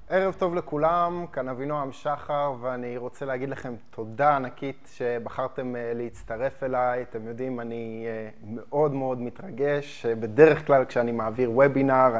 ערב טוב לכולם, כאן אבינועם שחר, ואני רוצה להגיד לכם תודה ענקית שבחרתם להצטרף אליי. אתם יודעים, אני מאוד מאוד מתרגש. בדרך כלל כשאני מעביר וובינר,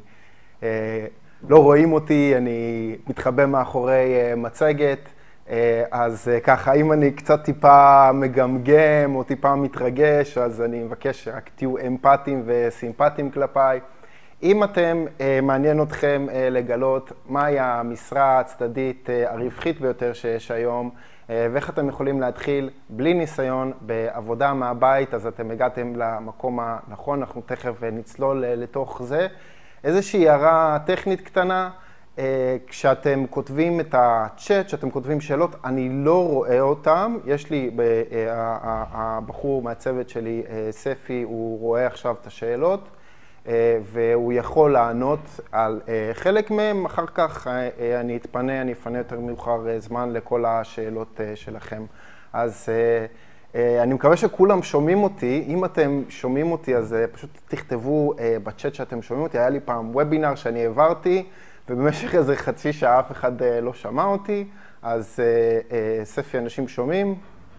לא רואים אותי, אני מתחבא מאחורי מצגת. אז ככה, אם אני קצת טיפה מגמגם או טיפה מתרגש, אז אני מבקש שרק תהיו אמפתיים וסימפטיים כלפיי. אם מעניין אתכם לגלות מהי המשרה הצדדית הרווחית ביותר שיש היום, ואיך אתם יכולים להתחיל בלי ניסיון בעבודה מהבית, אז אתם הגעתם למקום הנכון, אנחנו תכף נצלול לתוך זה. איזושהי הערה טכנית קטנה, כשאתם כותבים את הצ'אט, כשאתם כותבים שאלות, אני לא רואה אותם. יש לי, הבחור מהצוות שלי, ספי, הוא רואה עכשיו את השאלות, והוא יכול לענות על חלק מהם. אחר כך אני אפנה יותר מאוחר זמן לכל השאלות שלכם. אז אני מקווה שכולם שומעים אותי. אם אתם שומעים אותי, אז פשוט תכתבו בצ'אט שאתם שומעים אותי. היה לי פעם וובינר שאני העברתי, ובמשך איזה חצי שעה אף אחד לא שמע אותי. אז ספי, אנשים שומעים?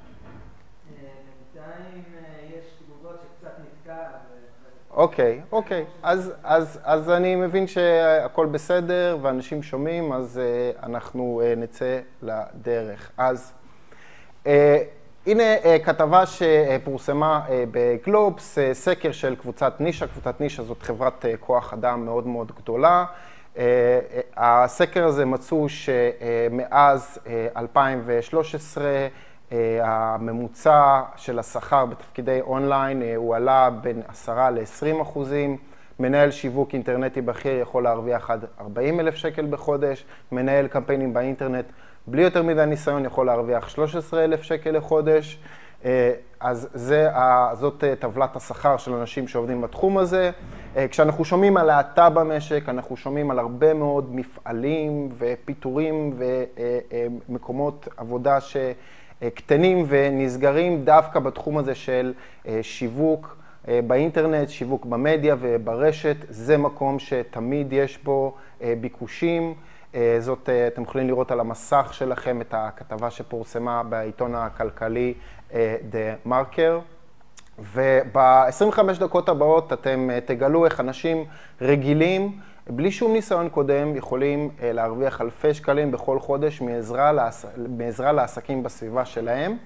אוקיי. אז אני מבין שהכל בסדר ואנשים שומעים, אז אנחנו נצא לדרך. אז הנה כתבה שפורסמה בגלובס, סקר של קבוצת נישה. קבוצת נישה זאת חברת כוח אדם מאוד מאוד גדולה. הסקר הזה מצאו שמאז 2013, הממוצע של השכר בתפקידי אונליין הוא עלה בין 10 ל-20%. מנהל שיווק אינטרנטי בכיר יכול להרוויח עד 40,000 שקל בחודש. מנהל קמפיינים באינטרנט בלי יותר מדי ניסיון יכול להרוויח 13,000 שקל לחודש. אז זאת טבלת השכר של אנשים שעובדים בתחום הזה. כשאנחנו שומעים על האטה במשק, אנחנו שומעים על הרבה מאוד מפעלים ופיטורים ומקומות עבודה קטנים ונסגרים דווקא בתחום הזה של שיווק באינטרנט, שיווק במדיה וברשת. זה מקום שתמיד יש בו ביקושים. זאת, אתם יכולים לראות על המסך שלכם את הכתבה שפורסמה בעיתון הכלכלי The Marker. וב-25 דקות הבאות אתם תגלו איך אנשים רגילים, בלי שום ניסיון קודם, יכולים להרוויח אלפי שקלים בכל חודש מעזרה לעסקים בסביבה שלהם,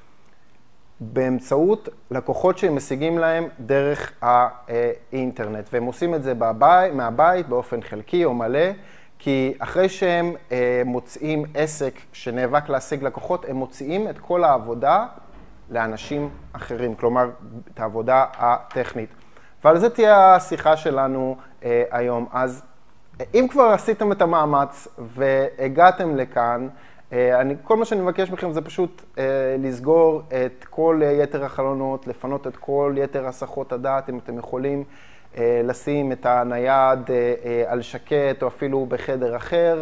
באמצעות לקוחות שהם משיגים להם דרך האינטרנט. והם עושים את זה מהבית באופן חלקי או מלא, כי אחרי שהם מוצאים עסק שנאבק להשיג לקוחות, הם מוציאים את כל העבודה לאנשים אחרים, כלומר, את העבודה הטכנית. ועל זה תהיה השיחה שלנו היום. אז אם כבר עשיתם את המאמץ והגעתם לכאן, כל מה שאני מבקש מכם זה פשוט לסגור את כל יתר החלונות, לפנות את כל יתר הסחות הדעת, אם אתם יכולים לשים את הנייד על שקט או אפילו בחדר אחר.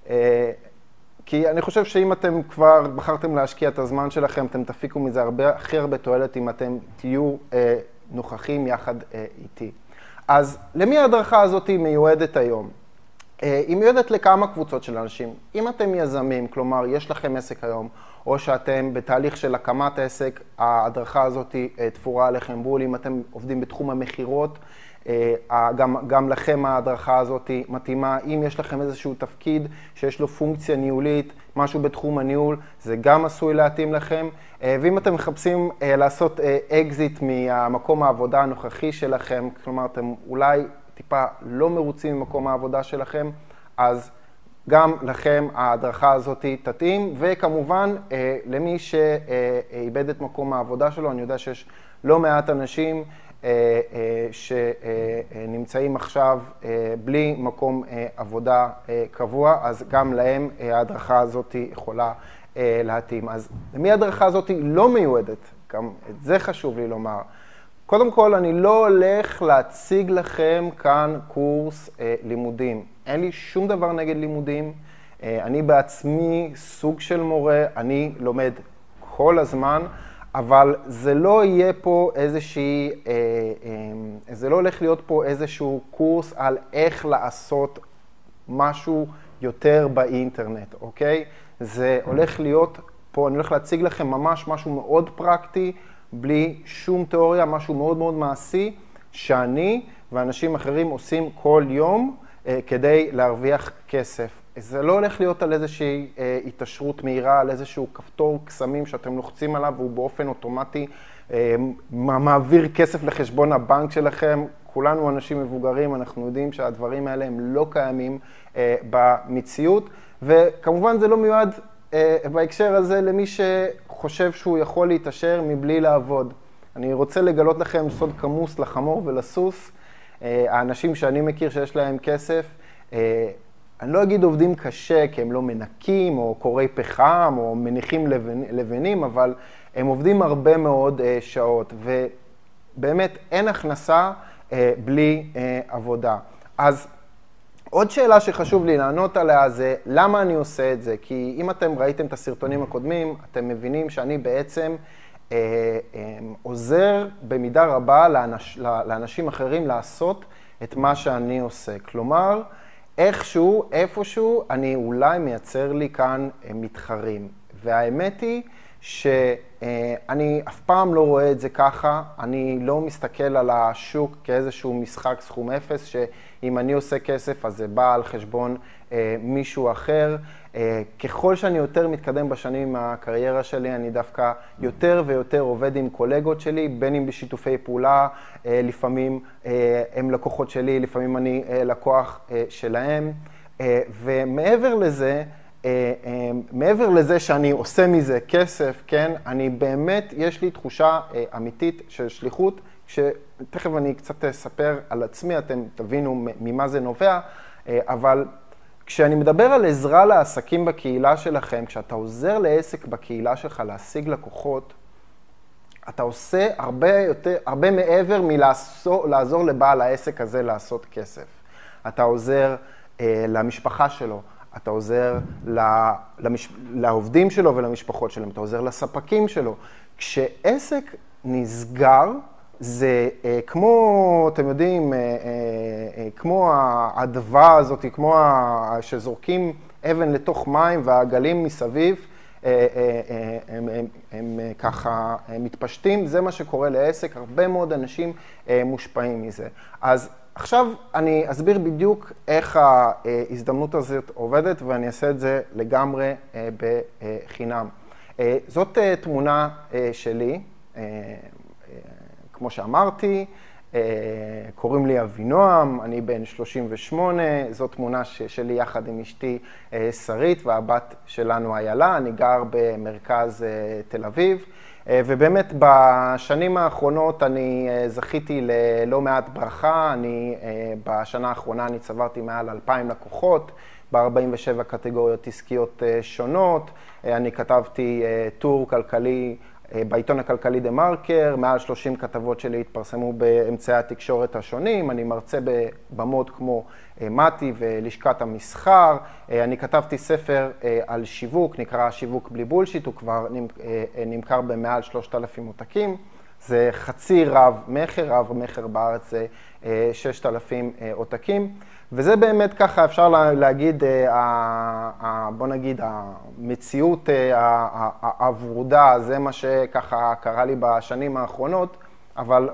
כי אני חושב שאם אתם כבר בחרתם להשקיע את הזמן שלכם, אתם תפיקו מזה הכי הרבה תועלת אם אתם תהיו נוכחים יחד איתי. אז למי ההדרכה הזאת מיועדת היום? היא מיועדת לכמה קבוצות של אנשים. אם אתם יזמים, כלומר יש לכם עסק היום, או שאתם בתהליך של הקמת העסק, ההדרכה הזאת תפורה עליכם בול. אם אתם עובדים בתחום המחירות, גם לכם ההדרכה הזאת מתאימה. אם יש לכם איזשהו תפקיד שיש לו פונקציה ניהולית, משהו בתחום הניהול, זה גם עשוי להתאים לכם. ואם אתם מחפשים לעשות אקזיט מהמקום העבודה הנוכחי שלכם, כלומר אתם אולי טיפה לא מרוצים ממקום העבודה שלכם, אז גם לכם ההדרכה הזאת תתאים. וכמובן למי שאיבד את מקום העבודה שלו, אני יודע שיש לא מעט אנשים שנמצאים עכשיו בלי מקום עבודה קבוע, אז גם להם ההדרכה הזאת יכולה להתאים. אז למי ההדרכה הזאת לא מיועדת? גם את זה חשוב לי לומר. קודם כל, אני לא הולך להציג לכם כאן קורס לימודים. אין לי שום דבר נגד לימודים. אני בעצמי סוג של מורה, אני לומד כל הזמן, אבל זה לא יהיה פה זה לא הולך להיות פה איזשהו קורס על איך לעשות משהו יותר באינטרנט, אוקיי? זה הולך להיות פה, אני הולך להציג לכם ממש משהו מאוד פרקטי, בלי שום תיאוריה, משהו מאוד מאוד מעשי, שאני ואנשים אחרים עושים כל יום כדי להרוויח כסף. זה לא הולך להיות על איזושהי התעשרות מהירה, על איזשהו כפתור קסמים שאתם לוחצים עליו, והוא באופן אוטומטי מעביר כסף לחשבון הבנק שלכם. כולנו אנשים מבוגרים, אנחנו יודעים שהדברים האלה הם לא קיימים במציאות, וכמובן זה לא מיועד בהקשר הזה למי שחושב שהוא יכול להתעשר מבלי לעבוד. אני רוצה לגלות לכם סוד כמוס לחמור ולסוס. האנשים שאני מכיר שיש להם כסף, אני לא אגיד עובדים קשה כי הם לא מנקים או קורי פחם או מניחים לבנים, אבל הם עובדים הרבה מאוד שעות, ובאמת אין הכנסה בלי עבודה. אז עוד שאלה שחשוב לי לענות עליה זה למה אני עושה את זה? כי אם אתם ראיתם את הסרטונים הקודמים, אתם מבינים שאני בעצם עוזר במידה רבה לאנשים אחרים לעשות את מה שאני עושה. כלומר, איפשהו, אני אולי מייצר לי כאן מתחרים. והאמת היא שאני אף פעם לא רואה את זה ככה, אני לא מסתכל על השוק כאיזשהו משחק סכום אפס, שאם אני עושה כסף אז זה בא על חשבון מישהו אחר. ככל שאני יותר מתקדם בשנים מהקריירה שלי, אני דווקא יותר ויותר עובד עם קולגות שלי, בין אם בשיתופי פעולה, לפעמים הם לקוחות שלי, לפעמים אני לקוח שלהם, ומעבר לזה, מעבר לזה שאני עושה מזה כסף, כן, אני באמת, יש לי תחושה אמיתית של שליחות, שתכף אני קצת אספר על עצמי, אתם תבינו ממה זה נובע, אבל כשאני מדבר על עזרה לעסקים בקהילה שלכם, כשאתה עוזר לעסק בקהילה שלך להשיג לקוחות, אתה עושה הרבה מעבר מלעזור לבעל העסק הזה לעשות כסף. אתה עוזר למשפחה שלו, אתה עוזר לעובדים שלו ולמשפחות שלהם, אתה עוזר לספקים שלו. כשעסק נסגר, זה כמו, אתם יודעים, כמו האדווה הזאת, כמו שזורקים אבן לתוך מים והעגלים מסביב, הם ככה מתפשטים, זה מה שקורה לעסק, הרבה מאוד אנשים מושפעים מזה. אז עכשיו אני אסביר בדיוק איך ההזדמנות הזאת עובדת, ואני אעשה את זה לגמרי בחינם. זאת תמונה שלי, כמו שאמרתי, קוראים לי אבינועם, אני בן 38, זאת תמונה שלי יחד עם אשתי שרית והבת שלנו איילה, אני גר במרכז תל אביב, ובאמת בשנים האחרונות אני זכיתי ללא מעט ברכה, בשנה האחרונה אני צברתי מעל 2,000 לקוחות, ב-47 קטגוריות עסקיות שונות, אני כתבתי טור כלכלי, בעיתון הכלכלי דה מרקר, מעל 30 כתבות שלי התפרסמו באמצעי התקשורת השונים, אני מרצה בבמות כמו מתי ולשכת המסחר, אני כתבתי ספר על שיווק, נקרא שיווק בלי בולשיט, הוא כבר נמכר במעל 3,000 עותקים, זה חצי רב מחר בארץ זה 6,000 עותקים, וזה באמת ככה אפשר להגיד, בוא נגיד, המציאות הוורודה, זה מה שככה קרה לי בשנים האחרונות, אבל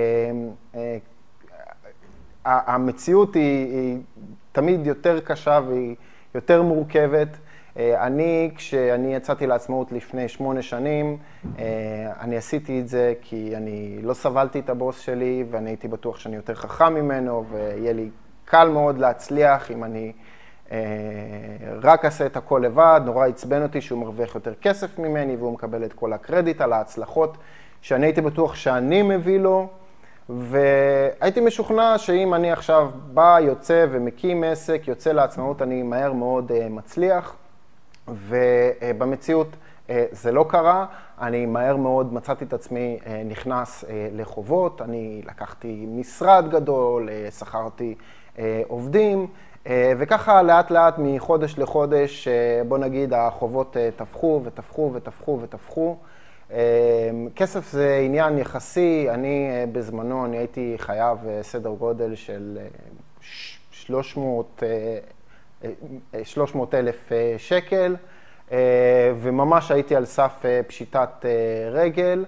המציאות היא תמיד יותר קשה והיא יותר מורכבת. כשאני יצאתי לעצמאות לפני 8 שנים, אני עשיתי את זה כי אני לא סבלתי את הבוס שלי, ואני הייתי בטוח שאני יותר חכם ממנו, ויהיה לי קל מאוד להצליח אם אני רק אעשה את הכל לבד. נורא עצבן אותי שהוא מרוויח יותר כסף ממני, והוא מקבל את כל הקרדיט על ההצלחות שאני הייתי בטוח שאני מביא לו, והייתי משוכנע שאם אני עכשיו בא, יוצא ומקים עסק, יוצא לעצמאות, אני מהר מאוד מצליח, ובמציאות זה לא קרה. אני מהר מאוד מצאתי את עצמי נכנס לחובות, אני לקחתי משרד גדול, שכרתי עובדים, וככה לאט לאט מחודש לחודש, בוא נגיד, החובות תפחו ותפחו ותפחו ותפחו. כסף זה עניין יחסי, בזמנו הייתי חייב סדר גודל של 300 300,000 שקל, וממש הייתי על סף פשיטת רגל,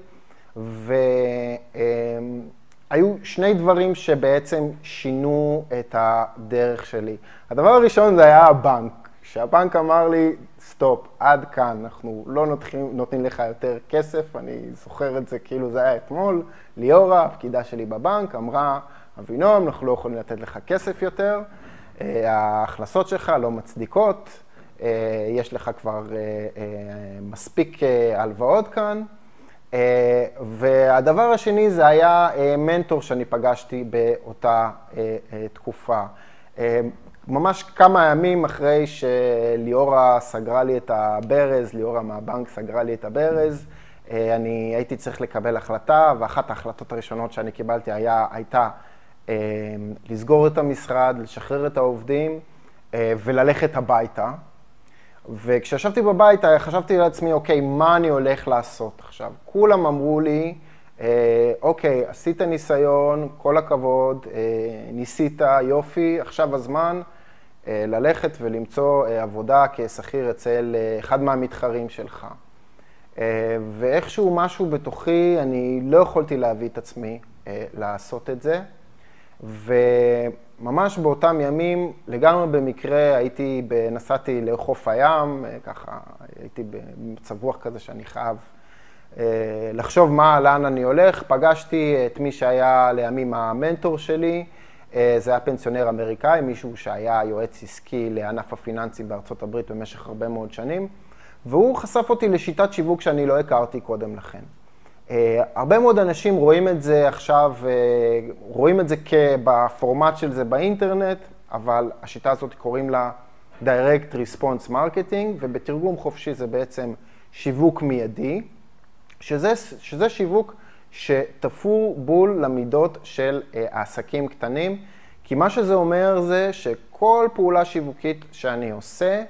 והיו שני דברים שבעצם שינו את הדרך שלי. הדבר הראשון זה היה הבנק, שהבנק אמר לי, סטופ, עד כאן, אנחנו לא נותנים לך יותר כסף, אני זוכר את זה כאילו זה היה אתמול, ליאורה, הפקידה שלי בבנק, אמרה, אבינועם, אנחנו לא יכולים לתת לך כסף יותר, ההכנסות שלך לא מצדיקות, יש לך כבר מספיק הלוואות כאן, והדבר השני זה היה מנטור שאני פגשתי באותה תקופה. ממש כמה ימים אחרי שליאורה סגרה לי את הברז, ליאורה מהבנק סגרה לי את הברז, אני הייתי צריך לקבל החלטה, ואחת ההחלטות הראשונות שאני קיבלתי הייתה לסגור את המשרד, לשחרר את העובדים וללכת הביתה. וכשישבתי בבית, חשבתי לעצמי, אוקיי, מה אני הולך לעשות עכשיו? כולם אמרו לי, אוקיי, עשית ניסיון, כל הכבוד, ניסית, יופי, עכשיו הזמן ללכת ולמצוא עבודה כשכיר אצל אחד מהמתחרים שלך. ואיכשהו משהו בתוכי, אני לא יכולתי להביא את עצמי לעשות את זה. וממש באותם ימים, לגמרי במקרה, נסעתי לחוף הים, ככה הייתי במצב רוח כזה שאני חייב לחשוב לאן אני הולך. פגשתי את מי שהיה לימים המנטור שלי, זה היה פנסיונר אמריקאי, מישהו שהיה יועץ עסקי לענף הפיננסי בארצות הברית במשך הרבה מאוד שנים, והוא חשף אותי לשיטת שיווק שאני לא הכרתי קודם לכן. הרבה מאוד אנשים רואים את זה עכשיו, רואים את זה בפורמט של זה באינטרנט, אבל השיטה הזאת קוראים לה Direct Response Marketing, ובתרגום חופשי זה בעצם שיווק מיידי, שזה שיווק שתפור בול למידות של העסקים קטנים, כי מה שזה אומר זה שכל פעולה שיווקית שאני עושה,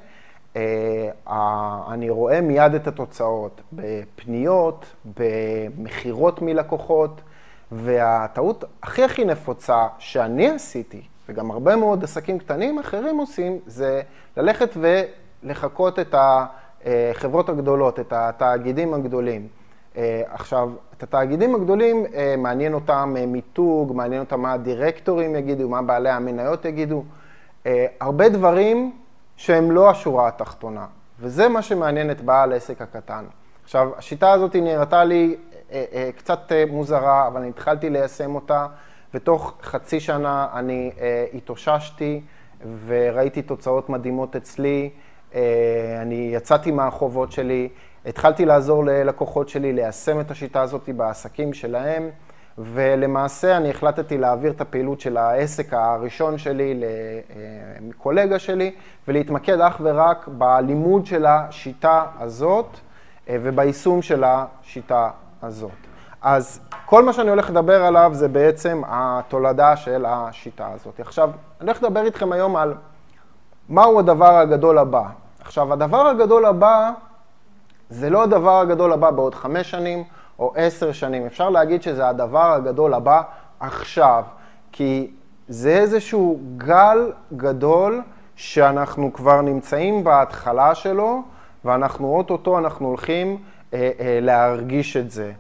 אני רואה מיד את התוצאות בפניות, במחירות מלקוחות, והטעות הכי נפוצה שאני עשיתי, וגם הרבה מאוד עסקים קטנים אחרים עושים, זה ללכת ולחקות את החברות הגדולות, את התאגידים הגדולים. עכשיו, את התאגידים הגדולים מעניין אותם מיתוג, מעניין אותם מה הדירקטורים יגידו, מה בעלי המניות יגידו, הרבה דברים שהם לא השורה התחתונה, וזה מה שמעניין את בעל העסק הקטן. עכשיו, השיטה הזאת נראתה לי קצת מוזרה, אבל אני התחלתי ליישם אותה, ותוך חצי שנה אני התאוששתי וראיתי תוצאות מדהימות אצלי, אני יצאתי מהחובות שלי, התחלתי לעזור ללקוחות שלי ליישם את השיטה הזאת בעסקים שלהם, ולמעשה אני החלטתי להעביר את הפעילות של העסק הראשון שלי לקולגה שלי, ולהתמקד אך ורק בלימוד של השיטה הזאת וביישום של השיטה הזאת. אז כל מה שאני הולך לדבר עליו זה בעצם התולדה של השיטה הזאת. עכשיו, אני הולך לדבר איתכם היום על מהו הדבר הגדול הבא. עכשיו, הדבר הגדול הבא זה לא הדבר הגדול הבא בעוד 5 שנים או 10 שנים. אפשר להגיד שזה הדבר הגדול הבא עכשיו, כי זה איזשהו גל גדול שאנחנו כבר נמצאים בהתחלה שלו, ואנחנו אוטוטו אנחנו הולכים להרגיש את זה.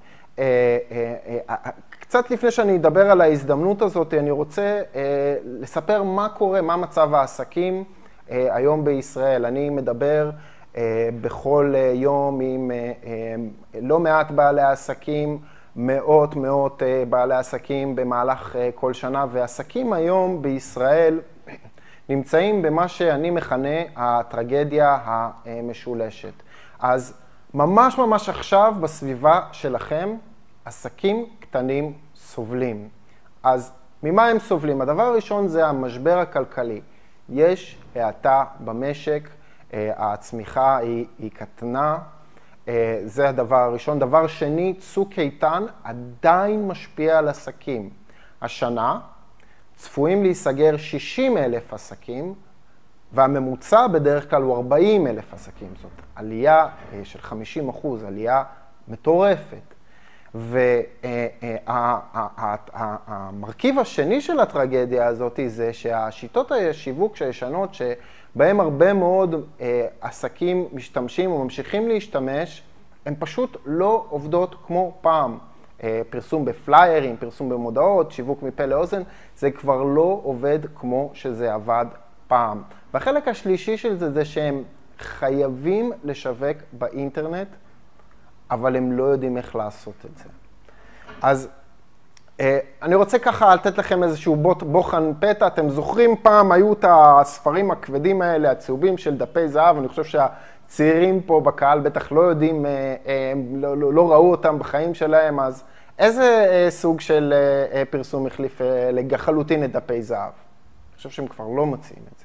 קצת לפני שאני אדבר על ההזדמנות הזאת, אני רוצה לספר מה קורה, מה מצב העסקים היום בישראל. אני מדבר בכל יום עם לא מעט בעלי עסקים, מאות בעלי עסקים במהלך כל שנה, ועסקים היום בישראל נמצאים במה שאני מכנה הטרגדיה המשולשת. אז ממש עכשיו בסביבה שלכם, עסקים קטנים סובלים. אז ממה הם סובלים? הדבר הראשון זה המשבר הכלכלי. יש האטה במשק, הצמיחה היא קטנה, זה הדבר הראשון. דבר שני, צוק איתן עדיין משפיע על עסקים. השנה צפויים להיסגר 60,000 עסקים, והממוצע בדרך כלל הוא 40,000 עסקים. זאת עלייה של 50%, עלייה מטורפת. והמרכיב השני של הטרגדיה הזאת זה שהשיטות השיווק הישנות, שבהם הרבה מאוד עסקים משתמשים או ממשיכים להשתמש, הן פשוט לא עובדות כמו פעם. פרסום בפליירים, פרסום במודעות, שיווק מפה לאוזן, זה כבר לא עובד כמו שזה עבד פעם. והחלק השלישי של זה שהם חייבים לשווק באינטרנט, אבל הם לא יודעים איך לעשות את זה. אז אני רוצה ככה לתת לכם איזשהו בוחן פתע. אתם זוכרים פעם היו את הספרים הכבדים האלה, הצהובים של דפי זהב, אני חושב שהצעירים פה בקהל בטח לא יודעים, לא ראו אותם בחיים שלהם, אז איזה סוג של פרסום החליף לחלוטין את דפי זהב? אני חושב שהם כבר לא מציעים את זה.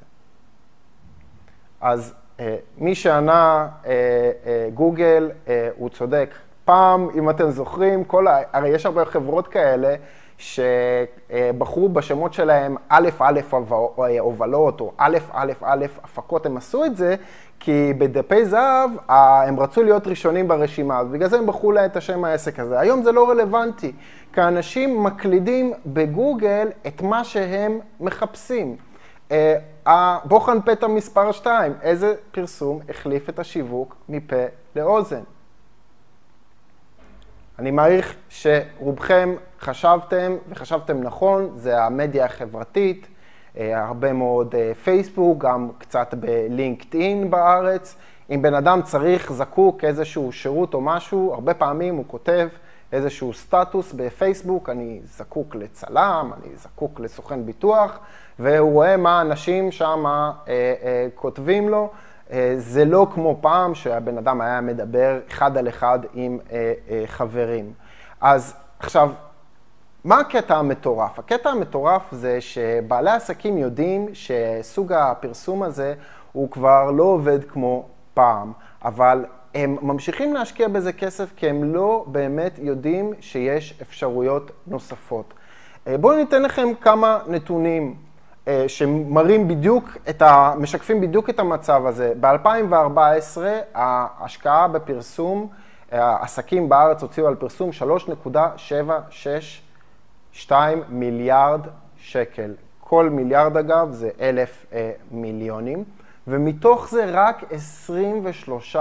אז מי שענה גוגל, הוא צודק. פעם, אם אתם זוכרים, הרי יש הרבה חברות כאלה שבחרו בשמות שלהם א' הובלות או א' הפקות, הם עשו את זה כי בדפי זהב הם רצו להיות ראשונים ברשימה, בגלל זה הם בחרו לה את השם העסק הזה. היום זה לא רלוונטי, כי האנשים מקלידים בגוגל את מה שהם מחפשים. הבוחן פתע מספר 2, איזה פרסום החליף את השיווק מפה לאוזן? אני מעריך שרובכם חשבתם נכון, זה המדיה החברתית, הרבה מאוד פייסבוק, גם קצת בלינקדאין בארץ. אם בן אדם זקוק איזשהו שירות או משהו, הרבה פעמים הוא כותב איזשהו סטטוס בפייסבוק, אני זקוק לצלם, אני זקוק לסוכן ביטוח, והוא רואה מה אנשים שם כותבים לו. זה לא כמו פעם שהבן אדם היה מדבר אחד על אחד עם חברים. אז עכשיו, מה הקטע המטורף? הקטע המטורף זה שבעלי עסקים יודעים שסוג הפרסום הזה הוא כבר לא עובד כמו פעם, אבל הם ממשיכים להשקיע בזה כסף כי הם לא באמת יודעים שיש אפשרויות נוספות. בואו ניתן לכם כמה נתונים שמראים משקפים בדיוק את המצב הזה. ב-2014 ההשקעה בפרסום, העסקים בארץ הוציאו על פרסום 3.762 מיליארד שקל. כל מיליארד אגב זה 1,000 מיליונים, ומתוך זה רק 23%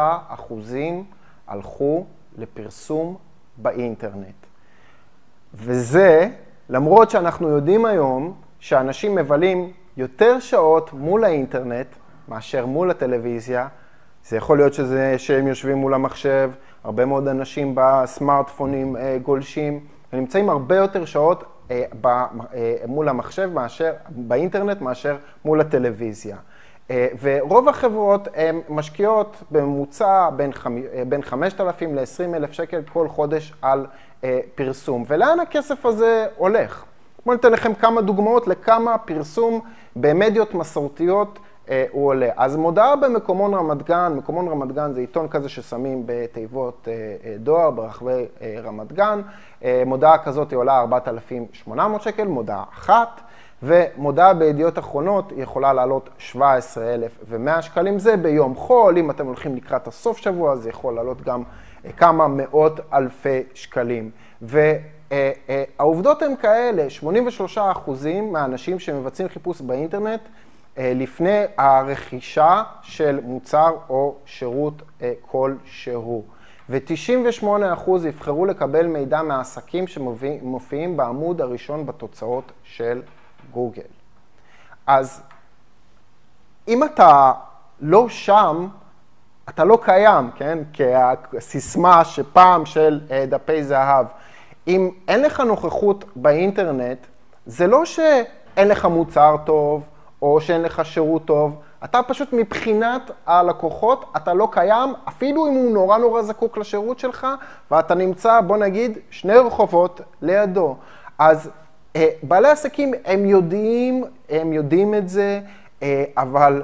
הלכו לפרסום באינטרנט. וזה למרות שאנחנו יודעים היום שאנשים מבלים יותר שעות מול האינטרנט מאשר מול הטלוויזיה. זה יכול להיות שהם יושבים מול המחשב, הרבה מאוד אנשים בסמארטפונים גולשים, ונמצאים הרבה יותר שעות מול המחשב באינטרנט מאשר מול הטלוויזיה. ורוב החברות הן משקיעות בממוצע בין 5,000 ל-20,000 שקל כל חודש על פרסום. ולאן הכסף הזה הולך? בואו ניתן לכם כמה דוגמאות לכמה פרסום במדיות מסורתיות הוא עולה. אז מודעה במקומון רמת גן, מקומון רמת גן זה עיתון כזה ששמים בתיבות דואר ברחבי רמת גן. מודעה כזאת היא עולה 4,800 שקל, מודעה אחת. ומודעה בידיעות אחרונות יכולה לעלות 17,100 שקלים. זה ביום חול, אם אתם הולכים לקראת הסוף שבוע, זה יכול לעלות גם כמה מאות אלפי שקלים. והעובדות הן כאלה, 83% מהאנשים שמבצעים חיפוש באינטרנט, לפני הרכישה של מוצר או שירות כלשהו. ו-98% יבחרו לקבל מידע מהעסקים שמופיעים בעמוד הראשון בתוצאות של גוגל. אז אם אתה לא שם, אתה לא קיים, כן? כי הסיסמה שפעם של דפי זהב, אם אין לך נוכחות באינטרנט, זה לא שאין לך מוצר טוב או שאין לך שירות טוב, אתה פשוט מבחינת הלקוחות, אתה לא קיים, אפילו אם הוא נורא זקוק לשירות שלך, ואתה נמצא, בוא נגיד, 2 רחובות לידו. אז בעלי עסקים הם יודעים את זה, אבל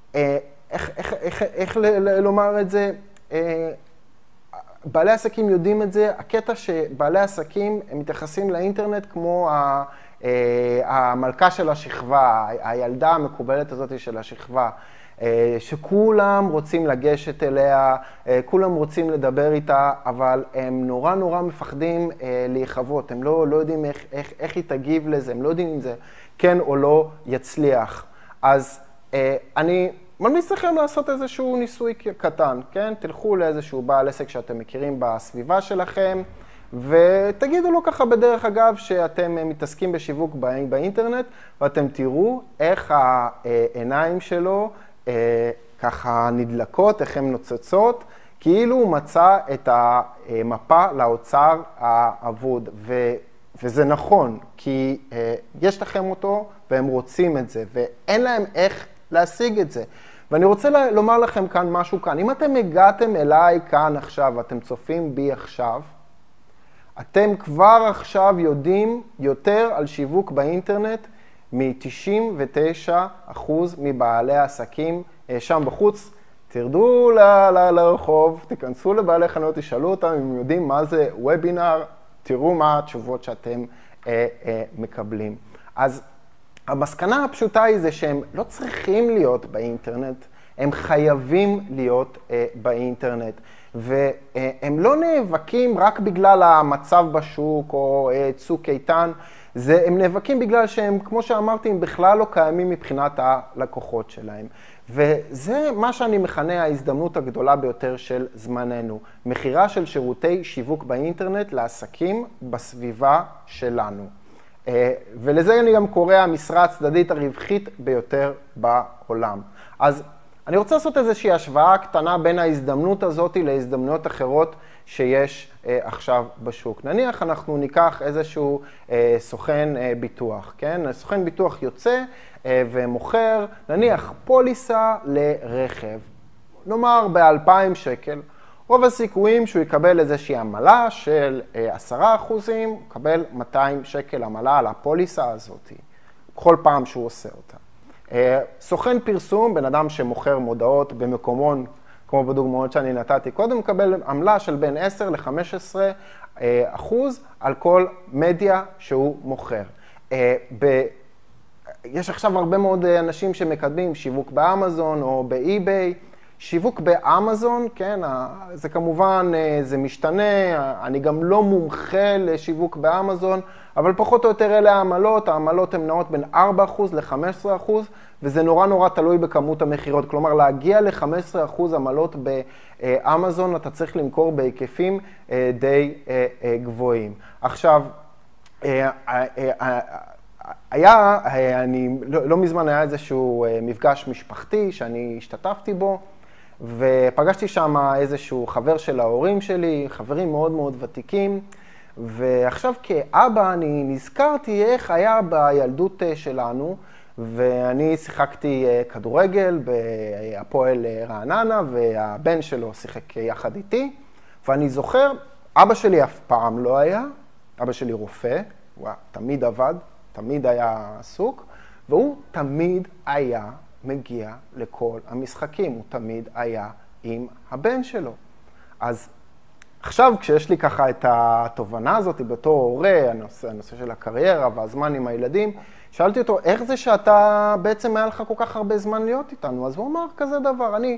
איך לומר את זה? בעלי עסקים יודעים את זה, הקטע שבעלי עסקים הם מתייחסים לאינטרנט כמו המלכה של השכבה, הילדה המקובלת הזאת של השכבה. שכולם רוצים לגשת אליה, כולם רוצים לדבר איתה, אבל הם נורא נורא מפחדים להיחוות, הם לא יודעים איך היא תגיב לזה, הם לא יודעים אם זה כן או לא יצליח. אז אני ממליץ לכם לעשות איזשהו ניסוי קטן, כן? תלכו לאיזשהו בעל עסק שאתם מכירים בסביבה שלכם, ותגידו לו ככה בדרך אגב שאתם מתעסקים בשיווק באינטרנט, ואתם תראו איך העיניים שלו ככה נדלקות, איך הן נוצצות, כאילו הוא מצא את המפה לאוצר האבוד. וזה נכון, כי יש לכם אותו והם רוצים את זה, ואין להם איך להשיג את זה. ואני רוצה לומר לכם כאן משהו כאן. אם אתם הגעתם אליי כאן עכשיו, אתם צופים בי עכשיו, אתם כבר עכשיו יודעים יותר על שיווק באינטרנט מ-99% מבעלי העסקים שם בחוץ. תרדו לרחוב, תיכנסו לבעלי חנויות, תשאלו אותם אם הם יודעים מה זה וובינר, תראו מה התשובות שאתם מקבלים. אז המסקנה הפשוטה היא זה שהם לא צריכים להיות באינטרנט, הם חייבים להיות באינטרנט. והם לא נאבקים רק בגלל המצב בשוק או צוק איתן, הם נאבקים בגלל שהם, כמו שאמרתי, הם בכלל לא קיימים מבחינת הלקוחות שלהם. וזה מה שאני מכנה ההזדמנות הגדולה ביותר של זמננו. מחירה של שירותי שיווק באינטרנט לעסקים בסביבה שלנו. ולזה אני גם קורא המשרה הצדדית הרווחית ביותר בעולם. אז אני רוצה לעשות איזושהי השוואה קטנה בין ההזדמנות הזאת להזדמנויות אחרות שיש עכשיו בשוק. נניח אנחנו ניקח איזשהו סוכן ביטוח, כן? סוכן ביטוח יוצא ומוכר, נניח פוליסה לרכב, נאמר ב-2,000 שקל, רוב הסיכויים שהוא יקבל איזושהי עמלה של 10%, הוא יקבל 200 שקל עמלה על הפוליסה הזאת, כל פעם שהוא עושה אותה. סוכן פרסום, בן אדם שמוכר מודעות במקומון, כמו בדוגמאות שאני נתתי קודם, מקבל עמלה של בין 10 ל-15% על כל מדיה שהוא מוכר. יש עכשיו הרבה מאוד אנשים שמקדמים שיווק באמזון או באי-ביי. שיווק באמזון, כן, זה כמובן, זה משתנה, אני גם לא מומחה לשיווק באמזון, אבל פחות או יותר אלה העמלות, העמלות הן נעות בין 4% ל-15%, וזה נורא נורא תלוי בכמות המחירות, כלומר להגיע ל-15% עמלות באמזון, אתה צריך למכור בהיקפים די גבוהים. עכשיו, לא מזמן היה איזשהו מפגש משפחתי שאני השתתפתי בו, ופגשתי שם איזשהו חבר של ההורים שלי, חברים מאוד מאוד ותיקים, ועכשיו כאבא אני נזכרתי איך היה בילדות שלנו, ואני שיחקתי כדורגל בהפועל רעננה, והבן שלו שיחק יחד איתי, ואני זוכר, אבא שלי אף פעם לא היה, אבא שלי רופא, הוא תמיד עבד, תמיד היה עסוק, והוא תמיד היה מגיע לכל המשחקים, הוא תמיד היה עם הבן שלו. אז עכשיו כשיש לי ככה את התובנה הזאת בתור הורה, הנושא של הקריירה והזמן עם הילדים, שאלתי אותו, איך זה שאתה בעצם היה לך כל כך הרבה זמן להיות איתנו? אז הוא אמר כזה דבר, אני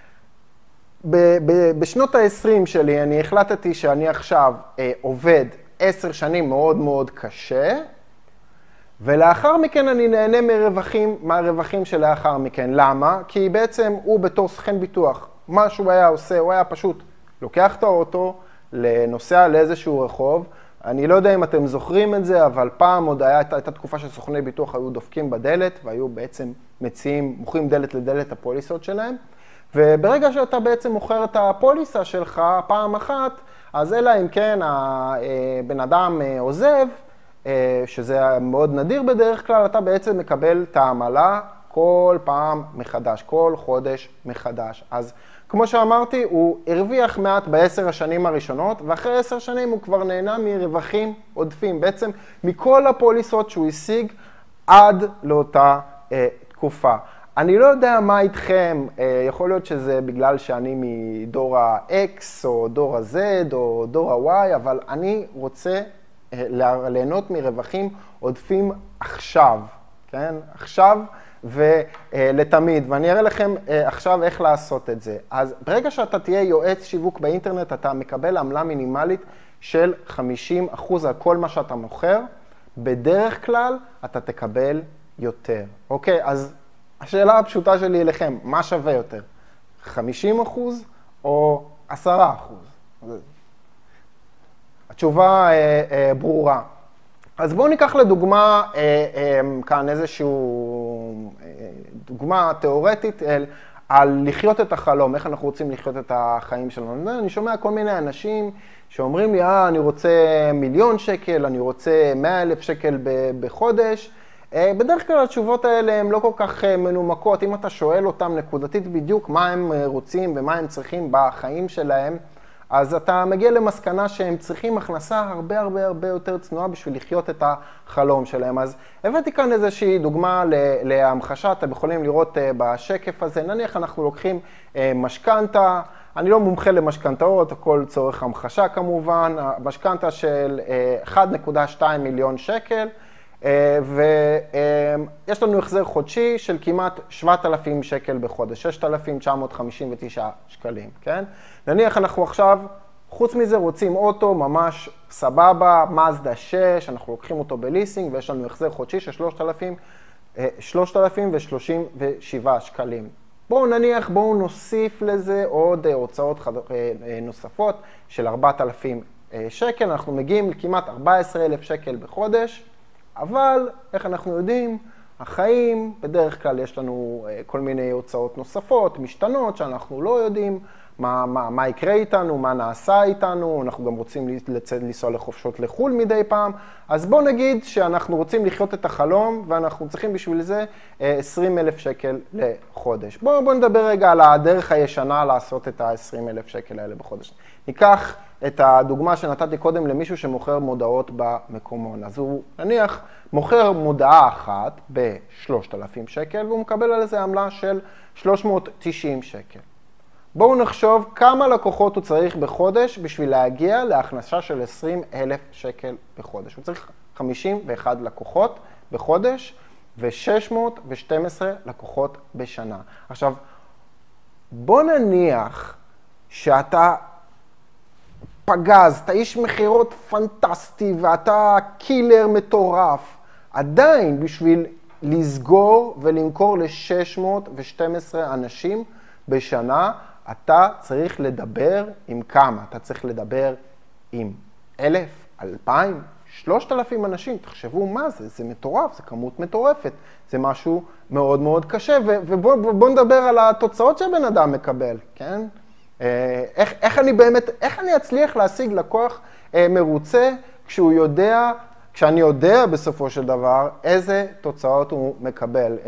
בשנות ה-20 שלי, אני החלטתי שאני עכשיו עובד 10 שנים מאוד מאוד קשה, ולאחר מכן אני נהנה מהרווחים שלאחר מכן. למה? כי בעצם הוא בתור סוכן ביטוח, מה שהוא היה עושה, הוא היה פשוט לוקח את האוטו, לנוסע לאיזשהו רחוב. אני לא יודע אם אתם זוכרים את זה, אבל פעם עוד הייתה תקופה שסוכני ביטוח היו דופקים בדלת, והיו בעצם מוכרים דלת לדלת הפוליסות שלהם. וברגע שאתה בעצם מוכר את הפוליסה שלך פעם אחת, אז אלא אם כן הבן אדם עוזב, שזה מאוד נדיר בדרך כלל, אתה בעצם מקבל את העמלה כל פעם מחדש, כל חודש מחדש. אז כמו שאמרתי, הוא הרוויח מעט ב10 השנים הראשונות, ואחרי 10 שנים הוא כבר נהנה מרווחים עודפים, בעצם מכל הפוליסות שהוא השיג עד לאותה תקופה. אני לא יודע מה איתכם, יכול להיות שזה בגלל שאני מדור ה-X או דור ה-Z או דור ה-Y, אבל אני רוצה ליהנות מרווחים עודפים עכשיו, כן? עכשיו, ולתמיד, ואני אראה לכם עכשיו איך לעשות את זה. אז ברגע שאתה תהיה יועץ שיווק באינטרנט, אתה מקבל עמלה מינימלית של 50% על כל מה שאתה מוכר. בדרך כלל אתה תקבל יותר. אוקיי, אז השאלה הפשוטה שלי אליכם, מה שווה יותר? 50% או 10%? התשובה ברורה. אז בואו ניקח לדוגמה כאן איזושהי דוגמה תיאורטית על לחיות את החלום, איך אנחנו רוצים לחיות את החיים שלנו. אני שומע כל מיני אנשים שאומרים לי, אני רוצה 1,000,000 שקל, אני רוצה 100,000 שקל בחודש. בדרך כלל התשובות האלה הן לא כל כך מנומקות. אם אתה שואל אותם נקודתית בדיוק מה הם רוצים ומה הם צריכים בחיים שלהם, אז אתה מגיע למסקנה שהם צריכים הכנסה הרבה יותר צנועה בשביל לחיות את החלום שלהם. אז הבאתי כאן איזושהי דוגמה להמחשה, אתם יכולים לראות בשקף הזה. נניח אנחנו לוקחים משכנתה, אני לא מומחה למשכנתאות, הכל צורך המחשה כמובן, משכנתה של 1.2 מיליון שקל, ויש לנו החזר חודשי של כמעט 7,000 שקל בחודש, 6,959 שקלים, כן? נניח אנחנו עכשיו, חוץ מזה רוצים אוטו ממש סבבה, מזדה 6, אנחנו לוקחים אותו בליסינג ויש לנו החזר חודשי של 3,037 שקלים. בואו נוסיף לזה עוד הוצאות נוספות של 4,000 שקל, אנחנו מגיעים לכמעט 14,000 שקל בחודש, אבל איך אנחנו יודעים, החיים, בדרך כלל יש לנו כל מיני הוצאות נוספות, משתנות, שאנחנו לא יודעים מה יקרה איתנו, מה נעשה איתנו, אנחנו גם רוצים לנסוע לחופשות לחול מדי פעם, אז בואו נגיד שאנחנו רוצים לחיות את החלום, ואנחנו צריכים בשביל זה 20,000 שקל לחודש. בואו נדבר רגע על הדרך הישנה לעשות את ה-20,000 שקל האלה בחודש. ניקח את הדוגמה שנתתי קודם למישהו שמוכר מודעות במקומון. אז הוא נניח מוכר מודעה אחת ב-3,000 שקל, והוא מקבל על זה עמלה של 390 שקל. בואו נחשוב כמה לקוחות הוא צריך בחודש בשביל להגיע להכנסה של 20,000 שקל בחודש. הוא צריך 51 לקוחות בחודש ו-612 לקוחות בשנה. עכשיו, בוא נניח שאתה פגז, אתה איש מחירות פנטסטי ואתה קילר מטורף. עדיין בשביל לסגור ולמכור ל-612 אנשים בשנה, אתה צריך לדבר עם כמה? אתה צריך לדבר עם 1,000, 2,000, 3,000 אנשים. תחשבו מה זה, זה מטורף, זה כמות מטורפת. זה משהו מאוד קשה, ובואו נדבר על התוצאות שהבן אדם מקבל, כן? איך אני אצליח להשיג לקוח מרוצה כשאני יודע בסופו של דבר איזה תוצאות הוא מקבל.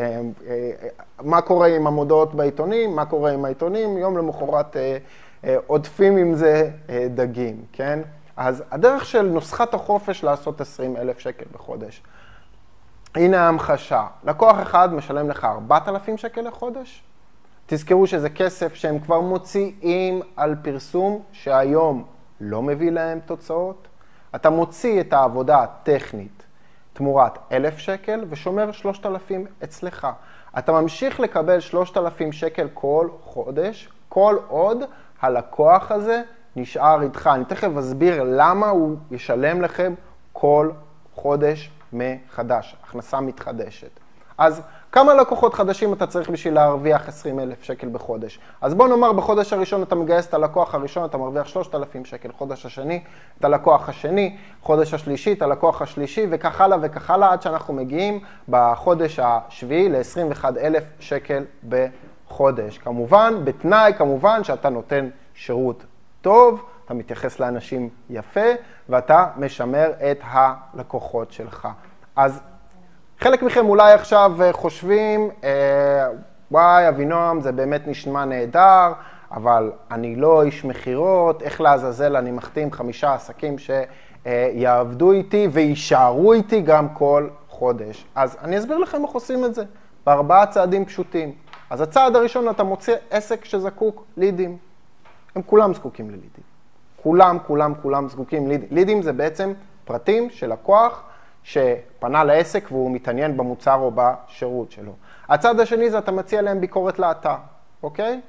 מה קורה עם המודעות בעיתונים, מה קורה עם העיתונים, יום למחרת עודפים עם זה דגים, כן? אז הדרך של נוסחת החופש לעשות 20,000 שקל בחודש. הנה ההמחשה. לקוח אחד משלם לך 4,000 שקל לחודש. תזכרו שזה כסף שהם כבר מוציאים על פרסום שהיום לא מביא להם תוצאות. אתה מוציא את העבודה הטכנית תמורת 1,000 שקל ושומר 3,000 אצלך. אתה ממשיך לקבל 3,000 שקל כל חודש, כל עוד הלקוח הזה נשאר איתך. אני תכף אסביר למה הוא ישלם לכם כל חודש מחדש, הכנסה מתחדשת. אז כמה לקוחות חדשים אתה צריך בשביל להרוויח 20,000 שקל בחודש? אז בוא נאמר, בחודש הראשון אתה מגייס את הלקוח הראשון, אתה מרוויח 3,000 שקל, חודש השני, את הלקוח השני, חודש השלישי, את הלקוח השלישי, וכך הלאה וכך הלאה, עד שאנחנו מגיעים בחודש השביעי ל-21,000 שקל בחודש. כמובן, בתנאי כמובן שאתה נותן שירות טוב, אתה מתייחס לאנשים יפה, ואתה משמר את הלקוחות שלך. אז חלק מכם אולי עכשיו חושבים, וואי, אבינועם, זה באמת נשמע נהדר, אבל אני לא איש מחירות, איך לעזאזל אני מחתים 5 עסקים שיעבדו איתי ויישארו איתי גם כל חודש. אז אני אסביר לכם איך עושים את זה, ב4 צעדים פשוטים. אז הצעד הראשון, אתה מוצא עסק שזקוק לידים. הם כולם זקוקים ללידים. כולם זקוקים לידים. לידים זה בעצם פרטים של לקוח, שפנה לעסק והוא מתעניין במוצר או בשירות שלו. הצד השני זה אתה מציע להם ביקורת לאתר, אוקיי?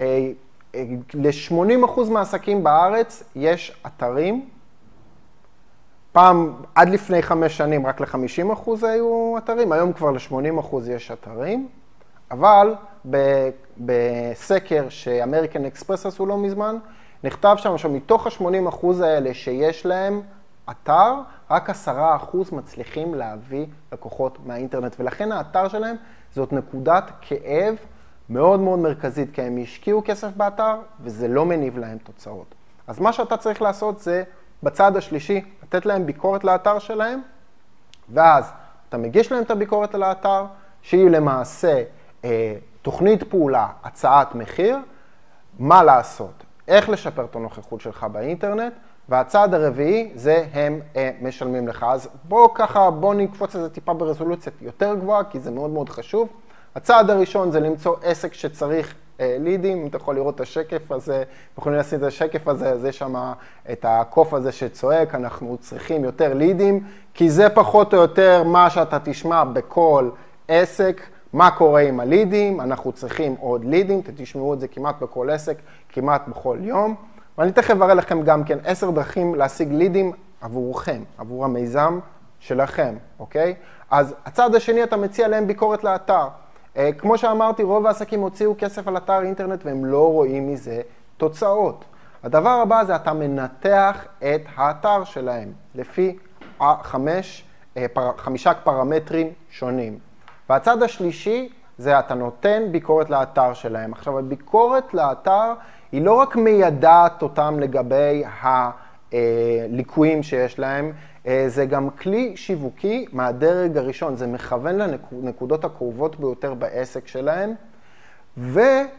ל-80% מהעסקים בארץ יש אתרים. פעם, עד לפני 5 שנים, רק ל-50% היו אתרים, היום כבר ל-80% יש אתרים, אבל בסקר שאמריקן אקספרס עשו לא מזמן, נכתב שם שמתוך ה-80% האלה שיש להם אתר, רק 10% מצליחים להביא לקוחות מהאינטרנט, ולכן האתר שלהם זאת נקודת כאב מאוד מאוד מרכזית, כי הם השקיעו כסף באתר וזה לא מניב להם תוצאות. אז מה שאתה צריך לעשות זה בצד השלישי, לתת להם ביקורת לאתר שלהם, ואז אתה מגיש להם את הביקורת על האתר, שהיא למעשה תוכנית פעולה, הצעת מחיר, מה לעשות, איך לשפר את הנוכחות שלך באינטרנט, והצעד הרביעי זה הם משלמים לך. אז בוא נקפוץ את זה טיפה ברזולוציה יותר גבוהה, כי זה מאוד מאוד חשוב. הצעד הראשון זה למצוא עסק שצריך לידים, אם אתה יכול לראות את השקף הזה, יכולים לשים את השקף הזה, אז יש שם את הקוף הזה שצועק, אנחנו צריכים יותר לידים, כי זה פחות או יותר מה שאתה תשמע בכל עסק, מה קורה עם הלידים, אנחנו צריכים עוד לידים, תשמעו את זה כמעט בכל עסק, כמעט בכל יום, ואני תכף אראה לכם גם כן 10 דרכים להשיג לידים עבורכם, עבור המיזם שלכם, אוקיי? אז הצעד השני אתה מציע להם ביקורת לאתר. כמו שאמרתי, רוב העסקים הוציאו כסף על אתר אינטרנט והם לא רואים מזה תוצאות. הדבר הבא זה אתה מנתח את האתר שלהם לפי 5 פרמטרים שונים. והצד השלישי זה אתה נותן ביקורת לאתר שלהם. עכשיו, הביקורת לאתר היא לא רק מיידעת אותם לגבי הליקויים שיש להם, זה גם כלי שיווקי מהדרג הראשון, זה מכוון לנקודות הקרובות ביותר בעסק שלהם, ובעצם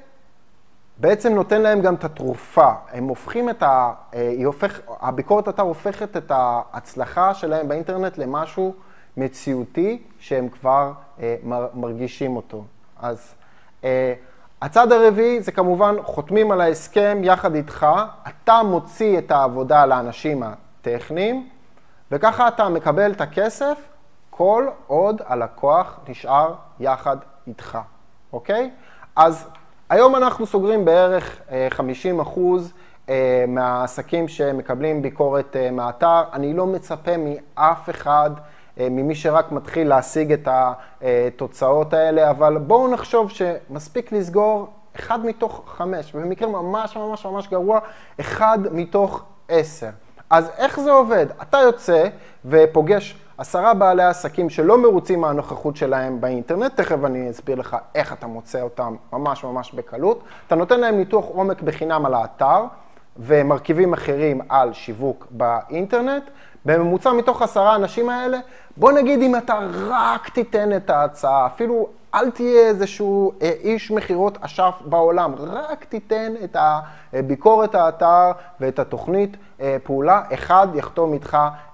נותן להם גם את התרופה. הם הופכים הביקורת אתר הופכת את ההצלחה שלהם באינטרנט למשהו מציאותי שהם כבר מרגישים אותו. אז הצד הרביעי זה כמובן חותמים על ההסכם יחד איתך, אתה מוציא את העבודה לאנשים הטכניים, וככה אתה מקבל את הכסף כל עוד הלקוח נשאר יחד איתך, אוקיי? אז היום אנחנו סוגרים בערך 50% מהעסקים שמקבלים ביקורת מהאתר. אני לא מצפה מאף אחד, ממי שרק מתחיל להשיג את התוצאות האלה, אבל בואו נחשוב שמספיק לסגור 1 מתוך 5, ובמקרה ממש ממש ממש גרוע, 1 מתוך 10. אז איך זה עובד? אתה יוצא ופוגש 10 בעלי עסקים שלא מרוצים מהנוכחות שלהם באינטרנט, תכף אני אסביר לך איך אתה מוצא אותם ממש ממש בקלות. אתה נותן להם ניתוח עומק בחינם על האתר, ומרכיבים אחרים על שיווק באינטרנט. בממוצע מתוך 10 אנשים האלה, בוא נגיד אם אתה רק תיתן את ההצעה, אפילו אל תהיה איזשהו איש מחירות אשף בעולם, רק תיתן את הביקורת האתר ואת התוכנית פעולה, אחד יחתום איתך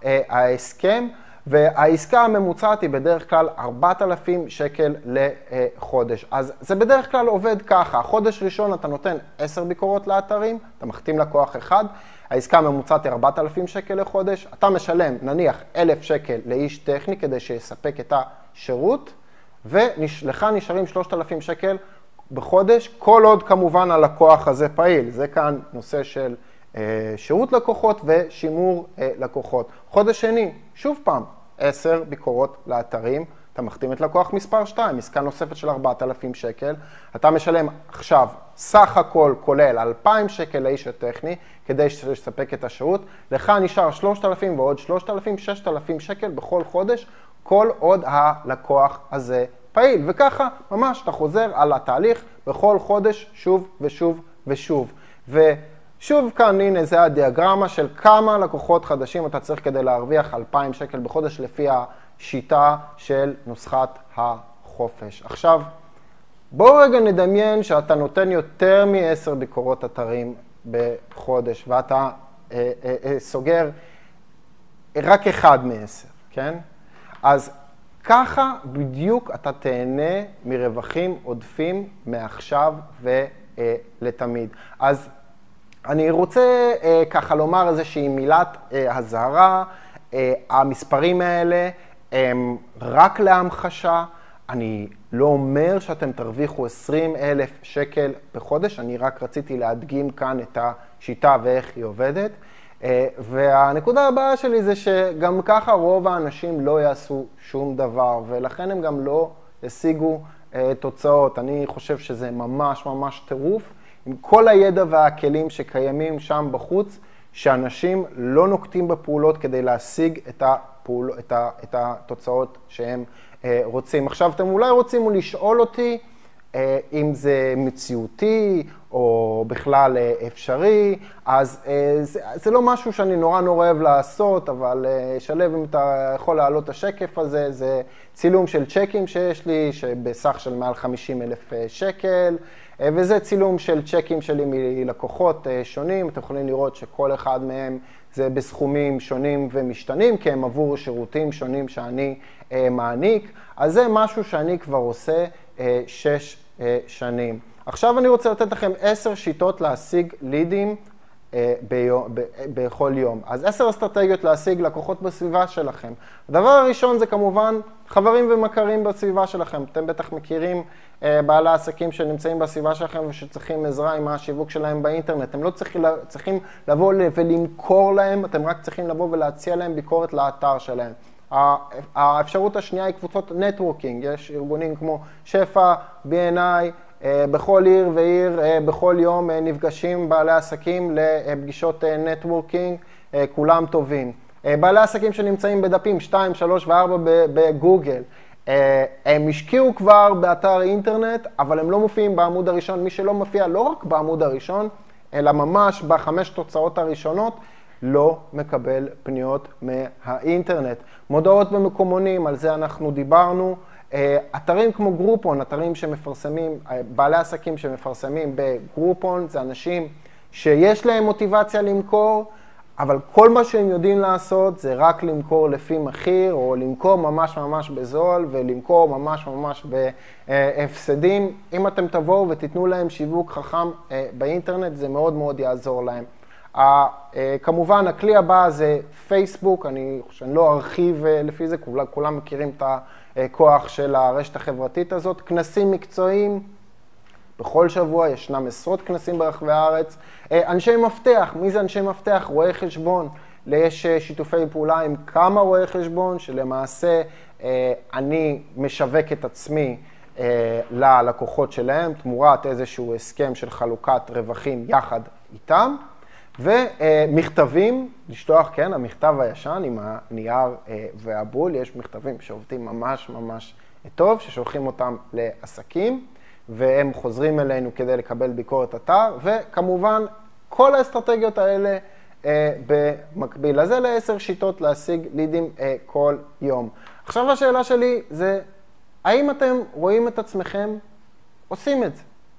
ההסכם, והעסקה הממוצעת היא בדרך כלל 4,000 שקל לחודש. אז זה בדרך כלל עובד ככה, חודש ראשון אתה נותן 10 ביקורות לאתרים, אתה מחתים לקוח אחד, העסקה הממוצעת היא 4,000 שקל לחודש, אתה משלם נניח 1,000 שקל לאיש טכני כדי שיספק את השירות, ולך נשארים 3,000 שקל בחודש, כל עוד כמובן הלקוח הזה פעיל. זה כאן נושא של שירות לקוחות ושימור לקוחות. חודש שני, שוב פעם, 10 ביקורות לאתרים, אתה מחתים את לקוח מספר 2, עסקה נוספת של 4,000 שקל, אתה משלם עכשיו סך הכל כולל 2,000 שקל לאיש הטכני, כדי שתספק את השירות, לך נשאר 3,000 ועוד 3,000, 6,000 שקל בכל חודש, כל עוד הלקוח הזה פעיל. וככה ממש אתה חוזר על התהליך בכל חודש שוב ושוב ושוב. ושוב כאן, הנה, זה הדיאגרמה של כמה לקוחות חדשים אתה צריך כדי להרוויח 2,000 שקל בחודש לפי השיטה של נוסחת החופש. עכשיו, בואו רגע נדמיין שאתה נותן יותר מ10 ביקורות אתרים בחודש, ואתה סוגר רק 1 מ10, כן? אז ככה בדיוק אתה תהנה מרווחים עודפים מעכשיו ולתמיד. אז אני רוצה ככה לומר איזושהי מילת הזהרה, המספרים האלה הם רק להמחשה, אני לא אומר שאתם תרוויחו 20,000 שקל בחודש, אני רק רציתי להדגים כאן את השיטה ואיך היא עובדת. והנקודה הבאה שלי זה שגם ככה רוב האנשים לא יעשו שום דבר, ולכן הם גם לא ישיגו תוצאות. אני חושב שזה ממש ממש טירוף, עם כל הידע והכלים שקיימים שם בחוץ, שאנשים לא נוקטים בפעולות כדי להשיג את התוצאות שהם רוצים. עכשיו, אתם אולי רוצים לשאול אותי אם זה מציאותי או בכלל אפשרי, אז זה לא משהו שאני נורא אוהב לעשות, אבל שלב אם אתה יכול להעלות את השקף הזה, זה צילום של צ'קים שיש לי, שבסך של מעל 50,000 שקל, וזה צילום של צ'קים שלי מלקוחות שונים. אתם יכולים לראות שכל אחד מהם זה בסכומים שונים ומשתנים, כי הם עבור שירותים שונים שאני מעניק. אז זה משהו שאני כבר עושה 6 שנים. עכשיו אני רוצה לתת לכם 10 שיטות להשיג לידים בכל יום. אז 10 אסטרטגיות להשיג לקוחות בסביבה שלכם. הדבר הראשון זה כמובן חברים ומכרים בסביבה שלכם. אתם בטח מכירים בעלי עסקים שנמצאים בסביבה שלכם ושצריכים עזרה עם השיווק שלהם באינטרנט. אתם לא צריכים לבוא ולמכור להם, אתם רק צריכים לבוא ולהציע להם ביקורת לאתר שלהם. האפשרות השנייה היא קבוצות נטוורקינג. יש ארגונים כמו שפע, B&I, בכל עיר ועיר, בכל יום נפגשים בעלי עסקים לפגישות נטוורקינג, כולם טובים. בעלי עסקים שנמצאים בדפים 2, 3 ו-4 בגוגל, הם השקיעו כבר באתר אינטרנט, אבל הם לא מופיעים בעמוד הראשון. מי שלא מופיע לא רק בעמוד הראשון, אלא ממש ב5 תוצאות הראשונות, לא מקבל פניות מהאינטרנט. מודעות במקומונים, על זה אנחנו דיברנו. אתרים כמו גרופון, אתרים שמפרסמים, בעלי עסקים שמפרסמים בגרופון, זה אנשים שיש להם מוטיבציה למכור, אבל כל מה שהם יודעים לעשות זה רק למכור לפי מחיר, או למכור ממש ממש בזול, ולמכור ממש ממש בהפסדים. אם אתם תבואו ותיתנו להם שיווק חכם באינטרנט, זה מאוד מאוד יעזור להם. כמובן, הכלי הבא זה פייסבוק, אני לא ארחיב לפי זה, כולם מכירים את הכוח של הרשת החברתית הזאת. כנסים מקצועיים, בכל שבוע ישנם עשרות כנסים ברחבי הארץ. אנשי מפתח, מי זה אנשי מפתח? רואי חשבון. יש שיתופי פעולה עם כמה רואי חשבון, שלמעשה אני משווק את עצמי ללקוחות שלהם, תמורת איזשהו הסכם של חלוקת רווחים יחד איתם. ומכתבים, לשלוח, כן, המכתב הישן עם הנייר והבול, יש מכתבים שעובדים ממש ממש טוב, ששולחים אותם לעסקים, והם חוזרים אלינו כדי לקבל ביקורת אתר, וכמובן, כל האסטרטגיות האלה במקביל. אז אלה 10 שיטות להשיג לידים כל יום. עכשיו השאלה שלי זה, האם אתם רואים את עצמכם עושים את זה?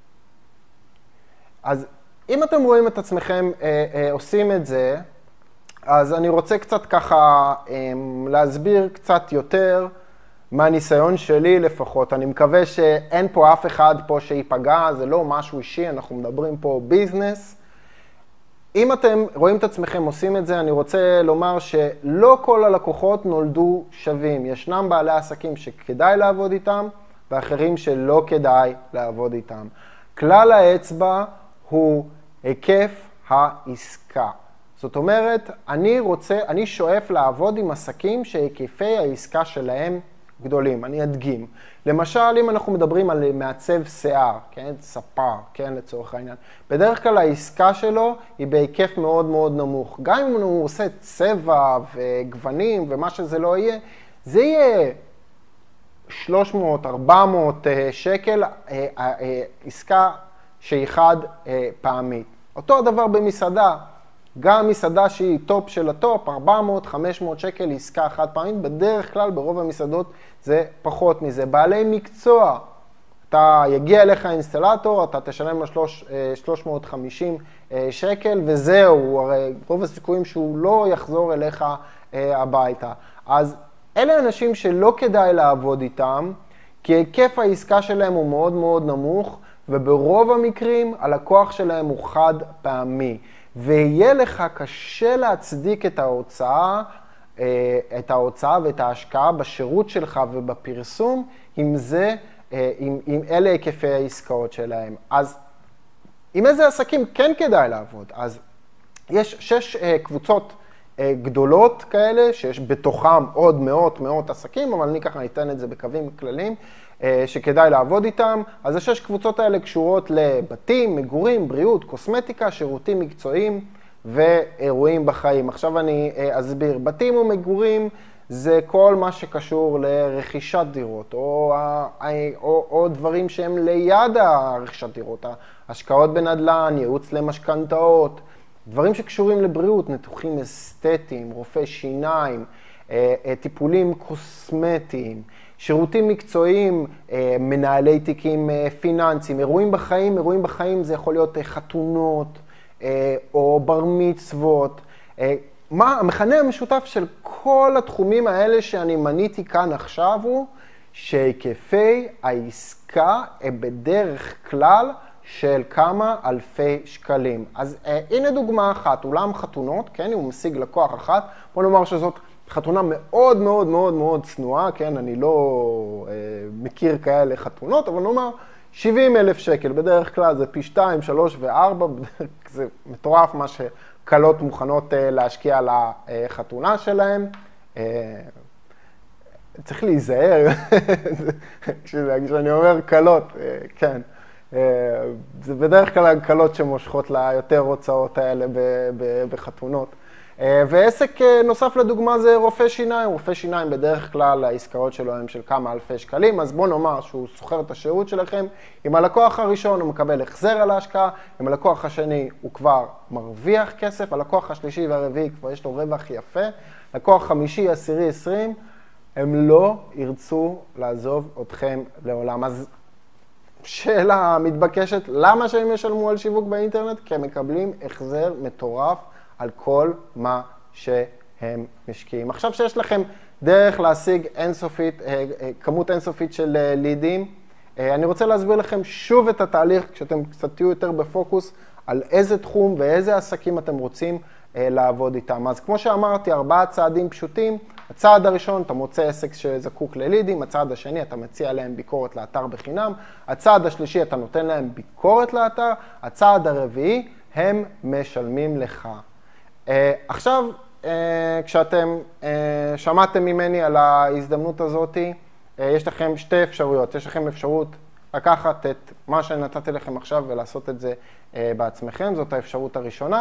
אז אם אתם רואים את עצמכם עושים את זה, אז אני רוצה קצת ככה להסביר קצת יותר מהניסיון שלי לפחות. אני מקווה שאין פה אף אחד פה שיפגע, זה לא משהו אישי, אנחנו מדברים פה ביזנס. אם אתם רואים את עצמכם עושים את זה, אני רוצה לומר שלא כל הלקוחות נולדו שווים. ישנם בעלי עסקים שכדאי לעבוד איתם, ואחרים שלא כדאי לעבוד איתם. כלל האצבע הוא היקף העסקה. זאת אומרת, אני שואף לעבוד עם עסקים שהיקפי העסקה שלהם גדולים. אני אדגים. למשל, אם אנחנו מדברים על מעצב שיער, כן, ספר, כן, לצורך העניין. בדרך כלל העסקה שלו היא בהיקף מאוד מאוד נמוך. גם אם הוא עושה צבע וגוונים ומה שזה לא יהיה, זה יהיה 300, 400 שקל עסקה שהיא חד פעמית. אותו הדבר במסעדה, גם מסעדה שהיא טופ של הטופ, 400, 500 שקל עסקה חד פעמית, בדרך כלל ברוב המסעדות זה פחות מזה. בעלי מקצוע, אתה יגיע אליך אינסטלטור, אתה תשלם לו 350 שקל וזהו, הרי רוב הסיכויים שהוא לא יחזור אליך הביתה. אז אלה אנשים שלא כדאי לעבוד איתם, כי היקף העסקה שלהם הוא מאוד מאוד נמוך, וברוב המקרים הלקוח שלהם הוא חד פעמי. ויהיה לך קשה להצדיק את ההוצאה ואת ההשקעה בשירות שלך ובפרסום, אם זה עם אלה היקפי העסקאות שלהם. אז עם איזה עסקים כן כדאי לעבוד? אז יש 6 קבוצות גדולות כאלה, שיש בתוכם עוד מאות עסקים, אבל אני ככה ניתן את זה בקווים כלליים, שכדאי לעבוד איתם. אז 6 קבוצות האלה קשורות לבתים, מגורים, בריאות, קוסמטיקה, שירותים מקצועיים ואירועים בחיים. עכשיו אני אסביר. בתים ומגורים זה כל מה שקשור לרכישת דירות, או דברים שהם ליד הרכישת דירות, השקעות בנדל"ן, ייעוץ למשכנתאות, דברים שקשורים לבריאות, ניתוחים אסתטיים, רופאי שיניים, טיפולים קוסמטיים, שירותים מקצועיים, מנהלי תיקים פיננסיים, אירועים בחיים זה יכול להיות חתונות או בר מצוות. מה המכנה המשותף של כל התחומים האלה שאני מניתי כאן עכשיו הוא שהיקפי העסקה הם בדרך כלל של כמה אלפי שקלים. אז הנה דוגמה אחת, אולם חתונות, כן, הוא משיג לקוח אחת, בוא נאמר שזאת חתונה מאוד מאוד מאוד מאוד צנועה, כן, אני לא מכיר כאלה חתונות, אבל נאמר 70,000 שקל, בדרך כלל זה פי 2, 3 ו-4, זה מטורף מה שקלות מוכנות להשקיע לחתונה שלהם. צריך להיזהר, כשאני אומר קלות, כן. זה בדרך כלל קלות שמושכות ליותר הוצאות האלה בחתונות. ועסק נוסף לדוגמה זה רופא שיניים. רופא שיניים בדרך כלל העסקאות שלו הם של כמה אלפי שקלים, אז בוא נאמר שהוא סוחר את השירות שלכם. עם הלקוח הראשון הוא מקבל החזר על ההשקעה, עם הלקוח השני הוא כבר מרוויח כסף, הלקוח השלישי והרביעי כבר יש לו רווח יפה, לקוח חמישי, עשירי, 20, הם לא ירצו לעזוב אתכם לעולם. אז שאלה מתבקשת, למה שהם ישלמו על שיווק באינטרנט? כי הם מקבלים החזר מטורף על כל מה שהם משקיעים. עכשיו שיש לכם דרך להשיג כמות אינסופית של לידים, אני רוצה להסביר לכם שוב את התהליך, כשאתם קצת תהיו יותר בפוקוס, על איזה תחום ואיזה עסקים אתם רוצים לעבוד איתם. אז כמו שאמרתי, 4 צעדים פשוטים. הצעד הראשון, אתה מוצא עסק שזקוק ללידים, הצעד השני, אתה מציע להם ביקורת לאתר בחינם, הצעד השלישי, אתה נותן להם ביקורת לאתר, הצעד הרביעי, הם משלמים לך. עכשיו, כשאתם שמעתם ממני על ההזדמנות הזאת, יש לכם 2 אפשרויות. יש לכם אפשרות לקחת את מה שנתתי לכם עכשיו ולעשות את זה בעצמכם, זאת האפשרות הראשונה.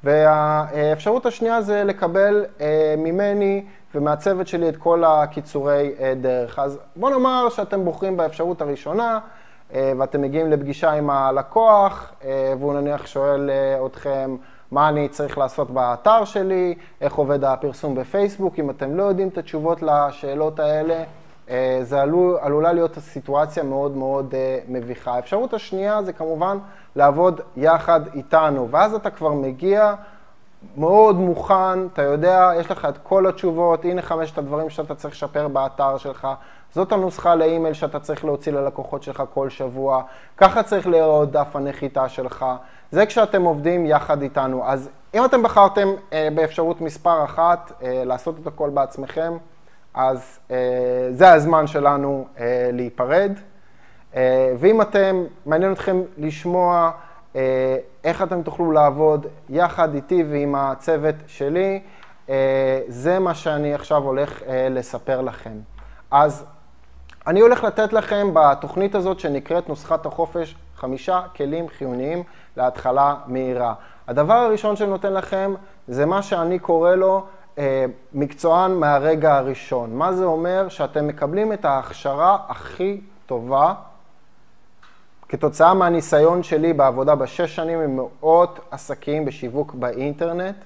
והאפשרות השנייה זה לקבל ממני ומהצוות שלי את כל הקיצורי דרך. אז בוא נאמר שאתם בוחרים באפשרות הראשונה, ואתם מגיעים לפגישה עם הלקוח, והוא נניח שואל אתכם מה אני צריך לעשות באתר שלי, איך עובד הפרסום בפייסבוק. אם אתם לא יודעים את התשובות לשאלות האלה, זה עלולה להיות סיטואציה מאוד מאוד מביכה. האפשרות השנייה זה כמובן לעבוד יחד איתנו, ואז אתה כבר מגיע מאוד מוכן, אתה יודע, יש לך את כל התשובות, הנה 5 הדברים שאתה צריך לשפר באתר שלך, זאת הנוסחה לאימייל שאתה צריך להוציא ללקוחות שלך כל שבוע, ככה צריך לראות דף הנחיתה שלך, זה כשאתם עובדים יחד איתנו. אז אם אתם בחרתם באפשרות מספר 1, לעשות את הכל בעצמכם, אז זה הזמן שלנו להיפרד. ואם מעניין אתכם לשמוע איך אתם תוכלו לעבוד יחד איתי ועם הצוות שלי, זה מה שאני עכשיו הולך לספר לכם. אז אני הולך לתת לכם בתוכנית הזאת שנקראת נוסחת החופש 5 כלים חיוניים להתחלה מהירה. הדבר הראשון שנותן לכם זה מה שאני קורא לו מקצוען מהרגע הראשון. מה זה אומר? שאתם מקבלים את ההכשרה הכי טובה כתוצאה מהניסיון שלי בעבודה ב6 שנים עם מאות עסקים בשיווק באינטרנט,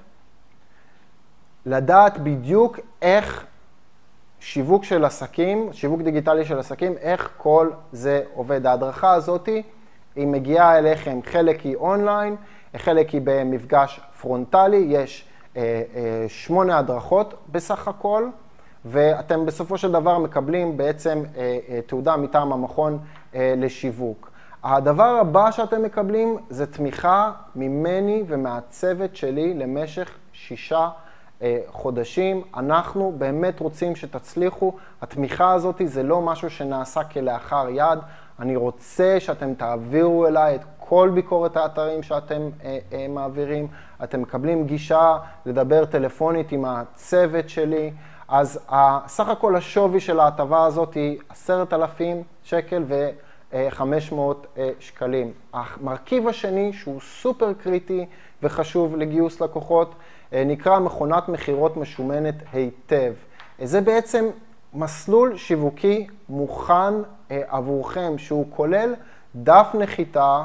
לדעת בדיוק איך שיווק של עסקים, שיווק דיגיטלי של עסקים, איך כל זה עובד. ההדרכה הזאת היא מגיעה אליכם, חלק היא אונליין, חלק היא במפגש פרונטלי, יש 8 הדרכות בסך הכל, ואתם בסופו של דבר מקבלים בעצם תעודה מטעם המכון לשיווק. הדבר הבא שאתם מקבלים זה תמיכה ממני ומהצוות שלי למשך 6 חודשים. אנחנו באמת רוצים שתצליחו. התמיכה הזאת זה לא משהו שנעשה כלאחר יד. אני רוצה שאתם תעבירו אליי את כל ביקורת האתרים שאתם מעבירים. אתם מקבלים גישה לדבר טלפונית עם הצוות שלי. אז סך הכל השווי של ההטבה הזאת היא 10,000 שקל ו-500 שקלים. המרכיב השני שהוא סופר קריטי וחשוב לגיוס לקוחות נקרא מכונת מחירות משומנת היטב. זה בעצם מסלול שיווקי מוכן עבורכם שהוא כולל דף נחיתה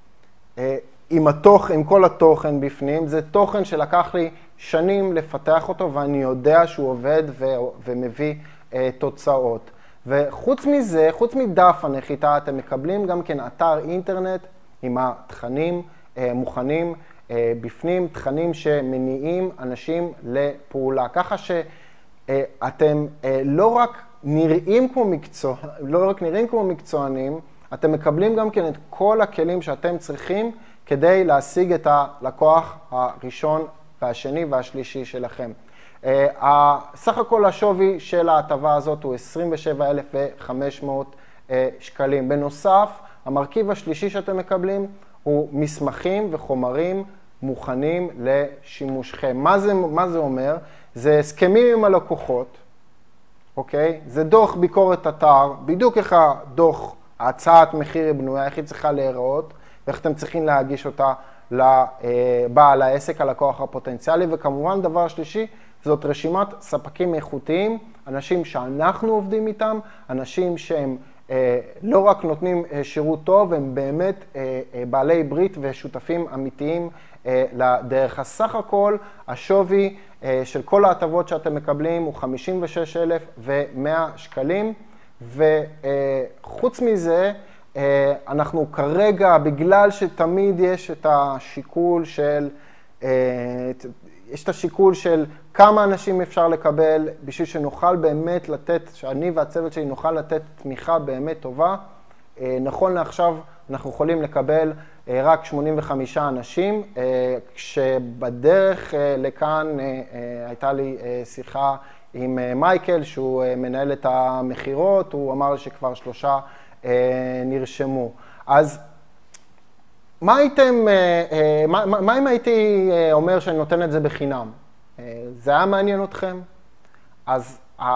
עם כל התוכן בפנים. זה תוכן שלקח לי שנים לפתח אותו ואני יודע שהוא עובד ומביא תוצאות. וחוץ מזה, חוץ מדף הנחיתה, אתם מקבלים גם כן אתר אינטרנט עם התכנים מוכנים בפנים, תכנים שמניעים אנשים לפעולה. ככה שאתם לא רק נראים כמו מקצוענים, אתם מקבלים גם כן את כל הכלים שאתם צריכים כדי להשיג את הלקוח הראשון והשני והשלישי שלכם. סך הכל השווי של ההטבה הזאת הוא 27,500 שקלים. בנוסף, המרכיב השלישי שאתם מקבלים הוא מסמכים וחומרים מוכנים לשימושכם. מה זה אומר? זה הסכמים עם הלקוחות, אוקיי? זה דוח ביקורת אתר, בדיוק איך הדוח, הצעת מחיר היא בנויה, איך היא צריכה להיראות, ואיך אתם צריכים להגיש אותה לבעל העסק, הלקוח הפוטנציאלי. וכמובן דבר שלישי, זאת רשימת ספקים איכותיים, אנשים שאנחנו עובדים איתם, אנשים שהם לא רק נותנים שירות טוב, הם באמת בעלי ברית ושותפים אמיתיים לדרך. הסך הכל, השווי של כל ההטבות שאתם מקבלים הוא 56,100 שקלים, וחוץ מזה, אנחנו כרגע, בגלל שתמיד יש את השיקול של כמה אנשים אפשר לקבל, בשביל שנוכל באמת לתת, שאני והצוות שלי נוכל לתת תמיכה באמת טובה. נכון לעכשיו אנחנו יכולים לקבל רק 85 אנשים, כשבדרך לכאן הייתה לי שיחה עם מייקל, שהוא מנהל את המחירות, הוא אמר שכבר 3 נרשמו. אז מה אם הייתי אומר שאני נותן את זה בחינם? זה היה מעניין אתכם? אז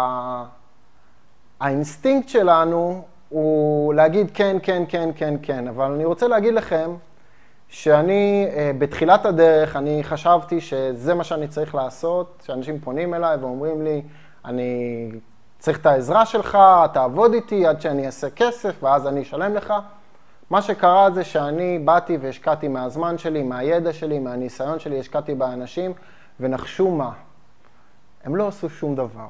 האינסטינקט שלנו הוא להגיד כן, כן, כן, כן, כן. אבל אני רוצה להגיד לכם שאני בתחילת הדרך, אני חשבתי שזה מה שאני צריך לעשות, שאנשים פונים אליי ואומרים לי, אני צריך את העזרה שלך, תעבוד איתי עד שאני אעשה כסף ואז אני אשלם לך. מה שקרה זה שאני באתי והשקעתי מהזמן שלי, מהידע שלי, מהניסיון שלי, השקעתי באנשים, ונחשו מה? הם לא עשו שום דבר.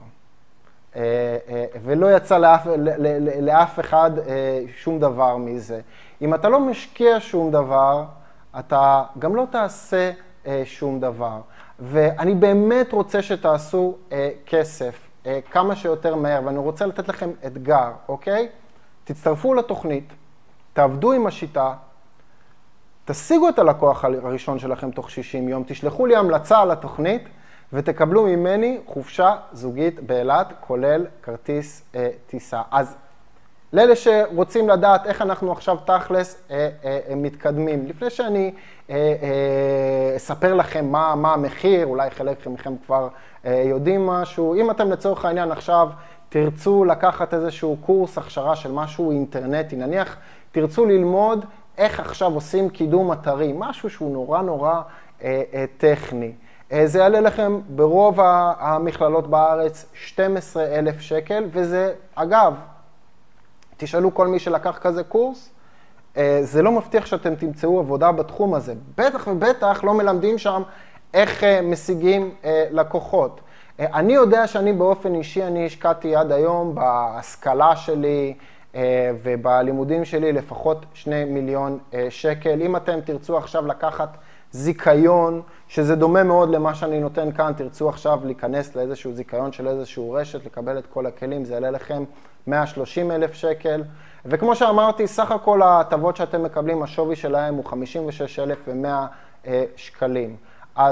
ולא יצא לאף אחד שום דבר מזה. אם אתה לא משקיע שום דבר, אתה גם לא תעשה שום דבר. ואני באמת רוצה שתעשו כסף כמה שיותר מהר, ואני רוצה לתת לכם אתגר, אוקיי? תצטרפו לתוכנית. תעבדו עם השיטה, תשיגו את הלקוח הראשון שלכם תוך 60 יום, תשלחו לי המלצה על התוכנית ותקבלו ממני חופשה זוגית באילת, כולל כרטיס טיסה. אז לאלה שרוצים לדעת איך אנחנו עכשיו תכלס מתקדמים, לפני שאני אספר לכם מה המחיר, אולי חלק מכם כבר יודעים משהו, אם אתם לצורך העניין עכשיו תרצו לקחת איזשהו קורס הכשרה של משהו אינטרנטי, נניח תרצו ללמוד איך עכשיו עושים קידום אתרי, משהו שהוא נורא טכני. זה יעלה לכם ברוב המכללות בארץ 12,000 שקל, וזה, אגב, תשאלו כל מי שלקח כזה קורס, זה לא מבטיח שאתם תמצאו עבודה בתחום הזה. בטח ובטח לא מלמדים שם איך משיגים לקוחות. אני יודע שאני באופן אישי, אני השקעתי עד היום בהשכלה שלי ובלימודים שלי לפחות 2 מיליון שקל. אם אתם תרצו עכשיו לקחת זיקיון, שזה דומה מאוד למה שאני נותן כאן, תרצו עכשיו להיכנס לאיזשהו זיקיון של איזשהו רשת, לקבל את כל הכלים, זה יעלה לכם 130,000 שקל. וכמו שאמרתי, סך הכל ההטבות שאתם מקבלים, השווי שלהם הוא 56,100 שקלים. אז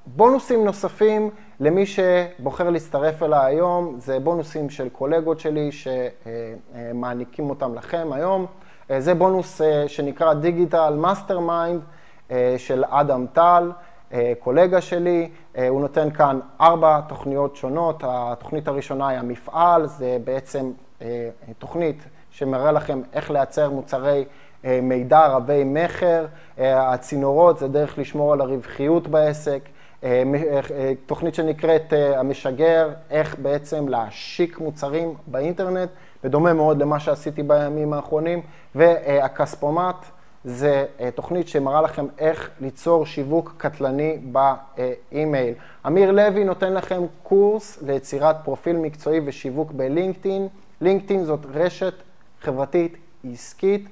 בונוסים נוספים למי שבוחר להצטרף אליי היום, זה בונוסים של קולגות שלי שמעניקים אותם לכם היום. זה בונוס שנקרא דיגיטל מאסטרמיינד של אדם טל, קולגה שלי. הוא נותן כאן 4 תוכניות שונות. התוכנית הראשונה היא המפעל, זה בעצם תוכנית שמראה לכם איך לייצר מוצרי מידע רבי מחר. הצינורות זה דרך לשמור על הרווחיות בעסק. תוכנית שנקראת המשגר, איך בעצם להשיק מוצרים באינטרנט, בדומה מאוד למה שעשיתי בימים האחרונים. והכספומט זה תוכנית שמראה לכם איך ליצור שיווק קטלני באימייל. אמיר לוי נותן לכם קורס ליצירת פרופיל מקצועי ושיווק בלינקדאין. לינקדאין זאת רשת חברתית עסקית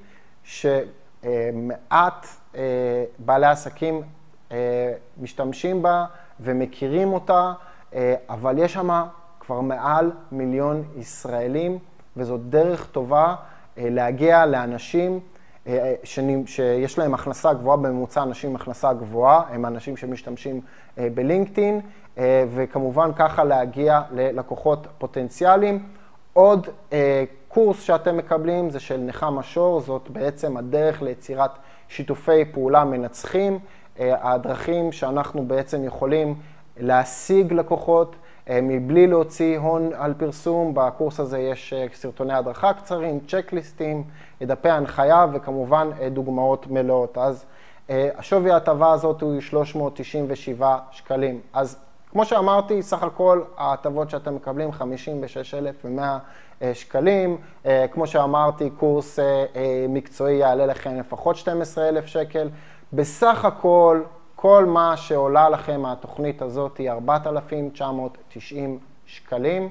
שמעט בעלי עסקים משתמשים בה ומכירים אותה, אבל יש שם כבר מעל 1,000,000 ישראלים, וזאת דרך טובה להגיע לאנשים שיש להם הכנסה גבוהה. בממוצע אנשים עם הכנסה גבוהה הם אנשים שמשתמשים בלינקדאין, וכמובן ככה להגיע ללקוחות פוטנציאליים. עוד קורס שאתם מקבלים זה של נחמה שור, זאת בעצם הדרך ליצירת שיתופי פעולה מנצחים, הדרכים שאנחנו בעצם יכולים להשיג לקוחות מבלי להוציא הון על פרסום. בקורס הזה יש סרטוני הדרכה קצרים, צ'קליסטים, דפי הנחיה וכמובן דוגמאות מלאות. אז השווי ההטבה הזאת הוא 397 שקלים. אז כמו שאמרתי, סך הכל ההטבות שאתם מקבלים 56,100 שקלים. כמו שאמרתי, קורס מקצועי יעלה לכם לפחות 12,000 שקל. בסך הכל, כל מה שעולה לכם מהתוכנית הזאת היא 4,990 שקלים.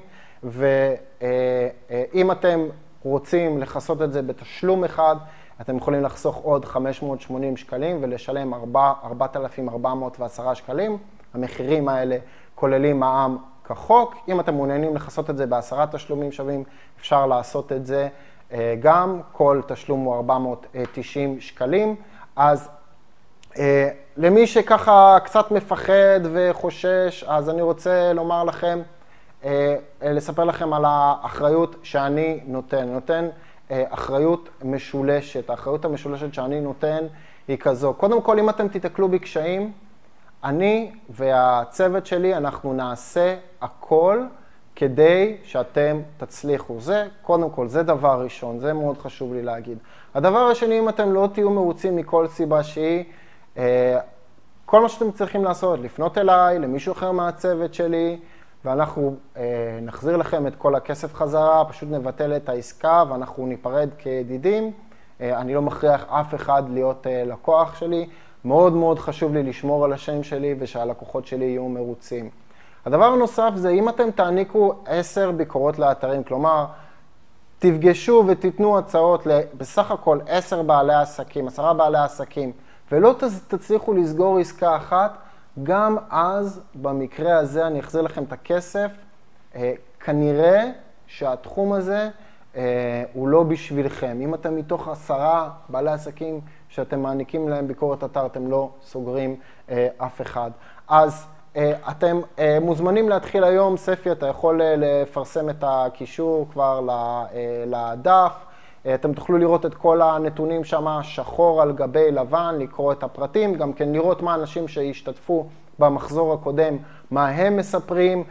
ואם אתם רוצים לחסות את זה בתשלום אחד, אתם יכולים לחסוך עוד 580 שקלים ולשלם 4,410 שקלים. המחירים האלה כוללים מע"מ כחוק. אם אתם מעוניינים לחסות את זה ב10 תשלומים שווים, אפשר לעשות את זה גם. כל תשלום הוא 490 שקלים. אז למי שככה קצת מפחד וחושש, אז אני רוצה לומר לכם, לספר לכם על האחריות שאני נותן. אני נותן אחריות משולשת. האחריות המשולשת שאני נותן היא כזו. קודם כל, אם אתם תתקלו בקשיים, אני והצוות שלי, אנחנו נעשה הכל כדי שאתם תצליחו. זה, קודם כל, זה דבר ראשון, זה מאוד חשוב לי להגיד. הדבר השני, אם אתם לא תהיו מרוצים מכל סיבה שהיא, כל מה שאתם צריכים לעשות, לפנות אליי, למישהו אחר מהצוות שלי, ואנחנו נחזיר לכם את כל הכסף חזרה, פשוט נבטל את העסקה ואנחנו ניפרד כידידים. אני לא מכריח אף אחד להיות לקוח שלי. מאוד מאוד חשוב לי לשמור על השם שלי ושהלקוחות שלי יהיו מרוצים. הדבר הנוסף זה אם אתם תעניקו 10 ביקורות לאתרים, כלומר, תפגשו ותיתנו הצעות בסך הכל 10 בעלי עסקים, 10 בעלי עסקים, ולא תצליחו לסגור עסקה אחת, גם אז במקרה הזה אני אחזיר לכם את הכסף. כנראה שהתחום הזה הוא לא בשבילכם. אם אתם מתוך 10 בעלי עסקים שאתם מעניקים להם ביקורת אתר, אתם לא סוגרים אף אחד. אז אתם מוזמנים להתחיל היום. ספי, אתה יכול לפרסם את הקישור כבר לדף. אתם תוכלו לראות את כל הנתונים שם שחור על גבי לבן, לקרוא את הפרטים, גם כן לראות מה אנשים שהשתתפו במחזור הקודם, מה הם מספרים,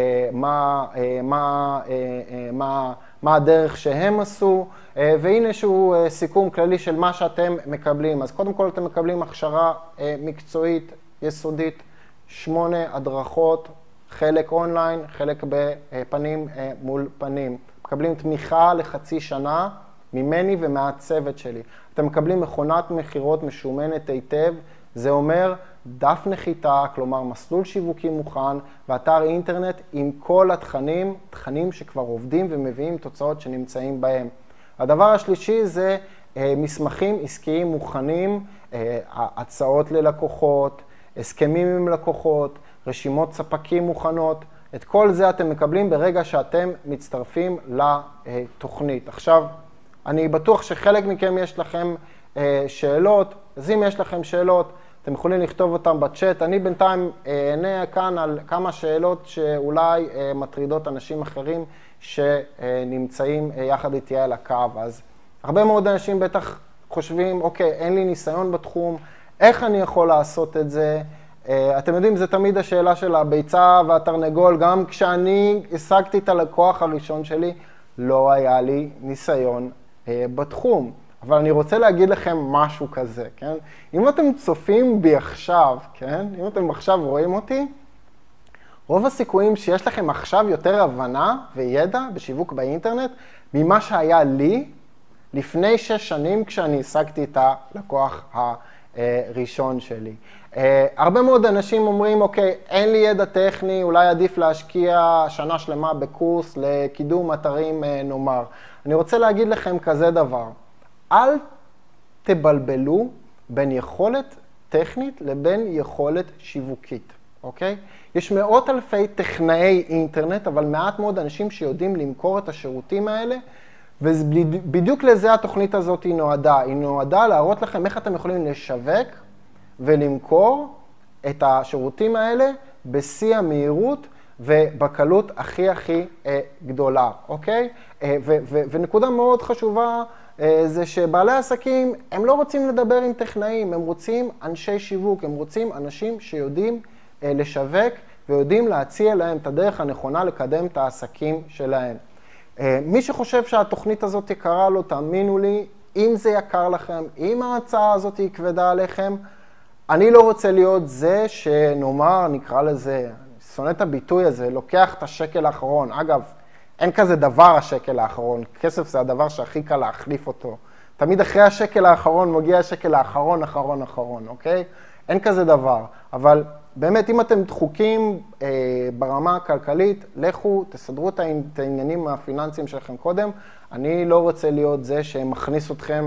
מה הדרך שהם עשו, והנה שהוא סיכום כללי של מה שאתם מקבלים. אז קודם כל אתם מקבלים הכשרה מקצועית יסודית, 8 הדרכות, חלק אונליין, חלק בפנים מול פנים. מקבלים תמיכה לחצי שנה ממני ומהצוות שלי. אתם מקבלים מכונת מחירות משומנת היטב, זה אומר דף נחיתה, כלומר מסלול שיווקי מוכן, ואתר אינטרנט עם כל התכנים, תכנים שכבר עובדים ומביאים תוצאות שנמצאים בהם. הדבר השלישי זה מסמכים עסקיים מוכנים, הצעות ללקוחות, הסכמים עם לקוחות, רשימות ספקים מוכנות. את כל זה אתם מקבלים ברגע שאתם מצטרפים לתוכנית. עכשיו, אני בטוח שחלק מכם יש לכם שאלות, אז אם יש לכם שאלות, אתם יכולים לכתוב אותם בצ'אט. אני בינתיים אענה כאן על כמה שאלות שאולי מטרידות אנשים אחרים שנמצאים יחד איתי על הקו. אז הרבה מאוד אנשים בטח חושבים, אוקיי, אין לי ניסיון בתחום, איך אני יכול לעשות את זה? אתם יודעים, זה תמיד השאלה של הביצה והתרנגול. גם כשאני השגתי את הלקוח הראשון שלי, לא היה לי ניסיון בתחום. אבל אני רוצה להגיד לכם משהו כזה, כן? אם אתם צופים בי עכשיו, כן? אם אתם עכשיו רואים אותי, רוב הסיכויים שיש לכם עכשיו יותר הבנה וידע בשיווק באינטרנט ממה שהיה לי לפני 6 שנים כשאני השגתי את הלקוח הראשון שלי. הרבה מאוד אנשים אומרים, אוקיי, אין לי ידע טכני, אולי עדיף להשקיע שנה שלמה בקורס לקידום אתרים נאמר. אני רוצה להגיד לכם כזה דבר, אל תבלבלו בין יכולת טכנית לבין יכולת שיווקית, אוקיי? יש מאות אלפי טכנאי אינטרנט, אבל מעט מאוד אנשים שיודעים למכור את השירותים האלה, ובדיוק לזה התוכנית הזאת היא נועדה. היא נועדה להראות לכם איך אתם יכולים לשווק ולמכור את השירותים האלה בשיא המהירות ובקלות הכי גדולה, אוקיי? ונקודה מאוד חשובה זה שבעלי עסקים, הם לא רוצים לדבר עם טכנאים, הם רוצים אנשי שיווק, הם רוצים אנשים שיודעים לשווק ויודעים להציע להם את הדרך הנכונה לקדם את העסקים שלהם. מי שחושב שהתוכנית הזאת יקרה לו, תאמינו לי, אם זה יקר לכם, אם ההצעה הזאת היא כבדה עליכם, אני לא רוצה להיות זה שנאמר, נקרא לזה, אני שונא את הביטוי הזה, לוקח את השקל האחרון. אגב, אין כזה דבר השקל האחרון, כסף זה הדבר שהכי קל להחליף אותו. תמיד אחרי השקל האחרון מגיע השקל האחרון, אוקיי? אין כזה דבר, אבל באמת אם אתם דחוקים ברמה הכלכלית, לכו, תסדרו את העניינים הפיננסיים שלכם קודם. אני לא רוצה להיות זה שמכניס אתכם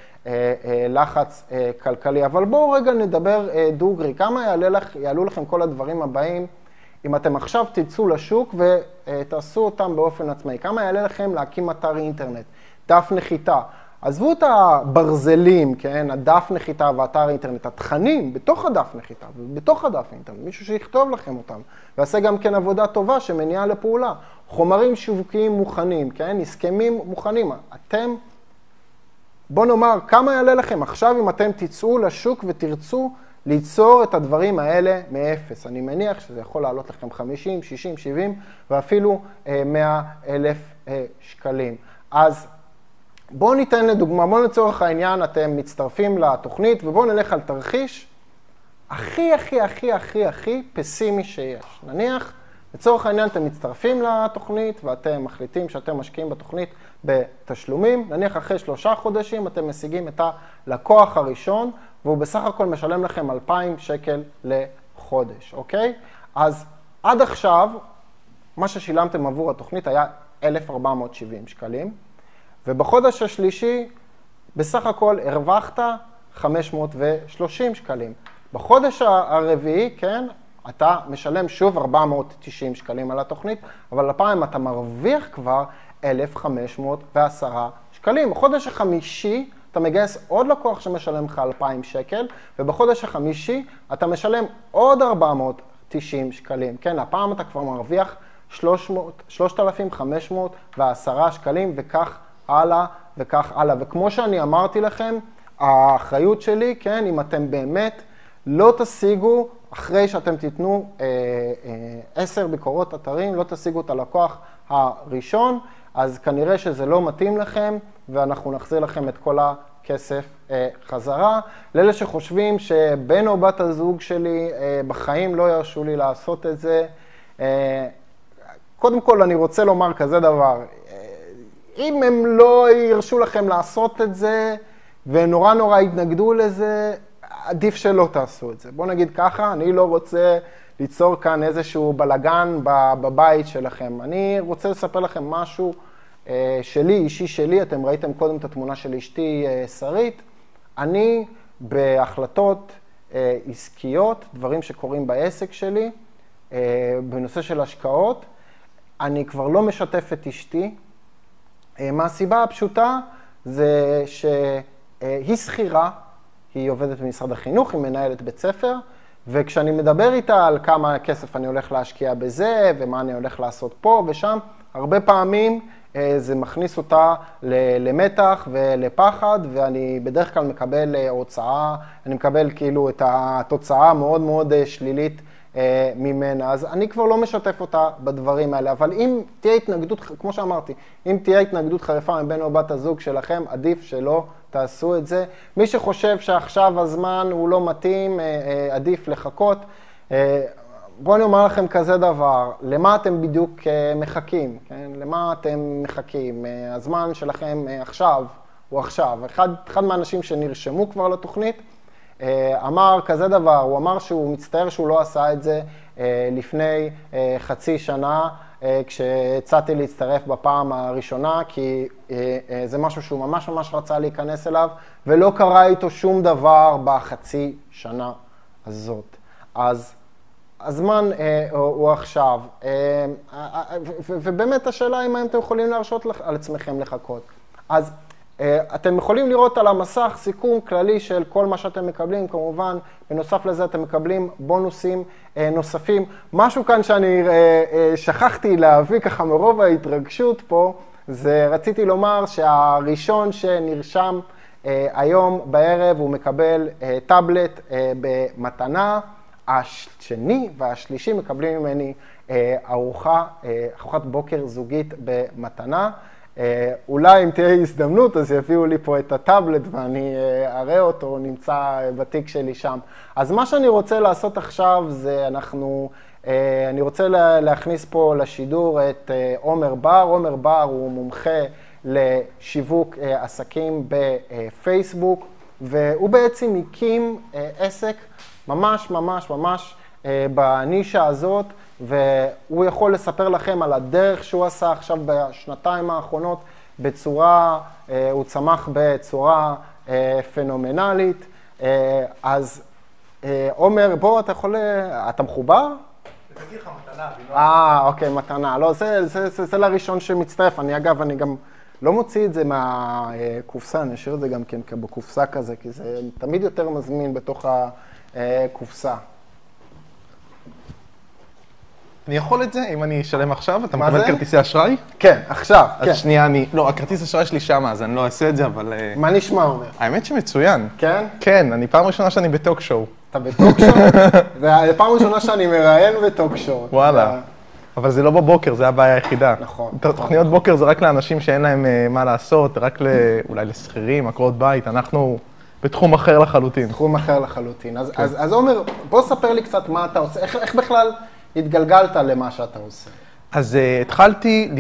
ללחץ כלכלי, אבל בואו רגע נדבר דוגרי. כמה יעלו לכם כל הדברים הבאים אם אתם עכשיו תצאו לשוק ותעשו אותם באופן עצמאי? כמה יעלה לכם להקים אתר אינטרנט, דף נחיתה? עזבו את הברזלים, כן, הדף נחיתה ואתר אינטרנט, התכנים בתוך הדף נחיתה ובתוך הדף אינטרנט, מישהו שיכתוב לכם אותם, ועשה גם כן עבודה טובה שמניעה לפעולה, חומרים שיווקיים מוכנים, כן, הסכמים מוכנים. אתם, בוא נאמר, כמה יעלה לכם עכשיו אם אתם תצאו לשוק ותרצו ליצור את הדברים האלה מאפס? אני מניח שזה יכול לעלות לכם 50, 60, 70 ואפילו 100,000 שקלים. אז בואו ניתן לדוגמה, בואו לצורך העניין, אתם מצטרפים לתוכנית ובואו נלך על תרחיש הכי פסימי שיש. נניח, לצורך העניין אתם מצטרפים לתוכנית ואתם מחליטים שאתם משקיעים בתוכנית בתשלומים. נניח אחרי 3 חודשים אתם משיגים את הלקוח הראשון והוא בסך הכל משלם לכם 2,000 שקל לחודש, אוקיי? אז עד עכשיו, מה ששילמתם עבור התוכנית היה 1,470 שקלים. ובחודש השלישי, בסך הכל הרווחת 530 שקלים. בחודש הרביעי, כן, אתה משלם שוב 490 שקלים על התוכנית, אבל הפעם אתה מרוויח כבר 1,510 שקלים. בחודש החמישי, אתה מגייס עוד לקוח שמשלם לך 2,000 שקל, ובחודש החמישי אתה משלם עוד 490 שקלים. כן, הפעם אתה כבר מרוויח 3,510 שקלים, וכך הלאה וכך הלאה. וכמו שאני אמרתי לכם, האחריות שלי, כן, אם אתם באמת לא תשיגו, אחרי שאתם תיתנו 10 ביקורות אתרים, לא תשיגו את הלקוח הראשון, אז כנראה שזה לא מתאים לכם, ואנחנו נחזיר לכם את כל הכסף חזרה. לאלה שחושבים שבן או בת הזוג שלי בחיים לא ירשו לי לעשות את זה, קודם כל אני רוצה לומר כזה דבר, אם הם לא ירשו לכם לעשות את זה, ונורא יתנגדו לזה, עדיף שלא תעשו את זה. בואו נגיד ככה, אני לא רוצה ליצור כאן איזשהו בלגן בבית שלכם. אני רוצה לספר לכם משהו שלי, אישי שלי. אתם ראיתם קודם את התמונה של אשתי שרית. אני בהחלטות עסקיות, דברים שקורים בעסק שלי, בנושא של השקעות, אני כבר לא משתף את אשתי. מהסיבה הפשוטה זה שהיא שכירה, היא עובדת במשרד החינוך, היא מנהלת בית ספר, וכשאני מדבר איתה על כמה כסף אני הולך להשקיע בזה, ומה אני הולך לעשות פה ושם, הרבה פעמים זה מכניס אותה למתח ולפחד, ואני בדרך כלל מקבל הוצאה, אני מקבל כאילו את התוצאה מאוד מאוד שלילית ממנה. אז אני כבר לא משתף אותה בדברים האלה, אבל אם תהיה התנגדות, כמו שאמרתי, אם תהיה התנגדות חריפה מבין או בת הזוג שלכם, עדיף שלא תעשו את זה. מי שחושב שעכשיו הזמן הוא לא מתאים, עדיף לחכות. בואו אני אומר לכם כזה דבר, למה אתם בדיוק מחכים? כן? למה אתם מחכים? הזמן שלכם עכשיו הוא עכשיו. אחד מהאנשים שנרשמו כבר לתוכנית אמר כזה דבר, הוא אמר שהוא מצטער שהוא לא עשה את זה לפני חצי שנה, כשהצעתי להצטרף בפעם הראשונה, כי זה משהו שהוא ממש ממש רצה להיכנס אליו, ולא קרה איתו שום דבר בחצי שנה הזאת. אז הזמן הוא עכשיו, ובאמת השאלה אם אתם יכולים להרשות על עצמכם לחכות. אז אתם יכולים לראות על המסך סיכום כללי של כל מה שאתם מקבלים, כמובן, בנוסף לזה אתם מקבלים בונוסים נוספים. משהו כאן שאני שכחתי להביא ככה מרוב ההתרגשות פה, זה רציתי לומר שהראשון שנרשם היום בערב הוא מקבל טאבלט במתנה, השני והשלישי מקבלים ממני ארוחת בוקר זוגית במתנה. אולי אם תהיה הזדמנות אז יביאו לי פה את הטאבלט ואני אראה אותו, הוא נמצא בתיק שלי שם. אז מה שאני רוצה לעשות עכשיו זה אני רוצה להכניס פה לשידור את עומר בר. עומר בר הוא מומחה לשיווק עסקים בפייסבוק, והוא בעצם הקים עסק ממש ממש ממש בנישה הזאת, והוא יכול לספר לכם על הדרך שהוא עשה עכשיו בשנתיים האחרונות הוא צמח בצורה פנומנלית. אז עומר, בוא, אתה מחובר? נתתי לך מתנה. אוקיי, מתנה. לא, זה לראשון שמצטרף. אני גם לא מוציא את זה מהקופסה, אני אשאיר את זה גם כן בקופסה כזה, כי זה תמיד יותר מזמין בתוך הקופסה. אני יכול את זה, אם אני אשלם עכשיו, אתה מקבל כרטיסי אשראי? כן, עכשיו, כן. אז שנייה, לא, הכרטיס אשראי שלי שם, אז אני לא אעשה את זה, אבל... מה נשמע, אומר? האמת שמצוין. כן? כן, אני פעם ראשונה שאני בטוק שואו. אתה בטוק שואו? זה פעם ראשונה שאני מראיין בטוק שואו. וואלה. אבל זה לא בבוקר, זה הבעיה היחידה. נכון. תוכניות בוקר זה רק לאנשים שאין להם מה לעשות, רק אולי לשכירים, עקרות בית, אנחנו בתחום אחר לחלוטין. תחום אחר לחלוטין. אז עומר, בוא ספר לי קצת מה אתה עושה, איך בכלל התגלגלת למה שאתה עושה? אז התחלתי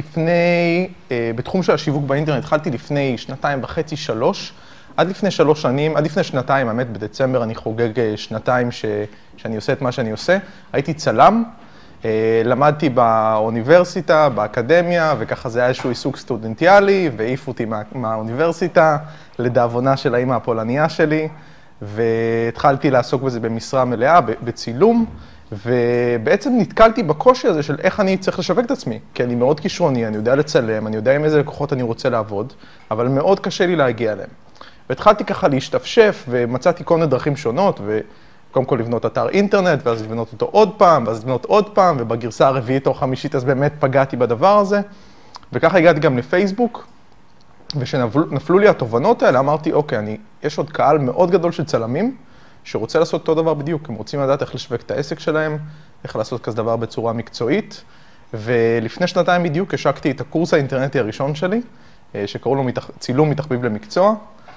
בתחום של השיווק באינטרנט, התחלתי לפני 2.5, 3, עד לפני 3 שנים, עד לפני שנתיים, האמת, בדצמבר אני חוגג שנתיים שאני עושה את מה שאני עושה. הייתי צלם, למדתי באוניברסיטה, באקדמיה, וככה זה היה איזשהו עיסוק סטודנטיאלי, והעיפו אותי מהאוניברסיטה, לדאבונה של האמא הפולניה שלי, והתחלתי לעסוק בזה במשרה מלאה, בצילום, ובעצם נתקלתי בקושי הזה של איך אני צריך לשווק את עצמי, כי אני מאוד כישרוני, אני יודע לצלם, אני יודע עם איזה לקוחות אני רוצה לעבוד, אבל מאוד קשה לי להגיע אליהם. והתחלתי ככה להשתפשף, ומצאתי כל מיני דרכים שונות, וקודם כל לבנות אתר אינטרנט, ואז לבנות אותו עוד פעם, ואז לבנות עוד פעם, ובגרסה הרביעית או חמישית אז באמת פגעתי בדבר הזה, וככה הגעתי גם לפייסבוק, ושנפלו לי התובנות האלה, אמרתי, אוקיי, יש עוד קהל מאוד גדול של צלמים, שרוצה לעשות אותו דבר בדיוק, הם רוצים לדעת איך לשווק את העסק שלהם, איך לעשות כזה דבר בצורה מקצועית, ולפני שנתיים בדיוק השקתי את הקורס האינטרנטי הראשון שלי, שקראו לו צילום מתחביב למקצוע,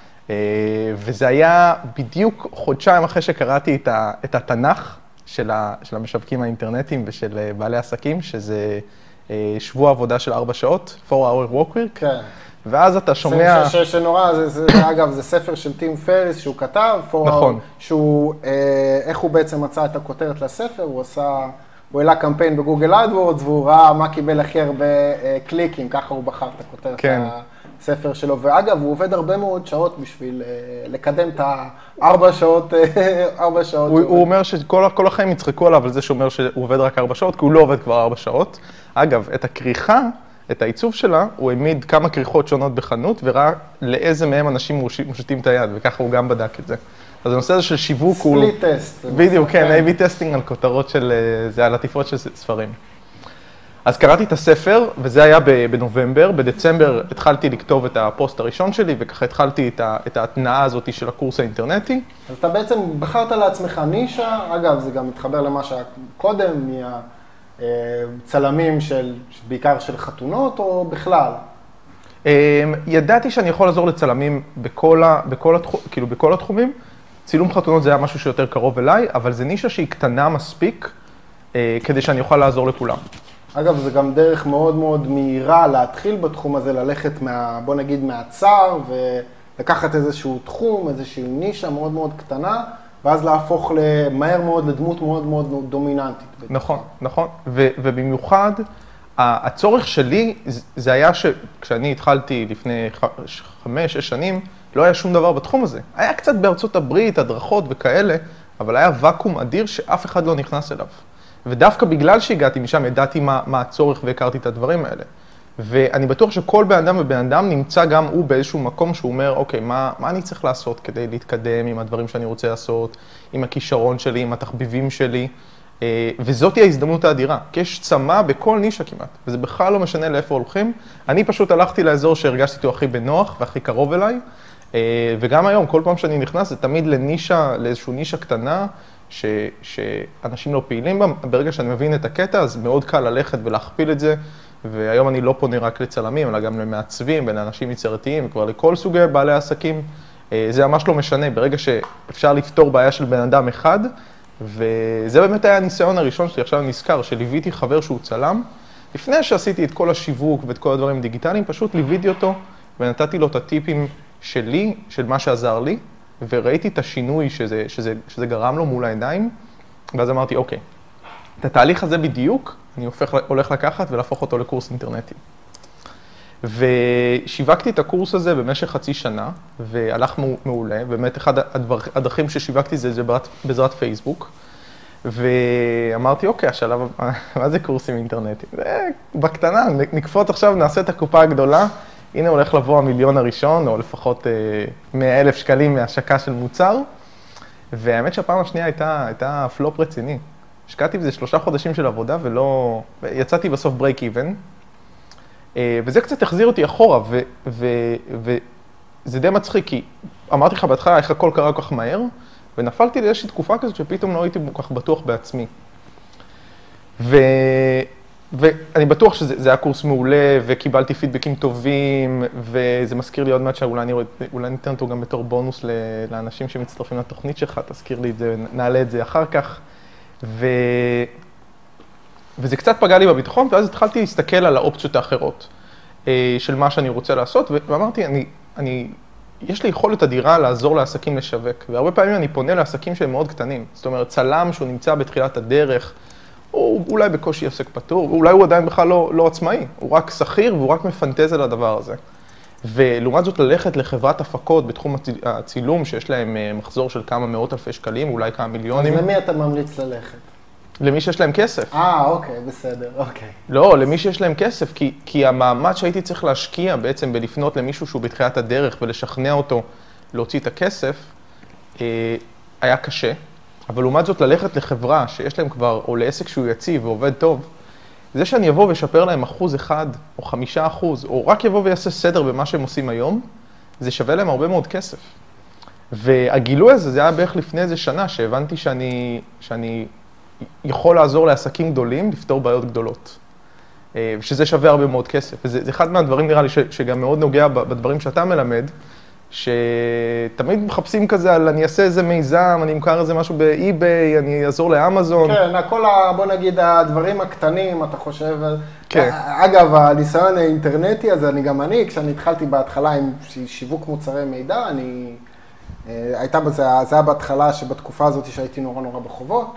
וזה היה בדיוק חודשיים אחרי שקראתי את התנ"ך של המשווקים האינטרנטיים ושל בעלי עסקים, שזה שבוע עבודה של 4 שעות, 4-hour work week. כן. ואז אתה שומע... שנורא, אגב, זה ספר של טים פריס שהוא כתב, נכון. איך הוא בעצם מצא את הכותרת לספר, הוא העלה קמפיין בגוגל אדוורדס, והוא ראה מה קיבל הכי הרבה קליקים, ככה הוא בחר את הכותרת כן. לספר שלו. ואגב, הוא עובד הרבה מאוד שעות בשביל לקדם את 4 שעות. הוא אומר שכל החיים יצחקו עליו על זה שהוא אומר שהוא עובד רק 4 שעות, כי הוא לא עובד כבר 4 שעות. אגב, את הכריכה, את העיצוב שלה, הוא העמיד כמה כריכות שונות בחנות, וראה לאיזה מהם אנשים מושיטים את היד, וככה הוא גם בדק את זה. אז הנושא הזה של שיווק הוא... ספליט טסט. בדיוק, כן, A/B טסטינג על כותרות של... זה על עטיפות של ספרים. אז קראתי את הספר, וזה היה בנובמבר. בדצמבר התחלתי לכתוב את הפוסט הראשון שלי, וככה התחלתי את ההתנאה הזאת של הקורס האינטרנטי. אז אתה בעצם בחרת לעצמך נישה, אגב, זה גם מתחבר למה שהיה קודם, מהצלמים בעיקר של חתונות או בכלל? ידעתי שאני יכול לעזור לצלמים בכל התחומים. צילום חתונות זה היה משהו שיותר קרוב אליי, אבל זה נישה שהיא קטנה מספיק כדי שאני אוכל לעזור לכולם. אגב, זה גם דרך מאוד מאוד מהירה להתחיל בתחום הזה, ללכת בוא נגיד מהצר, ולקחת איזשהו תחום, איזושהי נישה מאוד מאוד קטנה, ואז להפוך מהר מאוד לדמות מאוד מאוד דומיננטית. נכון, נכון. ובמיוחד, הצורך שלי, זה היה שכשאני התחלתי לפני 5-6 שנים, לא היה שום דבר בתחום הזה. היה קצת בארצות הברית, הדרכות וכאלה, אבל היה ואקום אדיר שאף אחד לא נכנס אליו. ודווקא בגלל שהגעתי משם, ידעתי מה הצורך והכרתי את הדברים האלה. ואני בטוח שכל בן אדם ובן אדם נמצא גם הוא באיזשהו מקום שהוא אומר, אוקיי, מה אני צריך לעשות כדי להתקדם עם הדברים שאני רוצה לעשות, עם הכישרון שלי, עם התחביבים שלי, וזאת היא ההזדמנות האדירה, כי יש צמא בכל נישה כמעט, וזה בכלל לא משנה לאיפה הולכים. אני פשוט הלכתי לאזור שהרגשתי אותו הכי בנוח והכי קרוב אליי, וגם היום, כל פעם שאני נכנס, זה תמיד לאיזשהו נישה קטנה, שאנשים לא פעילים בה. ברגע שאני מבין את הקטע, אז מאוד קל ללכת ולהכפיל את זה, והיום אני לא פונה רק לצלמים, אלא גם למעצבים ולאנשים יצירתיים, כבר לכל סוגי בעלי עסקים. זה ממש לא משנה, ברגע שאפשר לפתור בעיה של בן אדם אחד, וזה באמת היה הניסיון הראשון שלי, עכשיו אני נזכר, שליוויתי חבר שהוא צלם, לפני שעשיתי את כל השיווק ואת כל הדברים הדיגיטליים, פשוט ליוויתי אותו ונתתי לו את הטיפים שלי, של מה שעזר לי, וראיתי את השינוי שזה גרם לו מול העיניים, ואז אמרתי, אוקיי, את התהליך הזה בדיוק, אני הולך לקחת ולהפוך אותו לקורס אינטרנטי. ושיווקתי את הקורס הזה במשך חצי שנה, והלך מעולה, באמת אחד הדרכים ששיווקתי זה בעזרת פייסבוק, ואמרתי, אוקיי, השלב, מה זה קורסים אינטרנטיים? בקטנה, נקפוץ עכשיו, נעשה את הקופה הגדולה, הנה הולך לבוא המיליון הראשון, או לפחות 100,000 שקלים מהשקה של מוצר, והאמת שהפעם השנייה הייתה פלופ רציני. השקעתי בזה 3 חודשים של עבודה, ויצאתי בסוף ברייק איבן, וזה קצת החזיר אותי אחורה, וזה די מצחיק, כי אמרתי לך בהתחלה איך הכל קרה כל כך מהר, ונפלתי לאיזושהי תקופה כזאת שפתאום לא הייתי כל כך בטוח בעצמי. ואני בטוח שזה היה קורס מעולה, וקיבלתי פידבקים טובים, וזה מזכיר לי עוד מעט שאולי ניתן אותו גם בתור בונוס לאנשים שמצטרפים לתוכנית שלך, תזכיר לי את זה, נעלה את זה אחר כך. וזה קצת פגע לי בביטחון, ואז התחלתי להסתכל על האופציות האחרות של מה שאני רוצה לעשות, ואמרתי, יש לי יכולת אדירה לעזור לעסקים לשווק, והרבה פעמים אני פונה לעסקים שהם מאוד קטנים. זאת אומרת, צלם שהוא נמצא בתחילת הדרך, הוא אולי בקושי עסק פטור, אולי הוא עדיין בכלל לא עצמאי, הוא רק שכיר והוא רק מפנטז על הדבר הזה. ולעומת זאת ללכת לחברת הפקות בתחום הצילום, שיש להם מחזור של כמה מאות אלפי שקלים, אולי כמה מיליונים. אז למי אתה ממליץ ללכת? למי שיש להם כסף. אוקיי, בסדר, אוקיי. לא, למי שיש להם כסף, כי המאמץ שהייתי צריך להשקיע בעצם בלפנות למישהו שהוא בתחילת הדרך ולשכנע אותו להוציא את הכסף, היה קשה. אבל לעומת זאת ללכת לחברה שיש להם כבר, או לעסק שהוא יציב ועובד טוב, זה שאני אבוא וישפר להם 1% או 5%, או רק יבוא ויעשה סדר במה שהם עושים היום, זה שווה להם הרבה מאוד כסף. והגילוי הזה, זה היה בערך לפני איזה שנה, שהבנתי שאני יכול לעזור לעסקים גדולים, לפתור בעיות גדולות. ושזה שווה הרבה מאוד כסף. וזה אחד מהדברים, נראה לי, שגם מאוד נוגע בדברים שאתה מלמד, שתמיד מחפשים כזה על אני אעשה איזה מיזם, אני אמכר איזה משהו באי-ביי, אני אעזור לאמזון. כן, בוא נגיד, הדברים הקטנים, אתה חושב... כן. אגב, הניסיון האינטרנטי הזה, כשאני התחלתי בהתחלה עם שיווק מוצרי מידע, זה היה בהתחלה שבתקופה הזאת שהייתי נורא בחובות,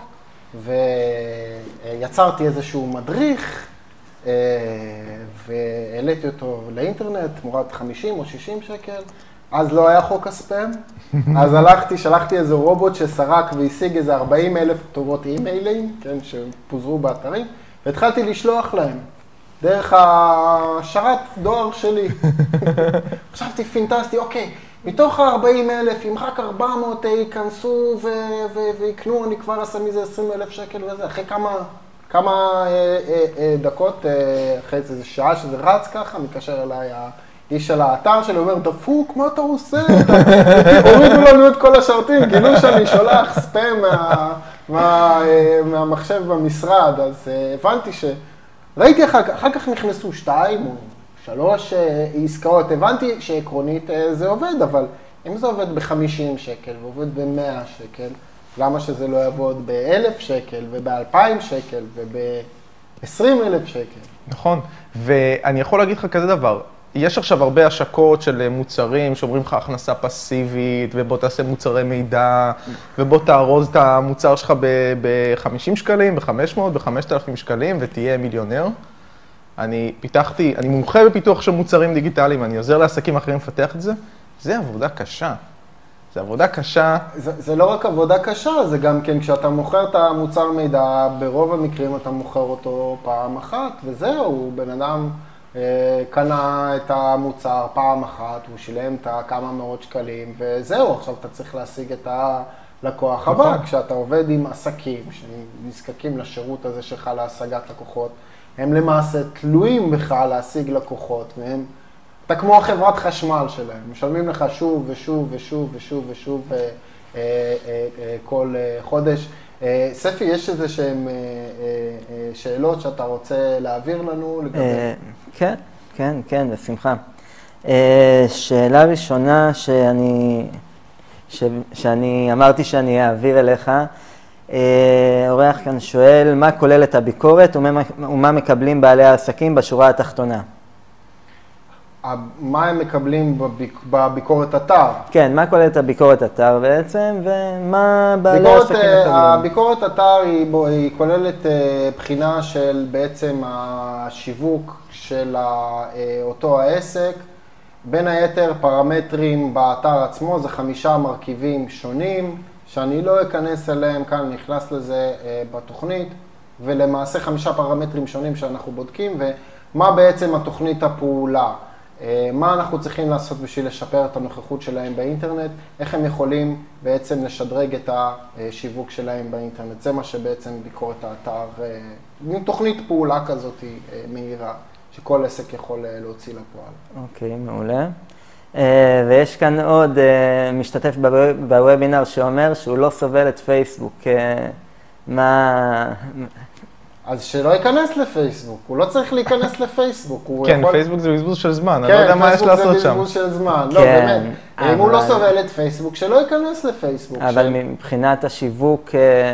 ויצרתי איזשהו מדריך, והעליתי אותו לאינטרנט, תמורת 50 או 60 שקל. אז לא היה חוק הספאם, אז שלחתי איזה רובוט שסרק והשיג איזה 40,000 כתובות אימיילים, כן, שפוזרו באתרים, והתחלתי לשלוח להם, דרך השרת דואר שלי. חשבתי פינטסטי, אוקיי, מתוך ה-40,000, אם רק 400 ייכנסו ויקנו, אני כבר אעשה מזה 20,000 שקל וזה. אחרי כמה דקות, אחרי איזה שעה שזה רץ ככה, מתקשר אליי האיש של האתר שלי, אומר, דפוק, מה אתה עושה? הורידו לנו את כל השרתים, גילו שאני שולח ספאם מהמחשב במשרד, אז הבנתי ראיתי אחר כך נכנסו 2 או 3 עסקאות, הבנתי שעקרונית זה עובד, אבל אם זה עובד ב-50 שקל ועובד ב-100 שקל, למה שזה לא יעבוד ב-1,000 שקל וב-2,000 שקל וב-20,000 שקל? נכון, ואני יכול להגיד לך כזה דבר, יש עכשיו הרבה השקות של מוצרים שאומרים לך הכנסה פסיבית, ובוא תעשה מוצרי מידע, ובוא תארוז את המוצר שלך ב-50 שקלים, ב-500, ב-5,000 שקלים, ותהיה מיליונר. אני מומחה בפיתוח של מוצרים דיגיטליים, אני עוזר לעסקים אחרים לפתח את זה. זה עבודה קשה. זה עבודה קשה. זה לא רק עבודה קשה, זה גם כן כשאתה מוכר את המוצר מידע, ברוב המקרים אתה מוכר אותו פעם אחת, וזהו, בן אדם קנה את המוצר פעם אחת, הוא שילם את כמה מאות שקלים, וזהו, עכשיו אתה צריך להשיג את הלקוח הבא. כשאתה עובד עם עסקים שנזקקים לשירות הזה שלך להשגת לקוחות, הם למעשה תלויים בך להשיג לקוחות, והם, אתה כמו חברת חשמל שלהם, משלמים לך שוב ושוב ושוב ושוב ושוב כל חודש. ספי, יש איזה שהן שאלות שאתה רוצה להעביר לנו לגבי? כן, בשמחה. שאלה ראשונה שאני אמרתי שאני אעביר אליך, אורח כאן שואל, מה כוללת הביקורת ומה מקבלים בעלי העסקים בשורה התחתונה? מה הם מקבלים בביקורת אתר? כן, מה כוללת הביקורת אתר בעצם, ומה בעלי העסקים מקבלים? הביקורת אתר היא כוללת בחינה של בעצם השיווק של אותו העסק, בין היתר פרמטרים באתר עצמו, זה 5 מרכיבים שונים, שאני לא אכנס אליהם כאן, נכנס לזה בתוכנית, ולמעשה 5 פרמטרים שונים שאנחנו בודקים, ומה בעצם התוכנית הפעולה, מה אנחנו צריכים לעשות בשביל לשפר את הנוכחות שלהם באינטרנט, איך הם יכולים בעצם לשדרג את השיווק שלהם באינטרנט, זה מה שבעצם ביקורת האתר, תוכנית פעולה כזאת מהירה, שכל עסק יכול להוציא לפועל. אוקיי, מעולה. ויש כאן עוד משתתף בוובינר שאומר שהוא לא סובל את פייסבוק. מה... אז שלא ייכנס לפייסבוק, הוא לא צריך להיכנס לפייסבוק. כן, פייסבוק זה בזבוז של זמן, אני לא יודע מה יש לעשות שם. כן, פייסבוק זה בזבוז של זמן, לא באמת. אם הוא לא סובל את פייסבוק, שלא ייכנס לפייסבוק. אבל מבחינת השיווק...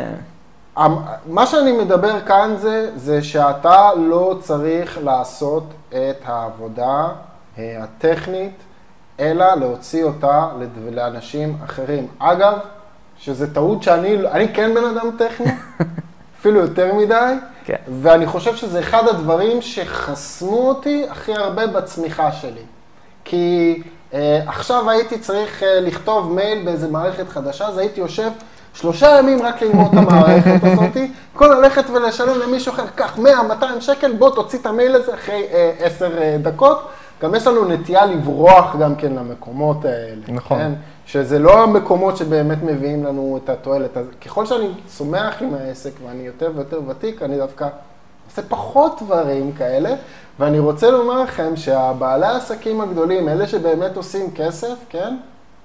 מה שאני מדבר כאן זה שאתה לא צריך לעשות את העבודה הטכנית, אלא להוציא אותה לאנשים אחרים. אגב, שזה טעות שאני כן בן אדם טכני, אפילו יותר מדי, כן. ואני חושב שזה אחד הדברים שחסמו אותי הכי הרבה בצמיחה שלי. כי עכשיו הייתי צריך לכתוב מייל באיזה מערכת חדשה, אז הייתי יושב 3 ימים רק ללמוד את המערכת הזאת, כל ללכת ולשלם למישהו אחר, קח 100-200 שקל, בוא תוציא את המייל הזה אחרי 10 דקות. גם יש לנו נטייה לברוח גם כן למקומות האלה. נכון. כן? שזה לא המקומות שבאמת מביאים לנו את התועלת. אז ככל שאני צומח עם העסק ואני יותר ויותר ותיק, אני דווקא עושה פחות דברים כאלה, ואני רוצה לומר לכם שהבעלי העסקים הגדולים, אלה שבאמת עושים כסף, כן?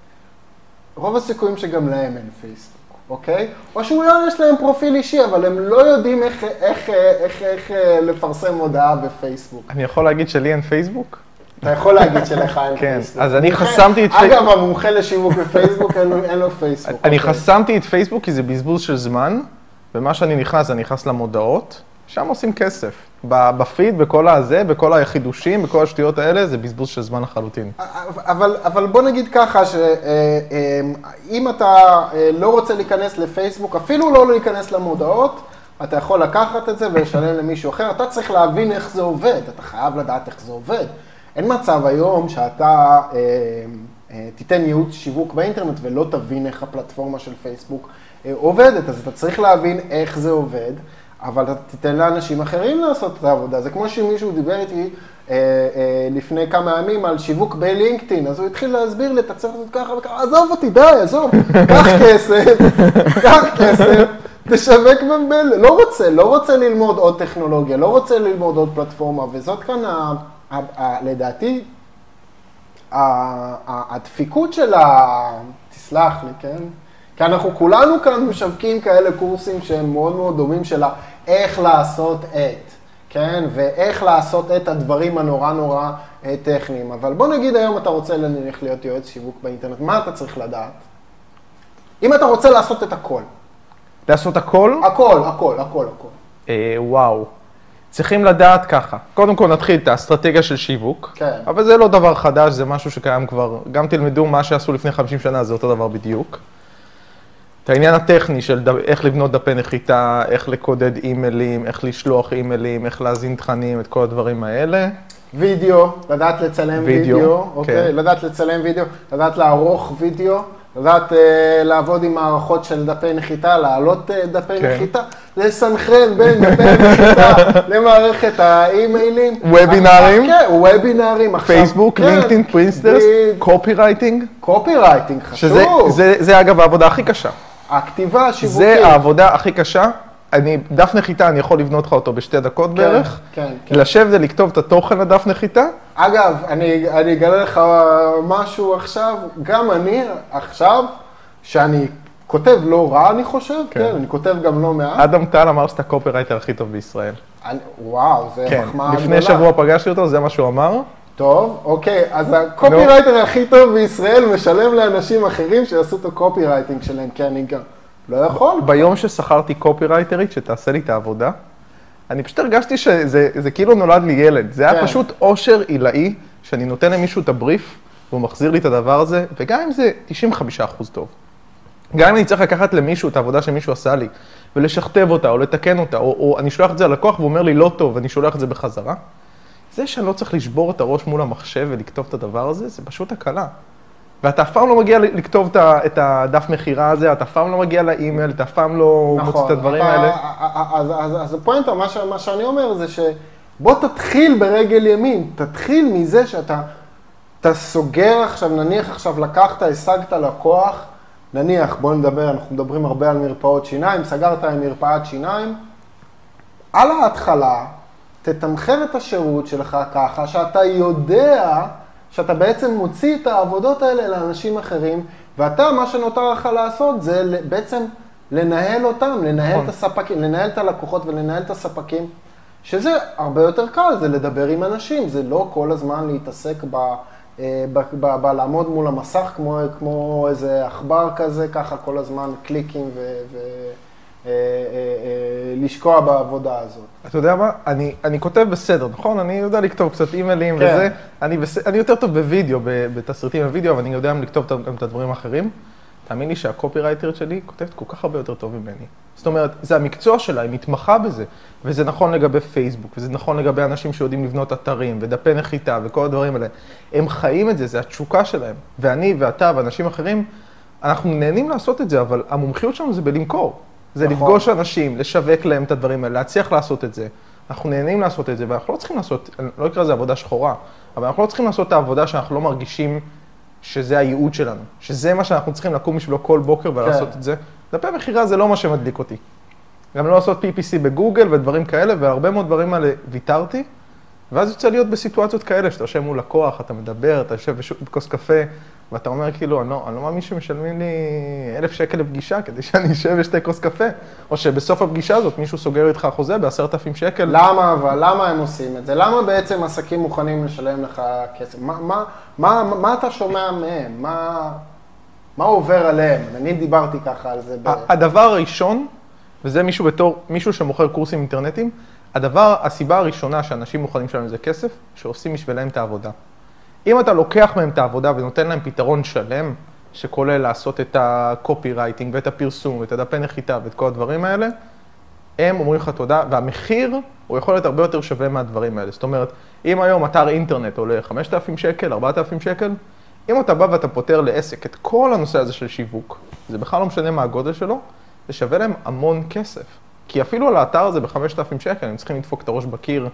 רוב הסיכויים שגם להם אין פייסבוק, אוקיי? או שאולי יש להם פרופיל אישי, אבל הם לא יודעים איך לפרסם הודעה בפייסבוק. אני יכול להגיד שלי אין פייסבוק? אתה יכול להגיד שלך אין פייסבוק. כן, אז אני חסמתי את פייסבוק. אגב, המומחה לשיווק בפייסבוק אין לו פייסבוק. אני חסמתי את פייסבוק כי זה בזבוז של זמן, ומה שאני נכנס, אני נכנס למודעות, שם עושים כסף. בפיד, בכל הזה, בכל החידושים, בכל השטויות האלה, זה בזבוז של זמן לחלוטין. אבל בוא נגיד ככה, שאם אתה לא רוצה להיכנס לפייסבוק, אפילו לא להיכנס למודעות, אתה יכול לקחת את זה ולשלם למישהו אחר. אתה צריך להבין איך זה עובד, אתה חייב לדעת איך זה עובד. אין מצב היום שאתה תיתן ייעוץ שיווק באינטרנט ולא תבין איך הפלטפורמה של פייסבוק עובדת, אז אתה צריך להבין איך זה עובד, אבל אתה תיתן לאנשים אחרים לעשות את העבודה. זה כמו שמישהו דיבר איתי לפני כמה ימים על שיווק בלינקדאין, אז הוא התחיל להסביר לי, אתה צריך לעשות ככה וככה, עזוב אותי, די, עזוב, קח כסף, תשווק לא רוצה ללמוד עוד טכנולוגיה, לא רוצה ללמוד עוד פלטפורמה, וזאת כאן, לדעתי, הדפיקות של תסלח לי, כן? כי אנחנו כולנו כאן משווקים כאלה קורסים שהם מאוד מאוד דומים של איך לעשות כן? ואיך לעשות את הדברים הנורא טכניים. אבל בוא נגיד היום אתה רוצה להניח להיות יועץ שיווק באינטרנט, מה אתה צריך לדעת? אם אתה רוצה לעשות את הכל. לעשות הכל? הכל. וואו. צריכים לדעת ככה. קודם כל נתחיל את האסטרטגיה של שיווק. כן. אבל זה לא דבר חדש, זה משהו שקיים כבר. גם תלמדו מה שעשו לפני 50 שנה, זה אותו דבר בדיוק. את העניין הטכני של איך לבנות דפי נחיתה, איך לקודד אימיילים, איך לשלוח אימיילים, איך להזין תכנים, את כל הדברים האלה. וידאו, לדעת לצלם וידאו, אוקיי, לדעת לצלם וידאו, לדעת לערוך וידאו, לדעת לעבוד עם מערכות של דפי נחיתה, להעלות דפי נחיתה, לסנכרן בין דפי נחיתה למערכת האימיילים. וובינרים. כן, וובינרים. פייסבוק, לינקדאין, פרינסטרס, קופי רייטינג. קופי רייטינג, חשוב. שזה אגב העבודה הכי קשה. הכתיבה השיווקית. זה העבודה הכי קשה. דף נחיתה, אני יכול לבנות לך אותו ב2 דקות בערך. כן. לשב ולכתוב את התוכן לדף נחיתה. אגב, אני אגלה לך משהו עכשיו, גם אני עכשיו, שאני כותב לא רע, אני חושב, כן, אני כותב גם לא מעט. אדם טל אמר שאתה קופירייטר הכי טוב בישראל. וואו, זה מחמאה גדולה. לפני שבוע פגשתי אותו, זה מה שהוא אמר. טוב, אוקיי, אז הקופירייטר הכי טוב בישראל משלם לאנשים אחרים שיעשו את הקופירייטינג שלהם, כי אני גם לא יכול. ביום ששכרתי קופירייטרית שתעשה לי את העבודה, אני פשוט הרגשתי שזה כאילו נולד לי ילד. זה היה פשוט אושר עילאי, שאני נותן למישהו את הבריף, והוא מחזיר לי את הדבר הזה, וגם אם זה 95% טוב. גם אם אני צריך לקחת למישהו את העבודה שמישהו עשה לי, ולשכתב אותה, או לתקן אותה, או אני שולח את זה ללקוח, והוא אומר לי לא טוב, ואני שולח את זה בחזרה. זה שאני לא צריך לשבור את הראש מול המחשב ולכתוב את הדבר הזה, זה פשוט הקלה. ואתה אף פעם לא מגיע לכתוב את הדף מחירה הזה, אתה אף פעם לא מגיע לאימייל, אתה אף פעם לא מוצא את הדברים האלה. אז הפואנטה, מה שאני אומר זה שבוא תתחיל ברגל ימין, תתחיל מזה שאתה סוגר עכשיו, נניח עכשיו לקחת, השגת לקוח, נניח, בוא נדבר, אנחנו מדברים הרבה על מרפאות שיניים, סגרת עם מרפאת שיניים, על ההתחלה, תתמחר את השירות שלך ככה, שאתה יודע שאתה בעצם מוציא את העבודות האלה לאנשים אחרים, ואתה, מה שנותר לך לעשות זה בעצם לנהל אותם, לנהל את הספקים, לנהל את הלקוחות ולנהל את הספקים, שזה הרבה יותר קל, זה לדבר עם אנשים, זה לא כל הזמן להתעסק לעמוד מול המסך כמו איזה עכבר כזה, ככה כל הזמן קליקים לשקוע בעבודה הזאת. אתה יודע מה? אני כותב בסדר, נכון? אני יודע לכתוב קצת אימיילים וזה. אני יותר טוב בווידאו, בתסריטים בווידאו, אבל אני יודע לכתוב גם את הדברים האחרים. תאמין לי שהקופירייטרית שלי כותבת כל כך הרבה יותר טוב ממני. זאת אומרת, זה המקצוע שלה, היא מתמחה בזה. וזה נכון לגבי פייסבוק, וזה נכון לגבי אנשים שיודעים לבנות אתרים, ודפי נחיתה, וכל הדברים האלה. הם חיים את זה, זה התשוקה שלהם. ואני ואתה ואנשים אחרים, אנחנו נהנים לעשות את זה, אבל המומחיות שלנו זה בלמכור. זה לפגוש אנשים, לשווק להם את הדברים האלה, להצליח לעשות את זה. אנחנו נהנים לעשות את זה, ואנחנו לא צריכים לעשות, לא אקרא לזה עבודה שחורה, אבל אנחנו לא צריכים לעשות את העבודה שאנחנו לא מרגישים שזה הייעוד שלנו, שזה מה שאנחנו צריכים לקום בשבילו כל בוקר ולעשות את זה. דפי מחירה זה לא מה שמדליק אותי. גם לא לעשות PPC בגוגל ודברים כאלה, והרבה מאוד דברים האלה ויתרתי, ואז יוצא להיות בסיטואציות כאלה, שאתה יושב מול לקוח, אתה מדבר, אתה יושב בכוס קפה, ואתה אומר כאילו, אני לא מאמין שמשלמים לי 1,000 שקל לפגישה, כדי שאני אשב ושתה כוס קפה, או שבסוף הפגישה הזאת מישהו סוגר איתך חוזה ב10,000 שקל. למה אבל? למה הם עושים את זה? למה בעצם עסקים מוכנים לשלם לך כסף? מה אתה שומע מהם? מה עובר עליהם? אני דיברתי ככה על זה. הדבר הראשון, וזה מישהו שמוכר קורסים אינטרנטיים, הסיבה הראשונה שאנשים מוכנים לשלם לזה כסף, שעושים בשבילם את העבודה. אם אתה לוקח מהם את העבודה ונותן להם פתרון שלם, שכולל לעשות את הקופי רייטינג ואת הפרסום ואת הדפי נחיתה ואת כל הדברים האלה, הם אומרים לך תודה, והמחיר הוא יכול להיות הרבה יותר שווה מהדברים האלה. זאת אומרת, אם היום אתר אינטרנט עולה 5,000 שקל, 4,000 שקל, אם אתה בא ואתה פותר לעסק את כל הנושא הזה של שיווק, זה בכלל לא משנה מה הגודל שלו, זה שווה להם המון כסף. כי אפילו על האתר הזה ב5,000 שקל, הם צריכים לדפוק את הראש בקיר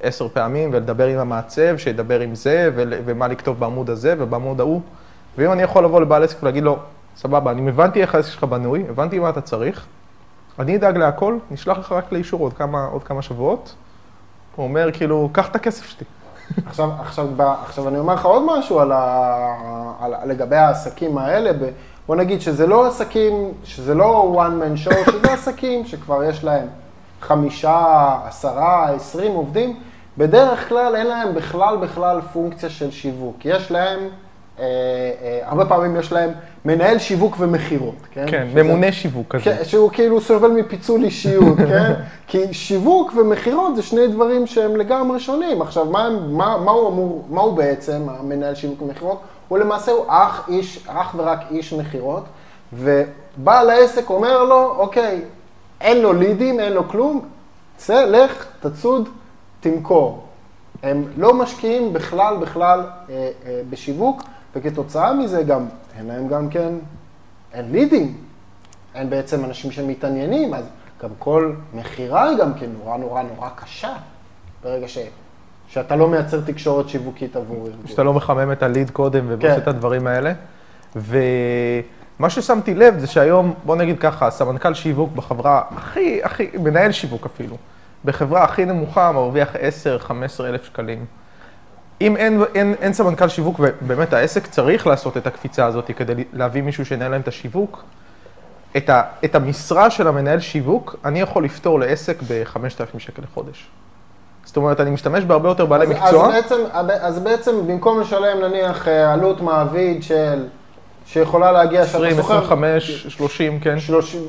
10 פעמים ולדבר עם המעצב, שידבר עם זה, ומה לכתוב בעמוד הזה ובעמוד ההוא. ואם אני יכול לבוא לבעל עסק ולהגיד לו, סבבה, אני הבנתי איך העסק שלך בנוי, הבנתי מה אתה צריך, אני אדאג להכל, נשלח לך רק לאישור עוד כמה שבועות. הוא אומר, כאילו, קח את הכסף שלי. עכשיו אני אומר לך עוד משהו לגבי העסקים האלה. בוא נגיד שזה לא עסקים, שזה לא one man show, שזה עסקים שכבר יש להם 5, 10, 20 עובדים. בדרך כלל אין להם בכלל פונקציה של שיווק. יש להם, הרבה פעמים יש להם מנהל שיווק ומחירות, כן? כן, ממונה שיווק כזה. שהוא כאילו סובל מפיצול אישיות, כן? כי שיווק ומחירות זה שני דברים שהם לגמרי שונים. עכשיו, מה הוא בעצם, המנהל שיווק ומחירות? הוא למעשה הוא אך ורק איש מחירות, ובעל העסק אומר לו, אוקיי, אין לו לידים, אין לו כלום, צא, לך, תצוד, תמכור. הם לא משקיעים בכלל בשיווק, וכתוצאה מזה גם, אין להם גם כן, אין לידים, אין בעצם אנשים שמתעניינים, אז גם כל מחירה היא גם כן נורא קשה, ברגע שאתה לא מייצר תקשורת שיווקית עבור ארגון. שאתה לא מחמם את הליד קודם ועושה את הדברים האלה. ומה ששמתי לב זה שהיום, בוא נגיד ככה, סמנכ"ל שיווק בחברה הכי, מנהל שיווק אפילו, בחברה הכי נמוכה מרוויח 10-15 אלף שקלים. אם אין סמנכ"ל שיווק, ובאמת העסק צריך לעשות את הקפיצה הזאת כדי להביא מישהו שינהל להם את השיווק, את המשרה של המנהל שיווק, אני יכול לפתור לעסק ב-5,000 שקל לחודש. זאת אומרת, אני משתמש בהרבה יותר בעלי מקצוע. אז בעצם, במקום לשלם נניח עלות מעביד שיכולה להגיע... 20, 25, 30, כן. 30,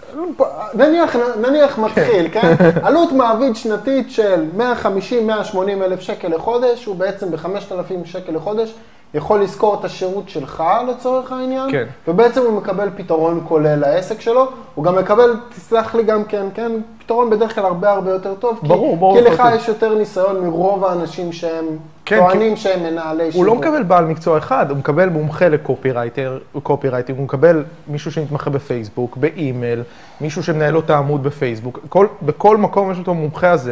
נניח מתחיל, כן? עלות מעביד שנתית של 150-180 אלף שקל לחודש, הוא בעצם ב-5,000 שקל לחודש, יכול לזכור את השירות שלך לצורך העניין, כן. ובעצם הוא מקבל פתרון כולל לעסק שלו, הוא גם מקבל, תסלח לי גם כן, פתרון בדרך כלל הרבה יותר טוב, ברור, כי לך יש יותר ניסיון מרוב האנשים שהם טוענים שהם מנהלי שיווק. הוא לא מקבל בעל מקצוע אחד, הוא מקבל מומחה לקופירייטינג, הוא מקבל מישהו שמתמחה בפייסבוק, באימייל, מישהו שמנהל לו את העמוד בפייסבוק, בכל מקום יש אותו מומחה הזה.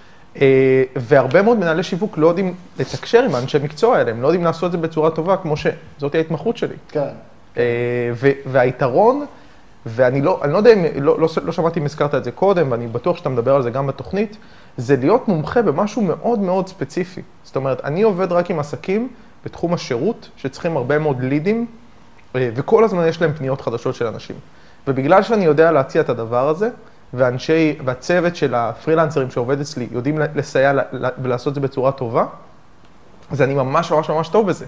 והרבה מאוד מנהלי שיווק לא יודעים לתקשר עם האנשי מקצוע האלה, הם לא יודעים לעשות את זה בצורה טובה, כמו שזאת ההתמחות שלי. כן. והיתרון, ואני לא יודע אם, לא שמעתי אם הזכרת את זה קודם, ואני בטוח שאתה מדבר על זה גם בתוכנית, זה להיות מומחה במשהו מאוד מאוד ספציפי. זאת אומרת, אני עובד רק עם עסקים בתחום השירות, שצריכים הרבה מאוד לידים, וכל הזמן יש להם פניות חדשות של אנשים. ובגלל שאני יודע להציע את הדבר הזה, והצוות של הפרילנסרים שעובד אצלי יודעים לסייע ולעשות את זה בצורה טובה, אז אני ממש טוב בזה.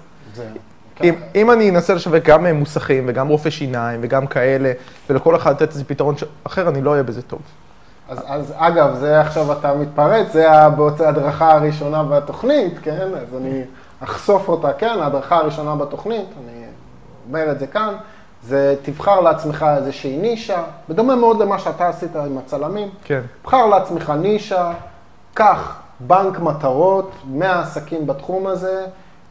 אם אני אנסה לשווק גם מוסכים וגם רופא שיניים וגם כאלה, ולכל אחד לתת איזה פתרון אחר, אני לא אהיה בזה טוב. אז אגב, זה עכשיו אתה מתפרץ, זה ההדרכה הראשונה בתוכנית, כן? אז אני אחשוף אותה, כן? ההדרכה הראשונה בתוכנית, אני אומר את זה כאן. זה תבחר לעצמך איזושהי נישה, בדומה מאוד למה שאתה עשית עם הצלמים. כן. בחר לעצמך נישה, קח בנק מטרות, 100 עסקים בתחום הזה,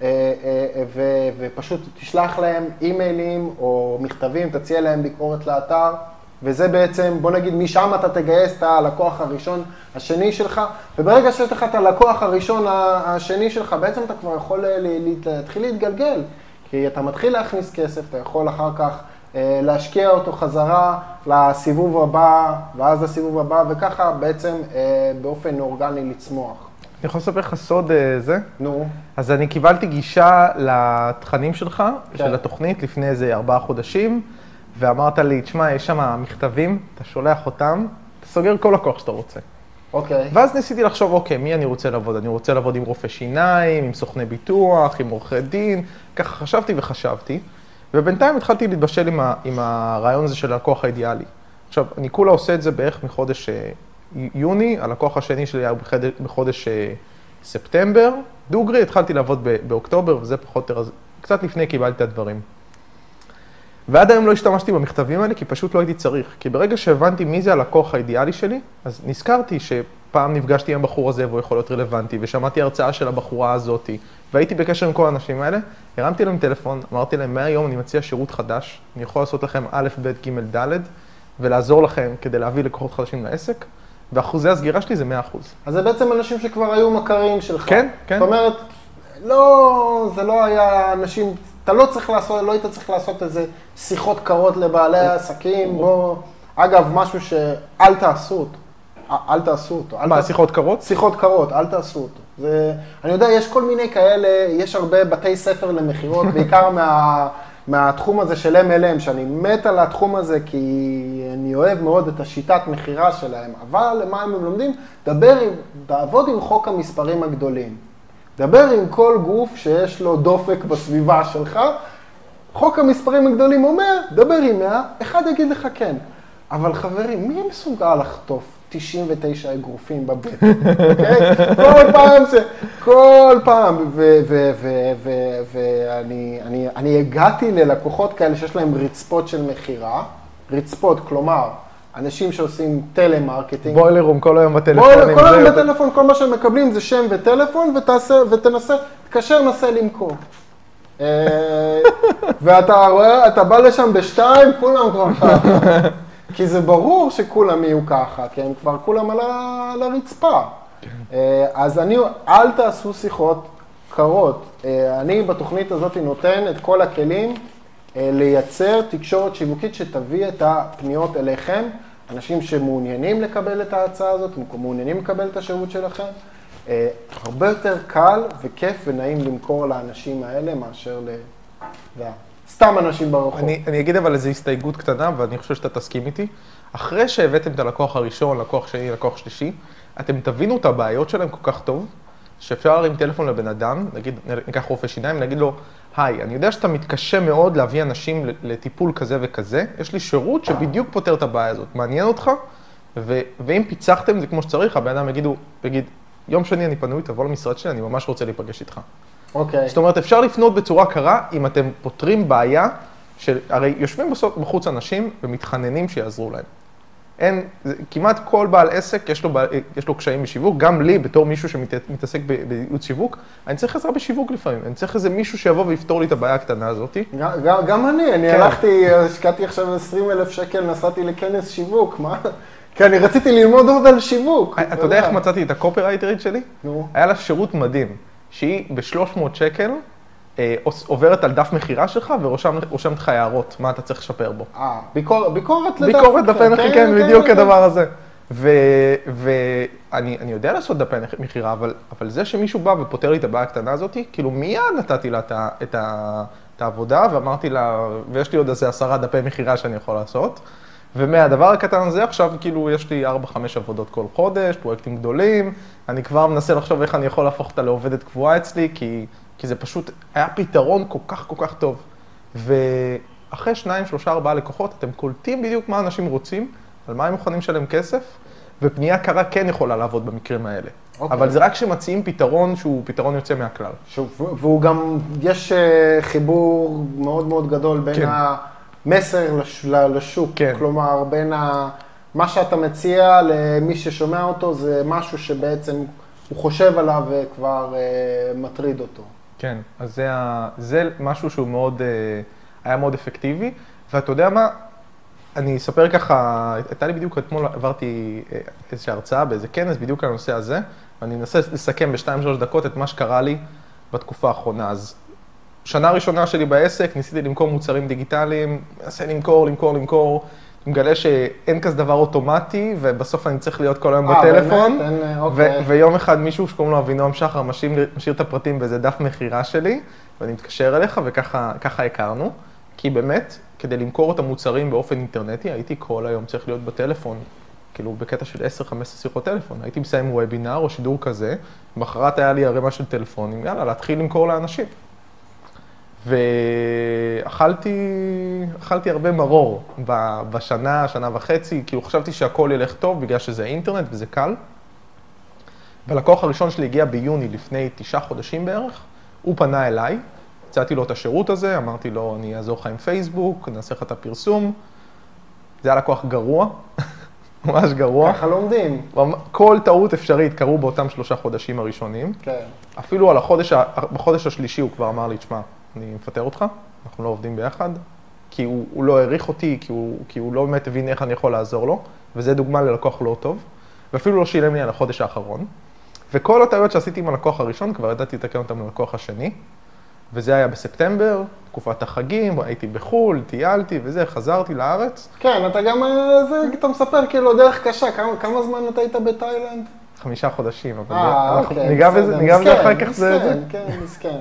ופשוט תשלח להם אימיילים או מכתבים, תציע להם ביקורת לאתר, וזה בעצם, בוא נגיד, משם אתה תגייס את הלקוח הראשון, השני שלך, וברגע שיש לך את הלקוח הראשון, השני שלך, בעצם אתה כבר יכול להתחיל להתגלגל. כי אתה מתחיל להכניס כסף, אתה יכול אחר כך להשקיע אותו חזרה לסיבוב הבא, ואז לסיבוב הבא, וככה בעצם באופן אורגני לצמוח. אני יכול לספר לך סוד זה? נו. אז אני קיבלתי גישה לתכנים שלך, של התוכנית, לפני איזה 4 חודשים, ואמרת לי, תשמע, יש שם מכתבים, אתה שולח אותם, אתה סוגר כל לקוח שאתה רוצה. אוקיי. ואז ניסיתי לחשוב, אוקיי, מי אני רוצה לעבוד? אני רוצה לעבוד עם רופא שיניים, עם סוכני ביטוח, עם עורכי דין, ככה חשבתי, ובינתיים התחלתי להתבשל עם הרעיון הזה של הלקוח האידיאלי. עכשיו, אני כולה עושה את זה בערך מחודש יוני, הלקוח השני שלי היה בחודש ספטמבר, דוגרי, התחלתי לעבוד באוקטובר, וזה פחות או יותר, קצת לפני קיבלתי את הדברים. ועד היום לא השתמשתי במכתבים האלה, כי פשוט לא הייתי צריך. כי ברגע שהבנתי מי זה הלקוח האידיאלי שלי, אז נזכרתי שפעם נפגשתי עם הבחור הזה והוא יכול להיות רלוונטי, ושמעתי הרצאה של הבחורה הזאת, והייתי בקשר עם כל האנשים האלה, הרמתי להם טלפון, אמרתי להם, מהיום אני מציע שירות חדש, אני יכול לעשות לכם א', ב', ג', ד', ולעזור לכם כדי להביא לקוחות חדשים לעסק, ואחוזי הסגירה שלי זה 100%. אז זה בעצם אנשים שכבר היו מכרים שלך. כן, כן. זאת אומרת, לא, זה לא היה אנשים, אתה לא צריך לעשות, לא היית צריך לעשות איזה שיחות קרות לבעלי העסקים, בוא, אגב, משהו שאל תעשו אותו. אל תעשו אותו. מה, שיחות קרות? שיחות קרות, אל תעשו אותו. זה, אני יודע, יש כל מיני כאלה, יש הרבה בתי ספר למכירות, בעיקר מהתחום הזה של MLM, שאני מת על התחום הזה, כי אני אוהב מאוד את השיטת מכירה שלהם, אבל למה הם לומדים? תעבוד עם חוק המספרים הגדולים. דבר עם כל גוף שיש לו דופק בסביבה שלך, חוק המספרים הגדולים אומר, דבר עם 100, אחד יגיד לך כן. אבל חברים, מי מסוגל לחטוף 99 אגרופים בבטן? אוקיי? כל פעם, ואני הגעתי ללקוחות כאלה שיש להם רצפות של מחירה, רצפות, כלומר, אנשים שעושים טלמרקטינג. בוילרום, כל היום בטלפונים. כל היום בטלפון, כל מה שהם מקבלים זה שם וטלפון, ותנסה, תקשר, נסה למכור. ואתה רואה, אתה בא לשם בשתיים, כולם כבר ככה. כי זה ברור שכולם יהיו ככה, כי הם כבר כולם על הרצפה. אז אל תעשו שיחות קרות. אני בתוכנית הזאת נותן את כל הכלים לייצר תקשורת שיווקית שתביא את הפניות אליכם, אנשים שמעוניינים לקבל את ההצעה הזאת, מעוניינים לקבל את השירות שלכם. הרבה יותר קל וכיף ונעים למכור לאנשים האלה מאשר סתם אנשים ברחוב. אני אגיד אבל איזו הסתייגות קטנה, ואני חושב שאתה תסכים איתי. אחרי שהבאתם את הלקוח הראשון, לקוח שני, לקוח שלישי, אתם תבינו את הבעיות שלהם כל כך טוב, שאפשר להרים טלפון לבן אדם, נגיד, ניקח רופא שיניים, נגיד לו, היי, אני יודע שאתה מתקשה מאוד להביא אנשים לטיפול כזה וכזה, יש לי שירות שבדיוק פותר את הבעיה הזאת, מעניין אותך, ואם פיצחתם זה כמו שצריך, הבן אדם יגיד, יום שני אני פנוי, תבוא למשרד שלי, אני ממש רוצה להיפגש איתך. אוקיי. זאת אומרת, אפשר לפנות בצורה קרה אם אתם פותרים בעיה הרי יושבים בחוץ אנשים ומתחננים שיעזרו להם. כמעט כל בעל עסק יש לו קשיים בשיווק, גם לי בתור מישהו שמתעסק בייעוץ שיווק, אני צריך עזרה בשיווק לפעמים, אני צריך איזה מישהו שיבוא ויפתור לי את הבעיה הקטנה הזאת. גם אני הלכתי, השקעתי עכשיו 20,000 שקל, נסעתי לכנס שיווק, מה? כי אני רציתי ללמוד עוד על שיווק. אתה יודע איך מצאתי את הקופרייטרית שלי? נו. היה לה שירות מדהים, שהיא ב-300 שקל עוברת על דף מחירה שלך ורושמת לך הערות, מה אתה צריך לשפר בו. ביקורת לדף. ביקורת דפי מחירה, כן, בדיוק הדבר הזה. ואני יודע לעשות דפי מחירה, אבל זה שמישהו בא ופותר לי את הבעיה הקטנה הזאת, כאילו מיד נתתי לה את העבודה ואמרתי לה, ויש לי עוד איזה 10 דפי מחירה שאני יכול לעשות. ומהדבר הקטן הזה עכשיו כאילו יש לי 4-5 עבודות כל חודש, פרויקטים גדולים, אני כבר מנסה לחשוב איך אני יכול להפוך אותה לעובדת קבועה אצלי, כי זה פשוט היה פתרון כל כך טוב. ואחרי 2, 3, 4 לקוחות, אתם קולטים בדיוק מה אנשים רוצים, על מה הם מוכנים לשלם כסף, ופנייה קרה כן יכולה לעבוד במקרים האלה. אבל זה רק שמציעים פתרון שהוא פתרון יוצא מהכלל. והוא גם, יש חיבור מאוד מאוד גדול בין המסר לשוק, כלומר בין מה שאתה מציע למי ששומע אותו, זה משהו שבעצם הוא חושב עליו וכבר מטריד אותו. כן, אז זה משהו שהוא מאוד, היה מאוד אפקטיבי, ואתה יודע מה, אני אספר ככה, הייתה לי בדיוק אתמול, עברתי איזושהי הרצאה באיזה כנס בדיוק על הנושא הזה, ואני אנסה לסכם ב2-3 דקות את מה שקרה לי בתקופה האחרונה. אז שנה ראשונה שלי בעסק, ניסיתי למכור מוצרים דיגיטליים, מנסה למכור, מגלה שאין כזה דבר אוטומטי, ובסוף אני צריך להיות כל היום בטלפון, ויום אחד מישהו שקוראים לו אבינועם שחר משאיר את הפרטים באיזה דף מחירה שלי, ואני מתקשר אליך וככה הכרנו, כי באמת, כדי למכור את המוצרים באופן אינטרנטי, הייתי כל היום צריך להיות בטלפון, כאילו בקטע של 10-15 שיחות טלפון, הייתי מסיים וובינר או שידור כזה, ומחרת היה לי הרמה של טלפונים, יאללה, להתחיל למכור לאנשים. ואכלתי הרבה מרור בשנה, שנה וחצי, כאילו חשבתי שהכל ילך טוב בגלל שזה אינטרנט וזה קל. והלקוח הראשון שלי הגיע ביוני לפני 9 חודשים בערך, הוא פנה אליי, הצעתי לו את השירות הזה, אמרתי לו אני אעזור לך עם פייסבוק, נעשה לך את הפרסום. זה היה לקוח גרוע, ממש גרוע. ככה לומדים. כל טעות אפשרית קרו באותם 3 חודשים הראשונים. כן. אפילו בחודש השלישי הוא כבר אמר לי, תשמע, אני מפטר אותך, אנחנו לא עובדים ביחד, כי הוא לא העריך אותי, כי הוא לא באמת הבין איך אני יכול לעזור לו, וזה דוגמה ללקוח לא טוב. ואפילו לא שילם לי על החודש האחרון. וכל הטעויות שעשיתי עם הלקוח הראשון, כבר ידעתי לתקן אותם ללקוח השני. וזה היה בספטמבר, תקופת החגים, הייתי בחול, טיילתי וזה, חזרתי לארץ. כן, אתה גם, אתה מספר כאילו דרך קשה, כמה זמן אתה היית בתאילנד? 5 חודשים, אבל אוקיי, ניגע בזה אחר כך זה... מסכן, כן, מסכן.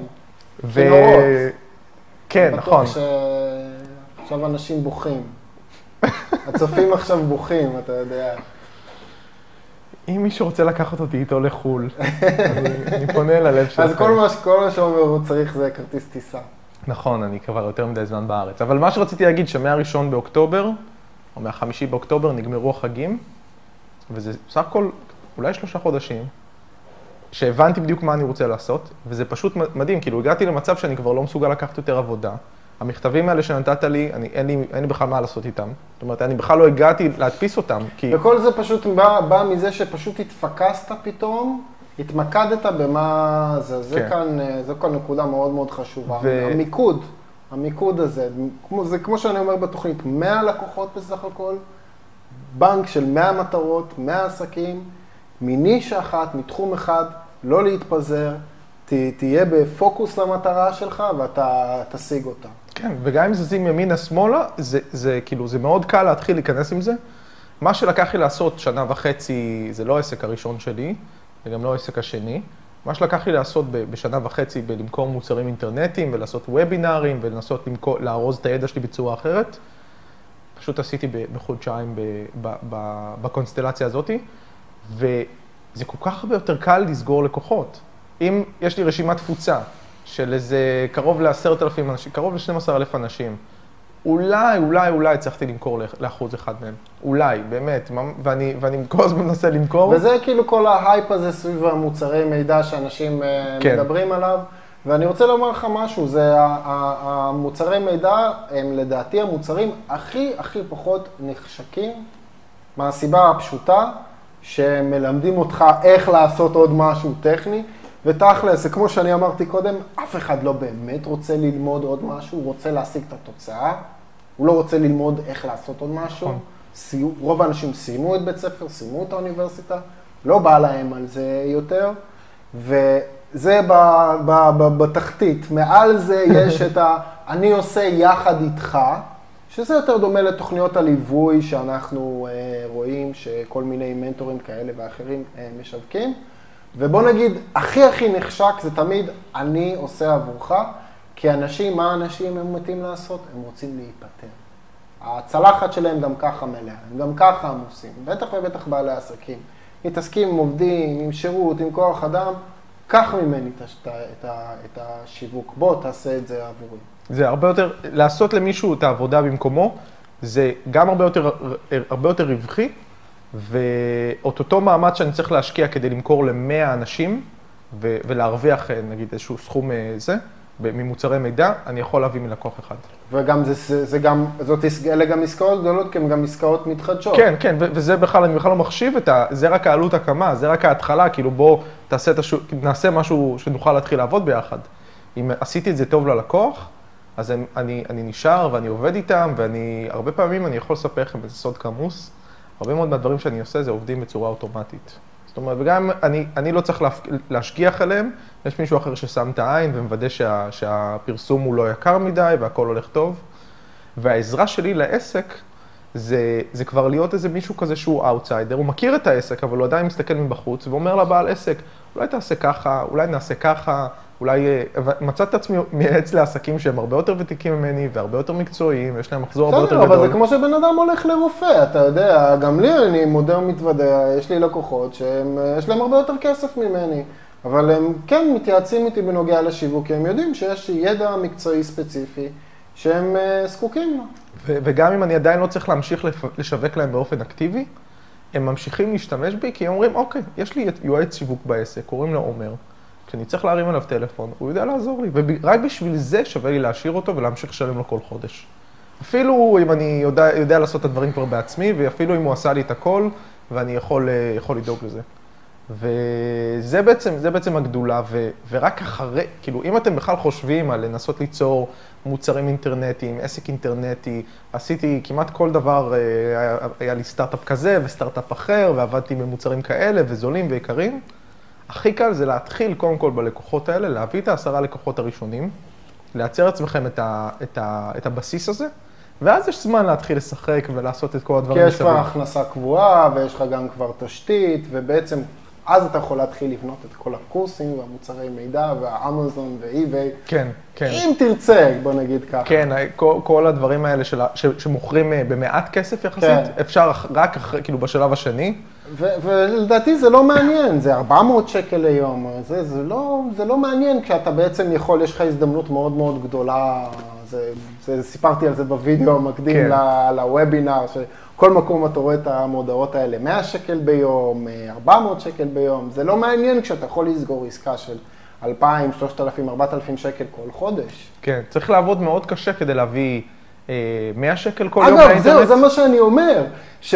כן, נכון. עכשיו אנשים בוכים. הצופים עכשיו בוכים, אתה יודע. אם מישהו רוצה לקחת אותי איתו לחול, אני פונה ללב שלכם. אז כל מה שאומר הוא צריך זה כרטיס טיסה. נכון, אני כבר יותר מדי זמן בארץ. אבל מה שרציתי להגיד, שמה-1 באוקטובר, או מה-5 באוקטובר, נגמרו החגים, וזה בסך הכל אולי 3 חודשים, שהבנתי בדיוק מה אני רוצה לעשות, וזה פשוט מדהים, כאילו הגעתי למצב שאני כבר לא מסוגל לקחת יותר עבודה. המכתבים האלה שנתת לי, אין לי בכלל מה לעשות איתם. זאת אומרת, אני בכלל לא הגעתי להדפיס אותם, כי... וכל זה פשוט בא מזה שפשוט התפקסת פתאום, התמקדת במה זה. זו כאן נקודה מאוד מאוד חשובה. המיקוד הזה, זה כמו שאני אומר בתוכנית, 100 לקוחות בסך הכל, בנק של 100 מטרות, 100 עסקים, מנישה אחת, מתחום אחד, לא להתפזר, תהיה בפוקוס למטרה שלך ואתה תשיג אותה. כן, וגם אם זזים ימינה שמאלה, זה כאילו, זה מאוד קל להתחיל להיכנס עם זה. מה שלקח לי לעשות 1.5 שנה, זה לא העסק הראשון שלי, זה גם לא העסק השני. מה שלקח לי לעשות ב1.5 שנה, בלמכור מוצרים אינטרנטיים ולעשות וובינארים ולנסות לארוז את הידע שלי בצורה אחרת, פשוט עשיתי בחודשיים בקונסטלציה הזאת, וזה כל כך הרבה יותר קל לסגור לקוחות. אם יש לי רשימת תפוצה של איזה קרוב ל10,000 אנשים, קרוב ל12,000 אנשים, אולי הצלחתי למכור לאחוז אחד מהם. אולי, באמת, ואני כל הזמן מנסה למכור. וזה כאילו כל ההייפ הזה סביב המוצרי מידע שאנשים מדברים עליו. ואני רוצה לומר לך משהו, זה המוצרי מידע הם לדעתי המוצרים הכי פחות נחשקים, מהסיבה הפשוטה שמלמדים אותך איך לעשות עוד משהו טכני, ותכל'ס, זה כמו שאני אמרתי קודם, אף אחד לא באמת רוצה ללמוד עוד משהו, הוא רוצה להשיג את התוצאה, הוא לא רוצה ללמוד איך לעשות עוד משהו. רוב האנשים סיימו את בית ספר, סיימו את האוניברסיטה, לא בא להם על זה יותר, וזה בתחתית. מעל זה יש את אני עושה יחד איתך, שזה יותר דומה לתוכניות הליווי שאנחנו רואים, שכל מיני מנטורים כאלה ואחרים משווקים. ובוא נגיד, הכי נחשק זה תמיד אני עושה עבורך, כי אנשים, מה אנשים הם מתים לעשות? הם רוצים להיפטר. הצלחת שלהם גם ככה מלאה, הם גם ככה עמוסים, בטח ובטח בעלי עסקים. מתעסקים עם עובדים, עם שירות, עם כוח אדם, קח ממני את השיווק, בוא תעשה את זה עבורי. זה הרבה יותר, לעשות למישהו את העבודה במקומו, זה גם הרבה יותר רווחי, ואותו מאמץ שאני צריך להשקיע כדי למכור ל100 אנשים, ולהרוויח נגיד איזשהו סכום זה, ממוצרי מידע, אני יכול להביא מלקוח אחד. וגם אלה גם עסקאות גדולות, כי הן גם עסקאות מתחדשות. כן, וזה בכלל, אני בכלל לא מחשיב זה רק העלות הקמה, זה רק ההתחלה, כאילו בוא נעשה משהו שנוכל להתחיל לעבוד ביחד. אם עשיתי את זה טוב ללקוח, אז אני נשאר ואני עובד איתם, הרבה פעמים אני יכול לספר לכם איזה סוד כמוס, הרבה מאוד מהדברים שאני עושה זה עובדים בצורה אוטומטית. זאת אומרת, וגם אני לא צריך להשגיח עליהם, יש מישהו אחר ששם את העין ומוודא שהפרסום הוא לא יקר מדי והכל הולך טוב. והעזרה שלי לעסק זה כבר להיות איזה מישהו כזה שהוא אאוטסיידר, הוא מכיר את העסק, אבל הוא עדיין מסתכל מבחוץ ואומר לבעל עסק, אולי תעשה ככה, אולי נעשה ככה, אולי מצאת את עצמי מייעץ לעסקים שהם הרבה יותר ותיקים ממני והרבה יותר מקצועיים, ויש להם מחזור הרבה יותר גדול. אבל זה כמו שבן אדם הולך לרופא, אתה יודע, גם לי אני מודה ומתוודע, יש לי לקוחות שיש להם הרבה יותר כסף ממני, אבל הם כן מתייעצים איתי בנוגע לשיווק, כי הם יודעים שיש ידע מקצועי ספציפי שהם זקוקים לו. וגם אם אני עדיין לא צריך להמשיך לשווק להם באופן אקטיבי, הם ממשיכים להשתמש בי, כי הם אומרים, אוקיי, יש לי יועץ שיווק בעסק, קוראים לו עומר. כשאני צריך להרים עליו טלפון, הוא יודע לעזור לי, ורק בשביל זה שווה לי להשאיר אותו ולהמשיך לשלם לו כל חודש. אפילו אם אני יודע לעשות את הדברים כבר בעצמי, ואפילו אם הוא עשה לי את הכל, ואני יכול לדאוג לזה. וזה בעצם הגדולה, ורק אחרי, כאילו, אם אתם בכלל חושבים על לנסות ליצור מוצרים אינטרנטיים, עסק אינטרנטי, עשיתי כמעט כל דבר, היה לי סטארט-אפ כזה וסטארט-אפ אחר, ועבדתי במוצרים כאלה וזולים ויקרים. הכי קל זה להתחיל קודם כל בלקוחות האלה, להביא את 10 לקוחות הראשונים, לייצר עצמכם את הבסיס הזה, ואז יש זמן להתחיל לשחק ולעשות את כל הדברים. כי יש כבר הכנסה קבועה, ויש לך גם כבר תשתית, ובעצם אז אתה יכול להתחיל לבנות את כל הקורסים והמוצרי מידע והאמזון ואי-ביי. כן, כן. אם תרצה, בוא נגיד ככה. כן, כל הדברים האלה שמוכרים במעט כסף יחסית, כן. אפשר רק אחרי, כאילו בשלב השני. ולדעתי זה לא מעניין, זה 400 שקל ליום, זה לא מעניין כשאתה בעצם יכול, יש לך הזדמנות מאוד מאוד גדולה, סיפרתי על זה בווידאו המקדים כן. לוובינר, שכל מקום אתה רואה את המודעות האלה, 100 שקל ביום, 400 שקל ביום, זה לא מעניין כשאתה יכול לסגור עסקה של 2,000, 3,000, 4,000 שקל כל חודש. כן, צריך לעבוד מאוד קשה כדי להביא 100 שקל כל יום אגב, לאינטרנט. זהו, זה מה שאני אומר,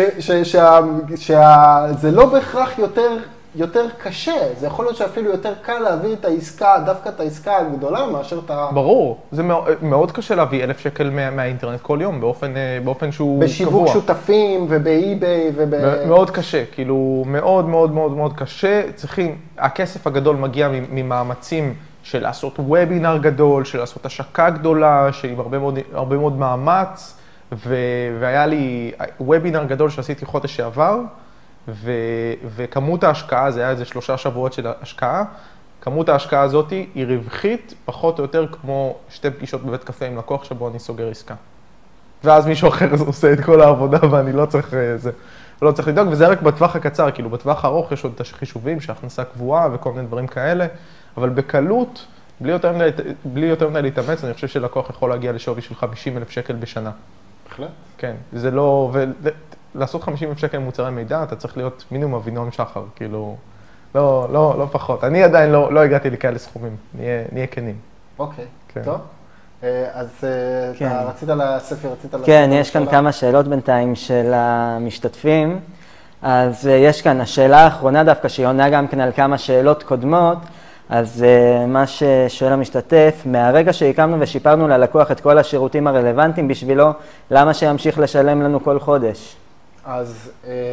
שזה לא בהכרח יותר קשה, זה יכול להיות שאפילו יותר קל להביא את העסקה, דווקא את העסקה הגדולה מאשר את ה... ברור, זה מאוד קשה להביא 1,000 שקל מהאינטרנט כל יום, באופן שהוא קבוע. בשיווק שותפים ובאי-ביי מאוד קשה, כאילו מאוד מאוד מאוד מאוד קשה, הכסף הגדול מגיע ממאמצים של לעשות וובינר גדול, של לעשות השקה גדולה, שעם הרבה מאוד מאמץ, והיה לי וובינר גדול שעשיתי חודש שעבר, וכמות ההשקעה, זה היה איזה 3 שבועות של השקעה, כמות ההשקעה הזאת היא רווחית, פחות או יותר כמו 2 פגישות בבית קפה עם לקוח שבו אני סוגר עסקה. ואז מישהו אחר עושה את כל העבודה ואני לא צריך לדאוג, וזה רק בטווח הקצר, כאילו בטווח הארוך יש עוד את החישובים שהכנסה קבועה וכל מיני דברים כאלה, אבל בקלות, בלי יותר מדי להתאמץ, אני חושב שלקוח יכול להגיע לשווי של 50,000 שקל בשנה. בהחלט. כן, זה לא, לעשות 50,000 שקל מוצרי מידע, אתה צריך להיות מינימום אבינועם שחר, כאילו, לא פחות. אני עדיין לא הגעתי לכאלה סכומים, נהיה כנים. אוקיי, כן. טוב. אז אתה רצית לספר, כן, יש כאן כמה שאלות בינתיים של המשתתפים. אז יש כאן השאלה האחרונה דווקא, שהיא עונה גם כן על כמה שאלות קודמות. אז מה ששואל המשתתף, מהרגע שהקמנו ושיפרנו ללקוח את כל השירותים הרלוונטיים בשבילו, למה שימשיך לשלם לנו כל חודש? אז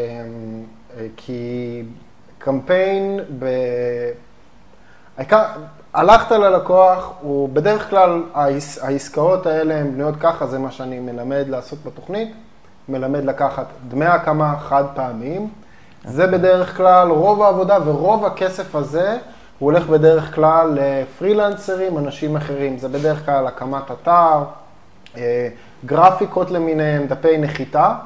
כי קמפיין, הלכת ללקוח, הוא בדרך כלל העסקאות האלה הן בנויות ככה, זה מה שאני מלמד לעשות בתוכנית, מלמד לקחת דמי הקמה חד פעמים, זה בדרך כלל רוב העבודה ורוב הכסף הזה, הוא הולך בדרך כלל לפרילנסרים, אנשים אחרים, זה בדרך כלל הקמת אתר, גרפיקות למיניהם, דפי נחיתה,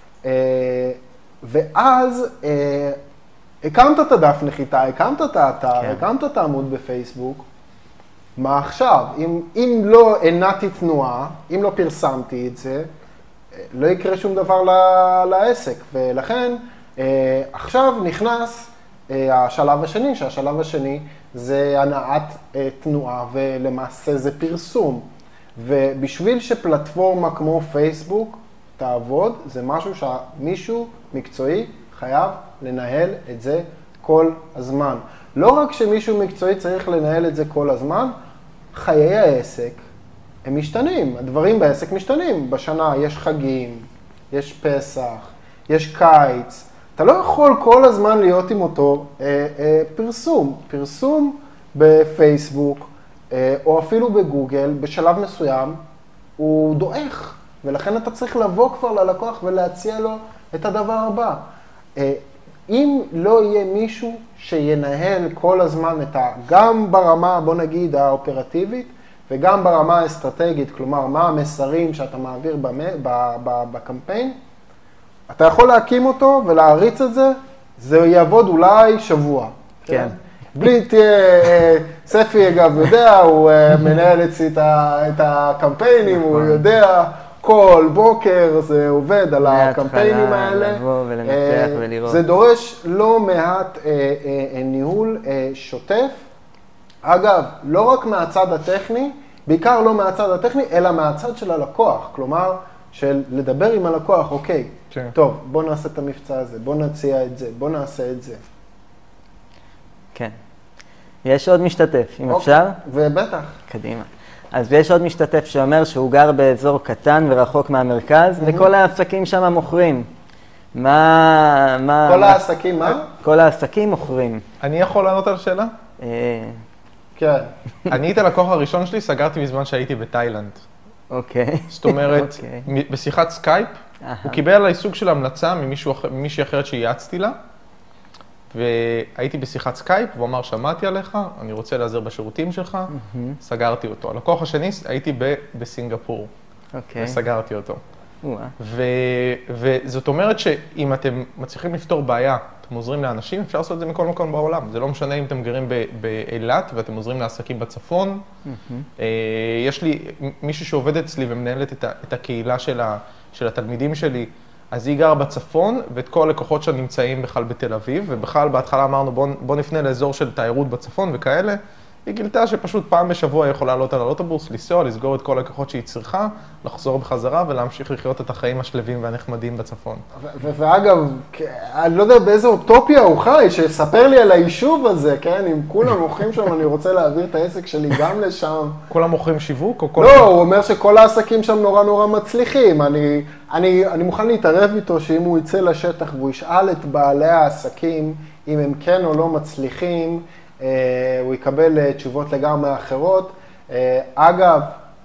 ואז הקמת את הדף נחיתה, הקמת את האתר, הקמת את העמוד בפייסבוק, מה עכשיו? אם לא הנעתי תנועה, אם לא פרסמתי את זה, לא יקרה שום דבר לעסק, ולכן עכשיו נכנס השלב השני, שהשלב השני זה הנעת תנועה, ולמעשה זה פרסום. ובשביל שפלטפורמה כמו פייסבוק תעבוד, זה משהו שמישהו מקצועי חייב לנהל את זה כל הזמן. לא רק שמישהו מקצועי צריך לנהל את זה כל הזמן, חיי העסק הם משתנים, הדברים בעסק משתנים. בשנה יש חגים, יש פסח, יש קיץ, אתה לא יכול כל הזמן להיות עם אותו פרסום בפייסבוק, או אפילו בגוגל, בשלב מסוים, הוא דועך, ולכן אתה צריך לבוא כבר ללקוח ולהציע לו את הדבר הבא. אם לא יהיה מישהו שינהל כל הזמן גם ברמה, בוא נגיד, האופרטיבית, וגם ברמה האסטרטגית, כלומר, מה המסרים שאתה מעביר בקמפיין, אתה יכול להקים אותו ולהריץ את זה, זה יעבוד אולי שבוע. כן. בלי תהיה, ספי אגב יודע, הוא מנהל אצלי את הקמפיינים, הוא יודע, כל בוקר זה עובד על הקמפיינים האלה. לבוא ולנתח ולראות. זה דורש לא מעט ניהול שוטף. אגב, לא רק מהצד הטכני, בעיקר לא מהצד הטכני, אלא מהצד של הלקוח. כלומר, של לדבר עם הלקוח, אוקיי, טוב, בוא נעשה את המבצע הזה, בוא נציע את זה, בוא נעשה את זה. כן. יש עוד משתתף, אם אפשר? ובטח. קדימה. אז יש עוד משתתף שאומר שהוא גר באזור קטן ורחוק מהמרכז, וכל העסקים שם מוכרים. כל העסקים מה? כל העסקים מוכרים. אני יכול לענות על השאלה? כן. אני את הלקוח הראשון שלי סגרתי בזמן שהייתי בתאילנד. אוקיי. זאת אומרת, בשיחת סקייפ, הוא קיבל עליי סוג של המלצה ממישהי אחרת שייעצתי לה, והייתי בשיחת סקייפ, והוא אמר, שמעתי עליך, אני רוצה לעזר בשירותים שלך, סגרתי אותו. הלקוח השני, הייתי בסינגפור, וסגרתי אותו. וזאת אומרת שאם אתם מצליחים לפתור בעיה, אתם עוזרים לאנשים, אפשר לעשות את זה מכל מקום בעולם. זה לא משנה אם אתם גרים באילת ואתם עוזרים לעסקים בצפון. יש לי מישהו שעובד אצלי ומנהלת את הקהילה של התלמידים שלי, אז היא גרה בצפון, ואת כל הלקוחות שלה נמצאים בכלל בתל אביב, ובכלל בהתחלה אמרנו בוא נפנה לאזור של תיירות בצפון וכאלה. היא גילתה שפשוט פעם בשבוע יכולה לעלות על האוטובוס, לנסוע, לסגור את כל הלקוחות שהיא צריכה, לחזור בחזרה ולהמשיך לחיות את החיים השלווים והנחמדים בצפון. ואגב, אני לא יודע באיזה אוטופיה הוא חי, שיספר לי על היישוב הזה, כן? אם כולם מוכרים שם, אני רוצה להעביר את העסק שלי גם לשם. כולם מוכרים שיווק או כל... לא, הוא אומר שכל העסקים שם נורא מצליחים. אני מוכן להתערב איתו שאם הוא יצא לשטח והוא ישאל את בעלי העסקים אם הם כן או לא מצליחים, הוא יקבל תשובות לגמרי אחרות. אגב,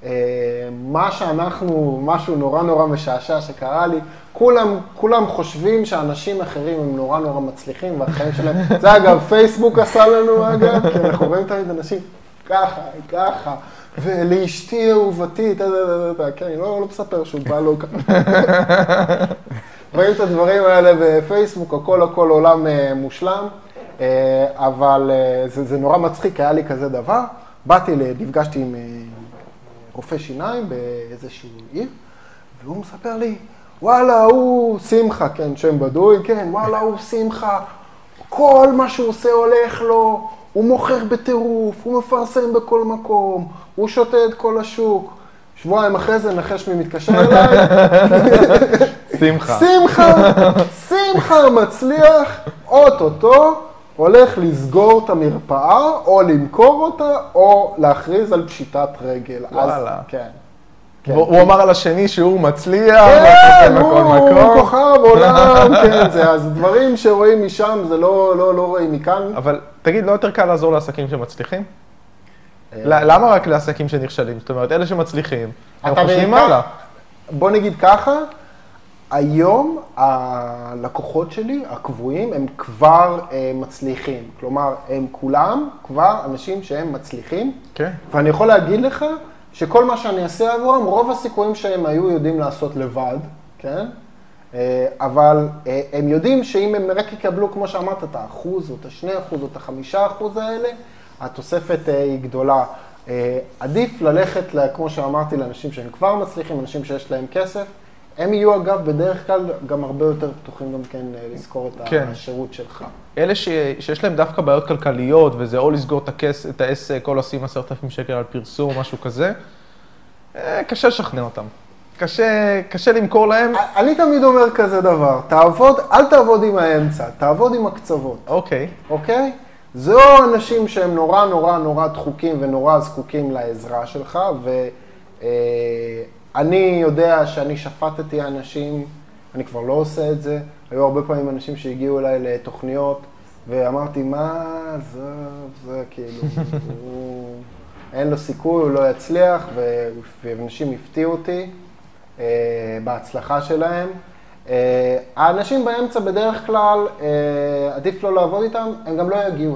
משהו נורא משעשע שקרה לי, כולם חושבים שאנשים אחרים הם נורא מצליחים והחיים שלהם, זה אגב פייסבוק עשה לנו אגב, כי אנחנו רואים תמיד אנשים ככה, ולאשתי אהובתי, כן, אני לא מספר שהוא בא לו ככה. רואים את הדברים האלה בפייסבוק, הכל עולם מושלם. אבל זה נורא מצחיק, היה לי כזה דבר. נפגשתי עם רופא שיניים באיזשהו עיר, והוא מספר לי, וואלה, הוא שמחה, כן, שם בדוי, כן, וואלה, הוא שמחה, כל מה שהוא עושה הולך לו, הוא מוכר בטירוף, הוא מפרסם בכל מקום, הוא שותה את כל השוק. שבועיים אחרי זה נחש מי מתקשר אליי. שמחה מצליח, אוטוטו, הולך לסגור את המרפאה, או למכור אותה, או להכריז על פשיטת רגל. וואלה. כן. הוא אמר על השני שהוא מצליח, כן, הוא כוכב עולם, כן, זה, אז דברים שרואים משם, זה לא רואים מכאן. אבל תגיד, לא יותר קל לעזור לעסקים שמצליחים? למה רק לעסקים שנכשלים? זאת אומרת, אלה שמצליחים, הם חושבים הלאה. בוא נגיד ככה, היום הלקוחות שלי, הקבועים, הם כבר מצליחים. כלומר, הם כולם כבר אנשים שהם מצליחים. כן. ואני יכול להגיד לך שכל מה שאני אעשה עבורם, רוב הסיכויים שהם היו יודעים לעשות לבד, כן? אבל הם יודעים שאם הם רק יקבלו, כמו שאמרת, את האחוז, או את ה2% או את ה5% האלה, התוספת היא גדולה. עדיף ללכת, כמו שאמרתי, לאנשים שהם כבר מצליחים, אנשים שיש להם כסף. הם יהיו אגב בדרך כלל גם הרבה יותר פתוחים גם כן לזכור את השירות שלך. אלה שיש להם דווקא בעיות כלכליות, וזה או לסגור את העסק, או לשים 10,000 שקל על פרסום, משהו כזה, קשה לשכנע אותם. קשה למכור להם. אני תמיד אומר כזה דבר, אל תעבוד עם האמצע, תעבוד עם הקצוות. אוקיי. אוקיי? זו אנשים שהם נורא דחוקים ונורא זקוקים לעזרה שלך, אני יודע שאני שפטתי אנשים, אני כבר לא עושה את זה. היו הרבה פעמים אנשים שהגיעו אליי לתוכניות, ואמרתי, מה זה כאילו, אין לו סיכוי, הוא לא יצליח, ואנשים הפתיעו אותי בהצלחה שלהם. האנשים באמצע בדרך כלל, עדיף לא לעבוד איתם, הם גם לא יגיעו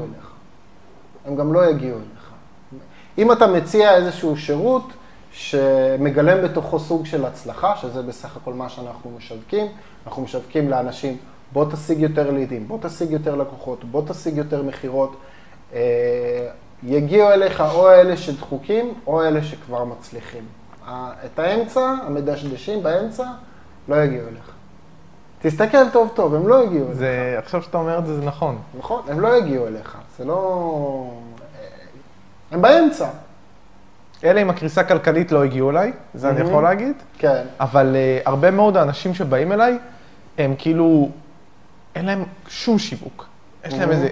אליך. אם אתה מציע איזשהו שירות, שמגלם בתוכו סוג של הצלחה, שזה בסך הכל מה שאנחנו משווקים. אנחנו משווקים לאנשים, בוא תשיג יותר לידים, בוא תשיג יותר לקוחות, בוא תשיג יותר מחירות. יגיעו אליך או אלה שדחוקים, או אלה שכבר מצליחים. את האמצע, המדשדשים באמצע, לא יגיעו אליך. תסתכל טוב, הם לא יגיעו אליך. עכשיו שאתה אומר את זה, זה נכון. נכון, הם לא יגיעו אליך. זה לא... הם באמצע. אלה עם הקריסה כלכלית לא הגיעו אליי, זה אני יכול להגיד. כן. אבל הרבה מאוד האנשים שבאים אליי, הם כאילו, אין להם שום שיווק. יש להם איזה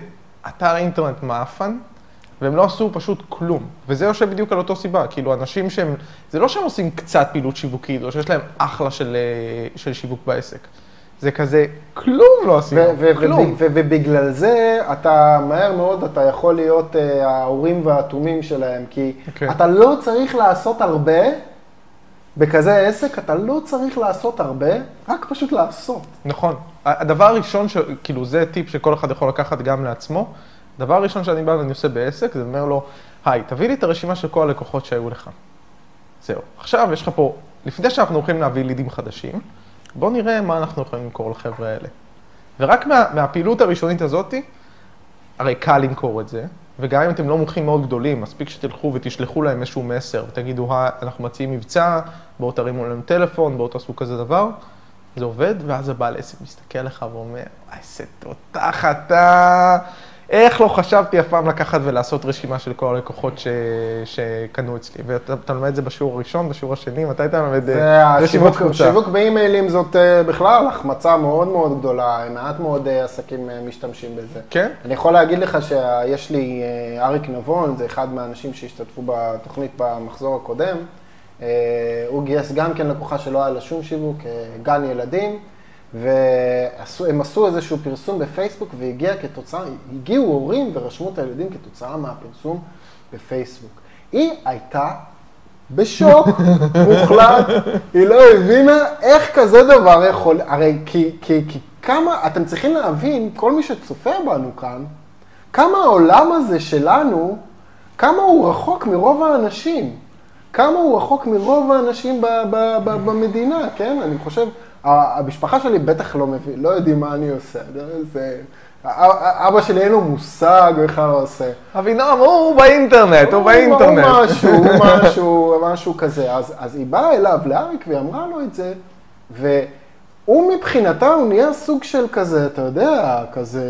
אתר אינטרנט מאפן, והם לא עשו פשוט כלום. וזה יושב בדיוק על אותו סיבה. כאילו, אנשים שהם, זה לא שהם עושים קצת פעילות שיווקית, או שיש להם אחלה של שיווק בעסק. זה כזה, כלום לא עשינו, כלום. ובגלל זה, אתה מהר מאוד, אתה יכול להיות ההורים והאטומים שלהם, כי אתה לא צריך לעשות הרבה, בכזה עסק, אתה לא צריך לעשות הרבה, רק פשוט לעשות. נכון. הדבר הראשון, כאילו, זה טיפ שכל אחד יכול לקחת גם לעצמו, הדבר הראשון שאני בא ואני עושה בעסק, זה אומר לו, היי, תביא לי את הרשימה של כל הלקוחות שהיו לך. זהו. עכשיו יש לך פה, לפני שאנחנו הולכים להביא לידים חדשים, בואו נראה מה אנחנו יכולים למכור לחבר'ה האלה. ורק מהפעילות הראשונית הזאת, הרי קל למכור את זה, וגם אם אתם לא מומחים מאוד גדולים, מספיק שתלכו ותשלחו להם איזשהו מסר, ותגידו, אנחנו מציעים מבצע, בואו תרימו לנו טלפון, בואו תעשו כזה דבר, זה עובד, ואז הבעל עסק מסתכל לך ואומר, איזה תותח אתה, איך לא חשבתי אף פעם לקחת ולעשות רשימה של כל הלקוחות שקנו אצלי, ואתה לומד את זה בשיעור הראשון, בשיעור השני, מתי אתה לומד רשימות קבוצה? שיווק באימיילים זאת בכלל החמצה מאוד מאוד גדולה, מעט מאוד עסקים משתמשים בזה. כן? אני יכול להגיד לך שיש לי אריק נבון, זה אחד מהאנשים שהשתתפו בתוכנית במחזור הקודם, הוא גייס גם כן לקוחה שלא היה לה שום שיווק, גן ילדים, והם עשו איזשהו פרסום בפייסבוק הגיעו הורים ורשמו את הילדים כתוצאה מהפרסום בפייסבוק. היא הייתה בשוק מוחלט, היא לא הבינה איך כזה דבר יכול, הרי כי כמה, אתם צריכים להבין, כל מי שצופה בנו כאן, כמה העולם הזה שלנו, כמה הוא רחוק מרוב האנשים, כמה הוא רחוק מרוב האנשים במדינה, כן? אני חושב, המשפחה שלי בטח לא יודעים מה אני עושה. אבא שלי אין לו מושג איך הוא עושה. אבינועם, הוא באינטרנט, הוא באינטרנט. משהו כזה. אז היא באה אליו, לאריק, והיא אמרה לו את זה, והוא מבחינתה, הוא נהיה סוג של כזה, אתה יודע, כזה,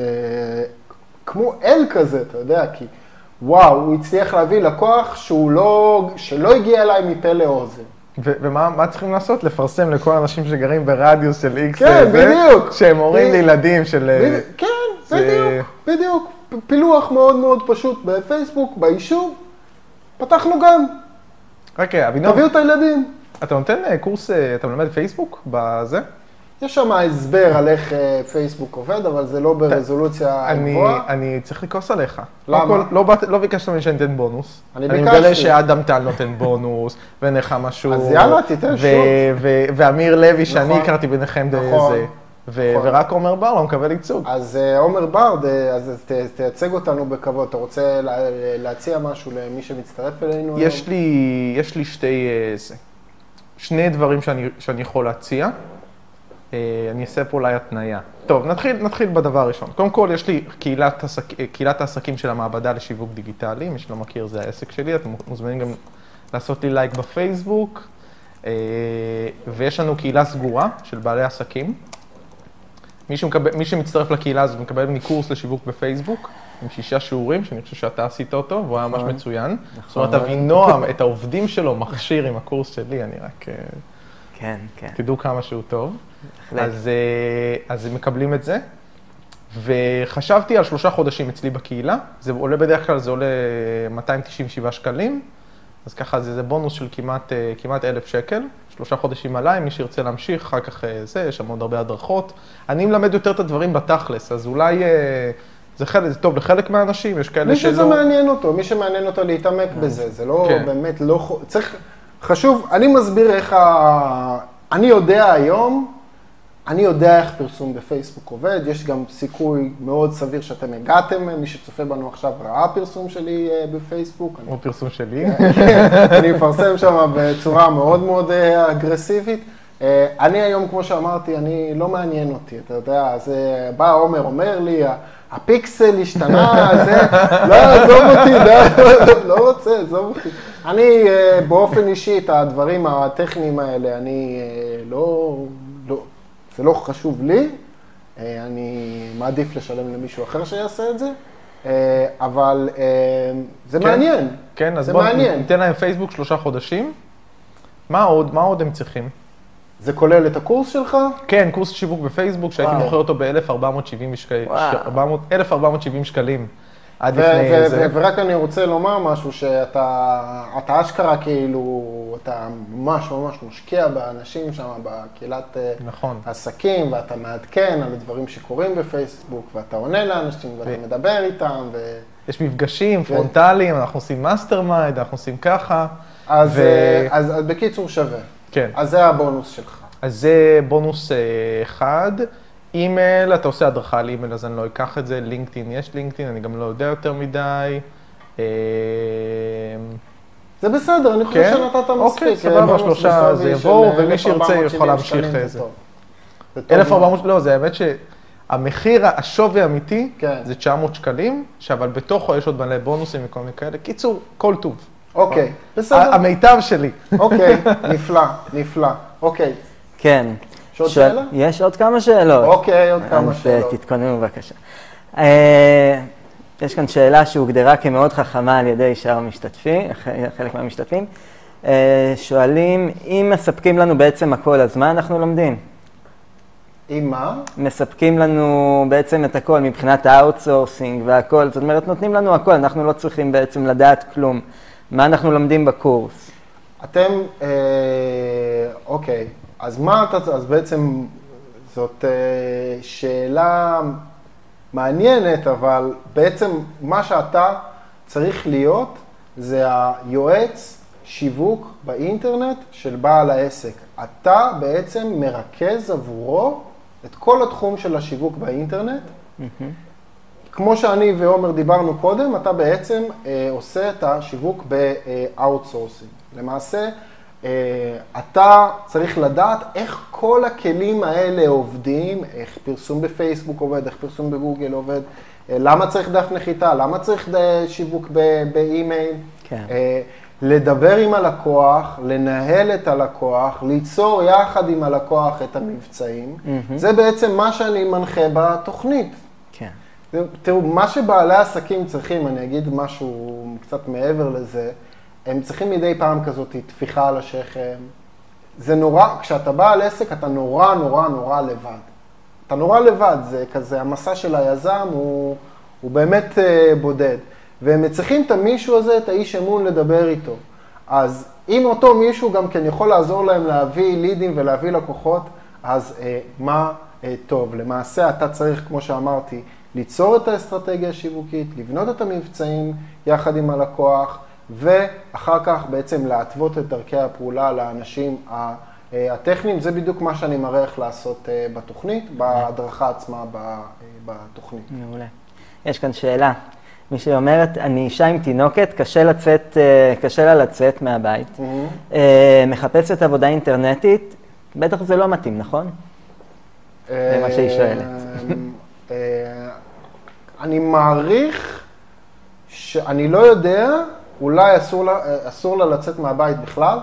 כמו אל כזה, אתה יודע, כי וואו, הוא הצליח להביא לקוח שלא הגיע אליי מפה לאוזן. ומה צריכים לעשות? לפרסם לכל האנשים שגרים ברדיוס של X, כן, בדיוק. שהם הורים לילדים של... כן, בדיוק. פילוח מאוד מאוד פשוט בפייסבוק, ביישוב, פתחנו גם. רק, אבינועם, תביאו את הילדים. אתה נותן קורס, אתה מלמד פייסבוק בזה? יש שם הסבר על איך פייסבוק עובד, אבל זה לא ברזולוציה גבוהה. אני צריך לכעוס עליך. למה? לא ביקשת ממני שאני אתן בונוס. אני מגלה שאדם טל נותן בונוס, ונך משהו. אז יאללה, תיתן שוט. ואמיר לוי, שאני הכרתי ביניכם זה. ורק עומר בר לא מקבל ייצוג. אז עומר בר, אז תייצג אותנו בכבוד. אתה רוצה להציע משהו למי שמצטרף אלינו? יש לי שני דברים שאני יכול להציע. אני אעשה פה אולי התניה. טוב, נתחיל בדבר הראשון. קודם כל, יש לי קהילת העסקים של המעבדה לשיווק דיגיטלי. מי שלא מכיר, זה העסק שלי. אתם מוזמנים גם לעשות לי לייק בפייסבוק. ויש לנו קהילה סגורה של בעלי עסקים. מי שמצטרף לקהילה הזאת מקבל לי קורס לשיווק בפייסבוק, עם 6 שיעורים, שאני חושב שאתה עשית אותו, והוא היה ממש מצוין. זאת אומרת, אבינועם, את העובדים שלו מכשיר עם הקורס שלי, אני רק... כן, כן. תדעו כמה שהוא טוב. אז הם מקבלים את זה. וחשבתי על 3 חודשים אצלי בקהילה. זה עולה בדרך כלל, זה עולה 297 שקלים. אז ככה זה בונוס של כמעט 1,000 שקל. 3 חודשים עליי, מי שירצה להמשיך, אחר כך יש שם עוד הרבה הדרכות. אני מלמד יותר את הדברים בתכלס, אז אולי זה טוב לחלק מהאנשים, יש כאלה שלא... מי שזה מעניין אותו, מי שמעניין אותו להתעמק בזה, זה לא באמת, לא... צריך... חשוב, אני מסביר איך אני יודע היום, אני יודע איך פרסום בפייסבוק עובד, יש גם סיכוי מאוד סביר שאתם הגעתם, מי שצופה בנו עכשיו ראה פרסום שלי בפייסבוק. או פרסום שלי. אני מפרסם שם בצורה מאוד מאוד אגרסיבית. אני היום, כמו שאמרתי, אני לא מעניין אותי, אתה יודע, אז בא עומר, אומר לי, הפיקסל השתנה, זה, לא, עזוב אותי, לא רוצה, עזוב אותי. אני באופן אישי, את הדברים הטכניים האלה, אני לא, זה לא חשוב לי, אני מעדיף לשלם למישהו אחר שיעשה את זה, אבל זה מעניין. כן, אז בוא ניתן להם פייסבוק 3 חודשים. מה עוד הם צריכים? זה כולל את הקורס שלך? כן, קורס שיווק בפייסבוק, שהייתי מוכר אותו ב-1,470 שקלים. עד לפני זה. ורק אני רוצה לומר משהו, שאתה אשכרה כאילו, אתה ממש ממש משקיע באנשים שם, בקהילת עסקים, ואתה מעדכן על הדברים שקורים בפייסבוק, ואתה עונה לאנשים, ואתה מדבר איתם. יש מפגשים פרונטליים, אנחנו עושים מאסטרמייד, אנחנו עושים ככה. אז בקיצור שווה. כן. אז זה הבונוס שלך. אז זה בונוס אחד. אימייל, אתה עושה הדרכה על אימייל, אז אני לא אקח את זה. לינקדאין, יש לינקדאין, אני גם לא יודע יותר מדי. זה בסדר, אני חושב שנתת מספיק. אוקיי, סבבה, 3 זה יבואו, ומי שירצה יכול להמשיך את זה. 1,400, לא, זה האמת שהמחיר, השווי האמיתי, זה 900 שקלים, אבל בתוכו יש עוד מלא בונוסים וכל מיני כאלה. קיצור, כל טוב. אוקיי, בסדר. המיטב שלי. אוקיי, נפלא, נפלא. אוקיי. כן. יש עוד שאלה? יש עוד כמה שאלות. אוקיי, עוד כמה שאלות. אז תתכוננו בבקשה. יש כאן שאלה שהוגדרה כמאוד חכמה על ידי שאר המשתתפים, חלק מהמשתתפים. שואלים, אם מספקים לנו בעצם הכל, אז מה אנחנו לומדים? עם מה? מספקים לנו בעצם את הכל מבחינת האוטסורסינג והכל, זאת אומרת, נותנים לנו הכל, אנחנו לא צריכים בעצם לדעת כלום. מה אנחנו לומדים בקורס? אתם, אוקיי, אז מה אתה, אז בעצם זאת שאלה מעניינת, אבל בעצם מה שאתה צריך להיות זה היועץ שיווק באינטרנט של בעל העסק. אתה בעצם מרכז עבורו את כל התחום של השיווק באינטרנט. כמו שאני ועומר דיברנו קודם, אתה בעצם עושה את השיווק באוטסורסינג. למעשה, אתה צריך לדעת איך כל הכלים האלה עובדים, איך פרסום בפייסבוק עובד, איך פרסום בגוגל עובד, למה צריך דף נחיתה, למה צריך שיווק באימייל, כן. לדבר עם הלקוח, לנהל את הלקוח, ליצור יחד עם הלקוח את המבצעים. זה בעצם מה שאני מנחה בתוכנית. כן. תראו, מה שבעלי עסקים צריכים, אני אגיד משהו קצת מעבר לזה, הם צריכים מדי פעם כזאת תפיחה על השכם. זה נורא, כשאתה בא על עסק, אתה נורא נורא נורא לבד. אתה נורא לבד, זה כזה, המסע של היזם הוא באמת בודד. והם צריכים את המישהו הזה, את האיש אמון, לדבר איתו. אז אם אותו מישהו גם כן יכול לעזור להם להביא לידים ולהביא לקוחות, אז מה טוב? למעשה אתה צריך, כמו שאמרתי, ליצור את האסטרטגיה השיווקית, לבנות את המבצעים יחד עם הלקוח, ואחר כך בעצם להתוות את דרכי הפעולה לאנשים הטכניים. זה בדיוק מה שאני מראה איך לעשות בתוכנית, בהדרכה עצמה בתוכנית. מעולה. יש כאן שאלה. מישהי אומרת, אני אישה עם תינוקת, קשה לה לצאת מהבית, מחפשת עבודה אינטרנטית, בטח זה לא מתאים, נכון? זה מה שהיא שואלת. אני מעריך שאני לא יודע, אולי אסור לה לצאת מהבית בכלל?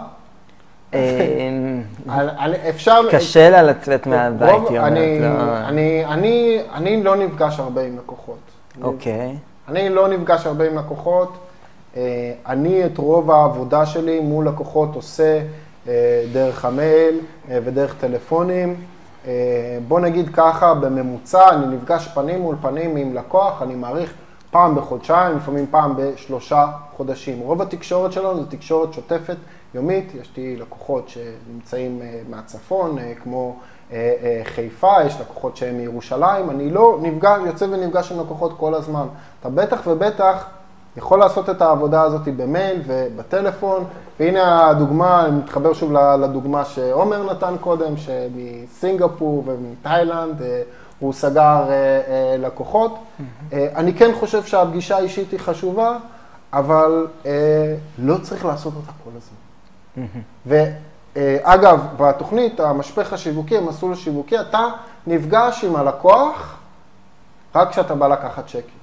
קשה לה לצאת מהבית, היא אומרת. אני לא נפגש הרבה עם לקוחות. אוקיי. אני לא נפגש הרבה עם לקוחות. אני את רוב העבודה שלי מול לקוחות עושה דרך המייל ודרך טלפונים. בוא נגיד ככה, בממוצע אני נפגש פנים מול פנים עם לקוח, אני מעריך פעם בחודשיים, לפעמים פעם ב3 חודשים. רוב התקשורת שלנו זו תקשורת שוטפת יומית, יש לי לקוחות שנמצאים מהצפון, כמו חיפה, יש לקוחות שהם מירושלים, אני לא יוצא ונפגש עם לקוחות כל הזמן. אתה בטח ובטח יכול לעשות את העבודה הזאת במייל ובטלפון, והנה הדוגמה, אני מתחבר שוב לדוגמה שעומר נתן קודם, שמסינגפור ומתאילנד, הוא סגר לקוחות. אני כן חושב שהפגישה האישית היא חשובה, אבל לא צריך לעשות אותה כל הזמן. ואגב, בתוכנית, המשפך השיווקי, המסלול השיווקי, אתה נפגש עם הלקוח רק כשאתה בא לקחת צ'קים.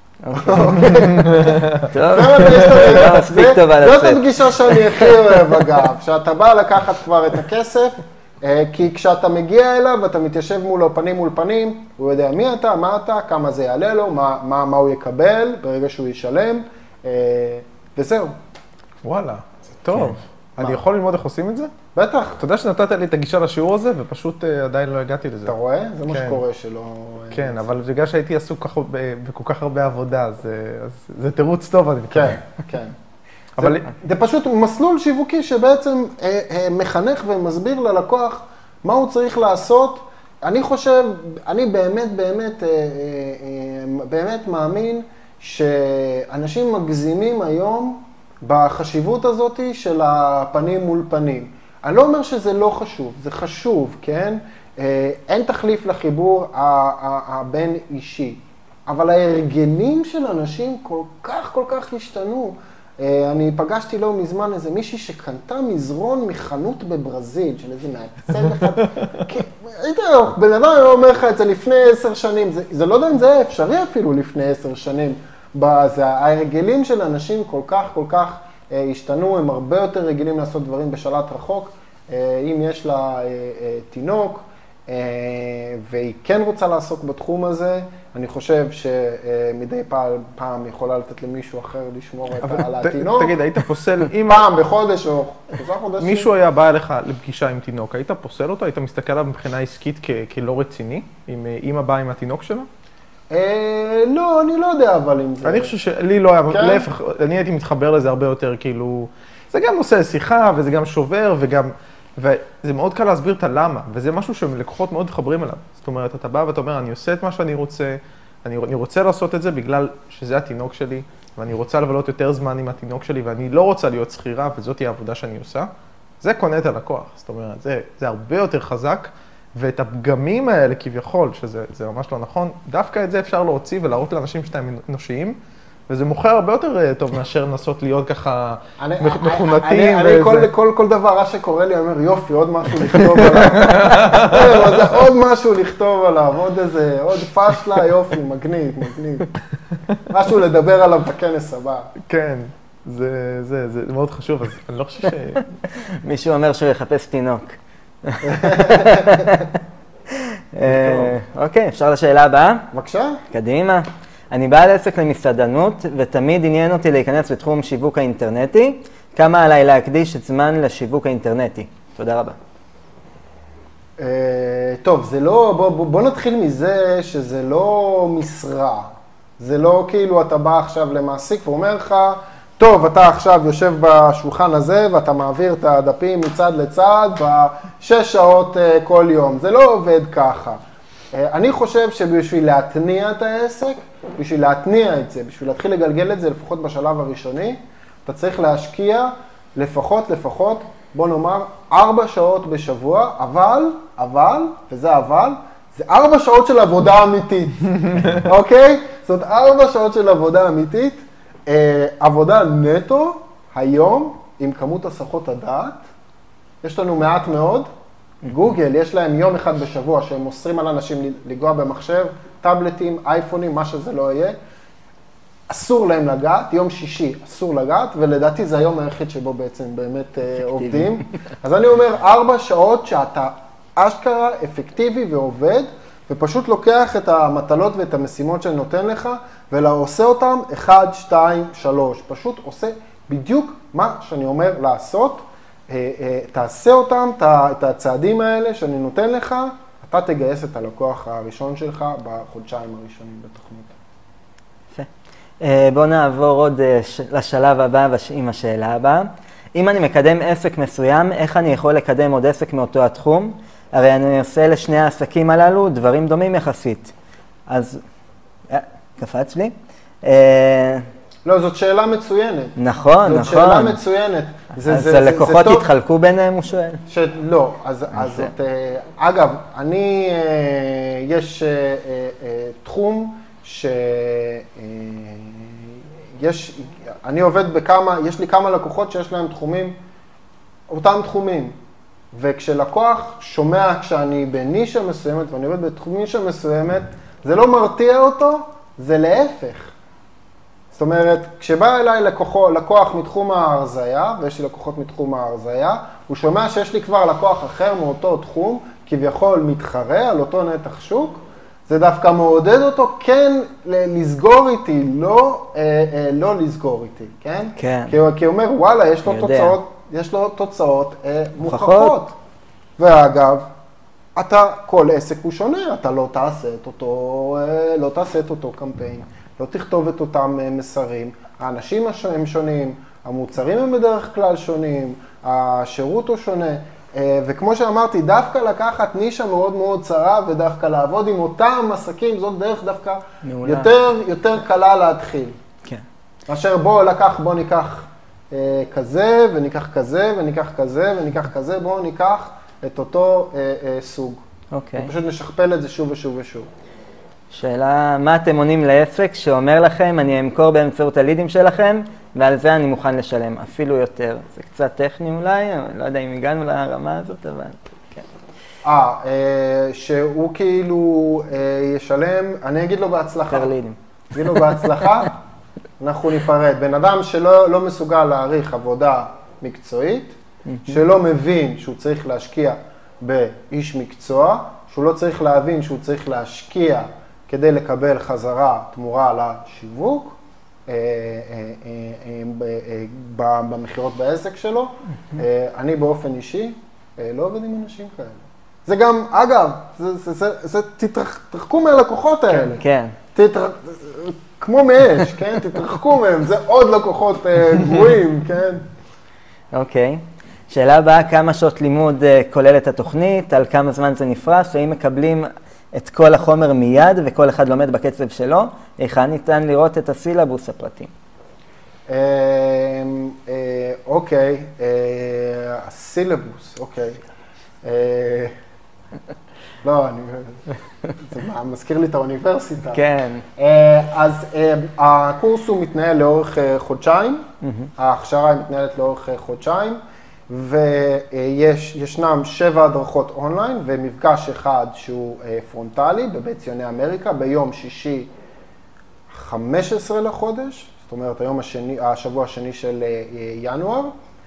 זאת הפגישה שאני הכי אוהב, אגב, שאתה בא לקחת כבר את הכסף, כי כשאתה מגיע אליו ואתה מתיישב מולו פנים מול פנים, הוא יודע מי אתה, מה אתה, כמה זה יעלה לו, מה הוא יקבל ברגע שהוא ישלם, וזהו. וואלה, זה טוב. אני יכול ללמוד איך עושים את זה? בטח. אתה יודע שנתת לי את הגישה לשיעור הזה, ופשוט עדיין לא הגעתי לזה. אתה רואה? זה מה שקורה שלא... כן, אבל בגלל שהייתי עסוק בכל כך הרבה עבודה, אז זה תירוץ טוב, אני מתכוון. כן, כן. זה פשוט מסלול שיווקי שבעצם מחנך ומסביר ללקוח מה הוא צריך לעשות. אני חושב, אני באמת מאמין שאנשים מגזימים היום בחשיבות הזאת של הפנים מול פנים. אני לא אומר שזה לא חשוב, זה חשוב, כן? אין תחליף לחיבור הבין אישי, אבל ההרגלים של אנשים כל כך השתנו. אני פגשתי לא מזמן איזה מישהי שקנתה מזרון מחנות בברזיל, של איזה מעצב אחד. בן אדם אומר לך את זה לפני 10 שנים, זה לא יודע אם זה היה אפשרי אפילו לפני 10 שנים. ההרגלים של אנשים כל כך השתנו, הם הרבה יותר רגילים לעשות דברים בשלט רחוק. אם יש לה תינוק והיא כן רוצה לעסוק בתחום הזה, אני חושב שמדי פעם יכולה לתת למישהו אחר לשמור על התינוק. תגיד, היית פוסל... פעם בחודש או 3 חודשים. מישהו היה בא אליך לפגישה עם תינוק, היית פוסל אותו? היית מסתכל עליו מבחינה עסקית כלא רציני? עם אמא באה עם התינוק שלה? לא, אני לא יודע, אבל אם זה... אני חושב שלי לא היה, להפך, אני הייתי מתחבר לזה הרבה יותר, כאילו, זה גם נושא שיחה, וזה גם שובר, וזה מאוד קל להסביר את הלמה, וזה משהו שלקוחות מאוד מתחברים אליו. זאת אומרת, אתה בא ואתה אומר, אני עושה את מה שאני רוצה, אני רוצה לעשות את זה בגלל שזה התינוק שלי, ואני רוצה לבלות יותר זמן עם התינוק שלי, ואני לא רוצה להיות שכירה, וזאת היא העבודה שאני עושה. זה קונה את הלקוח, זאת אומרת, זה הרבה יותר חזק, ואת הפגמים האלה כביכול, שזה ממש לא נכון, דווקא את זה אפשר להוציא ולהראות לאנשים שאתם אנושיים, וזה מוכר הרבה יותר טוב מאשר לנסות להיות ככה מכונתים. אני כל דבר שקורה לי, אני אומר, יופי, עוד משהו לכתוב עליו. עוד משהו לכתוב עליו, עוד פשלה, יופי, מגניב. משהו לדבר עליו בכנס הבא. כן, זה מאוד חשוב, אז אני לא חושב ש... מישהו אומר שהוא יחפש תינוק. אוקיי, אפשר לשאלה הבאה? בבקשה. קדימה. אני בעל עסק למסעדנות, ותמיד עניין אותי להיכנס בתחום שיווק האינטרנטי. כמה עליי להקדיש את זמן לשיווק האינטרנטי? תודה רבה. טוב, זה לא, בוא נתחיל מזה שזה לא משרה. זה לא כאילו אתה בא עכשיו למעסיק ואומר לך, טוב, אתה עכשיו יושב בשולחן הזה ואתה מעביר את הדפים מצד לצד ב6 שעות כל יום. זה לא עובד ככה. אני חושב שבשביל להתניע את העסק, בשביל להתניע את זה, בשביל להתחיל לגלגל את זה, לפחות בשלב הראשוני, אתה צריך להשקיע לפחות, בוא נאמר, 4 שעות בשבוע, אבל, וזה אבל, זה 4 שעות של עבודה אמיתית, אוקיי? זאת 4 שעות של עבודה אמיתית, עבודה נטו, היום, עם כמות הסחות הדעת, יש לנו מעט מאוד, גוגל, יש להם יום אחד בשבוע שהם אוסרים על אנשים לגוע במחשב, טאבלטים, אייפונים, מה שזה לא יהיה. אסור להם לגעת, יום שישי אסור לגעת, ולדעתי זה היום היחיד שבו בעצם באמת עובדים. אז אני אומר 4 שעות שאתה אשכרה אפקטיבי ועובד, ופשוט לוקח את המטלות ואת המשימות שאני נותן לך, ועושה אותם 1, 2, 3. פשוט עושה בדיוק מה שאני אומר לעשות. תעשה אותם, את הצעדים האלה שאני נותן לך, אתה תגייס את הלקוח הראשון שלך בחודשיים הראשונים בתוכנית. יפה. בואו נעבור עוד לשלב הבא עם השאלה הבאה. אם אני מקדם עסק מסוים, איך אני יכול לקדם עוד עסק מאותו התחום? הרי אני עושה לשני העסקים הללו דברים דומים יחסית. אז, קפץ לי. לא, זאת שאלה מצוינת. נכון. זאת שאלה מצוינת. אז הלקוחות יתחלקו ביניהם, הוא שואל? לא, אגב, יש תחום אני עובד יש לי כמה לקוחות שיש להם תחומים, אותם תחומים. וכשלקוח שומע כשאני בנישה מסוימת, ואני עובד בתחומישה מסוימת, זה לא מרתיע אותו, זה להפך. זאת אומרת, כשבא אליי לקוח מתחום ההרזיה, ויש לי לקוחות מתחום ההרזיה, הוא שומע שיש לי כבר לקוח אחר מאותו תחום, כביכול מתחרה על אותו נתח שוק, זה דווקא מעודד אותו כן לסגור איתי, לא לסגור איתי, כן? כן. כי הוא אומר, וואלה, יש לו תוצאות יש לו תוצאות מוכחות. ואגב, כל עסק הוא שונה, אתה לא תעשה את אותו קמפיין, לא תכתוב את אותם מסרים, האנשים הם שונים, המוצרים הם בדרך כלל שונים, השירות הוא שונה, וכמו שאמרתי, דווקא לקחת נישה מאוד מאוד צרה, ודווקא לעבוד עם אותם עסקים, זאת דרך דווקא יותר קלה להתחיל. כן. מאשר בוא ניקח כזה, וניקח כזה, וניקח כזה, וניקח כזה, בואו ניקח את אותו סוג. אוקיי. פשוט נשכפל את זה שוב ושוב ושוב. שאלה, מה אתם עונים לעסק שאומר לכם, אני אמכור באמצעות הלידים שלכם, ועל זה אני מוכן לשלם, אפילו יותר. זה קצת טכני אולי, לא יודע אם הגענו לרמה הזאת, אבל כן. שהוא כאילו ישלם, אני אגיד לו בהצלחה. יותר לידים. אגיד לו בהצלחה, אנחנו ניפרד. בן אדם שלא מסוגל להעריך עבודה מקצועית, שלא מבין שהוא צריך להשקיע באיש מקצוע, שהוא לא צריך להבין שהוא צריך להשקיע כדי לקבל חזרה תמורה לשיווק, במחירות בעסק שלו. אני באופן אישי לא עובד עם אנשים כאלה. זה גם, אגב, תתרחקו מהלקוחות האלה. כן. כמו מאש, כן? תתרחקו מהם, זה עוד לקוחות גרועים, כן? אוקיי. שאלה הבאה, כמה שעות לימוד כוללת התוכנית, על כמה זמן זה נפרס, האם מקבלים את כל החומר מיד וכל אחד לומד בקצב שלו, היכן ניתן לראות את הסילבוס הפרטי? אוקיי, הסילבוס, אוקיי. לא, זה מזכיר לי את האוניברסיטה. כן. אז הקורס הוא מתנהל לאורך חודשיים, ההכשרה מתנהלת לאורך חודשיים, וישנם 7 הדרכות אונליין ומפגש אחד שהוא פרונטלי בבית ציוני אמריקה ביום שישי 15 לחודש, זאת אומרת השבוע השני של ינואר,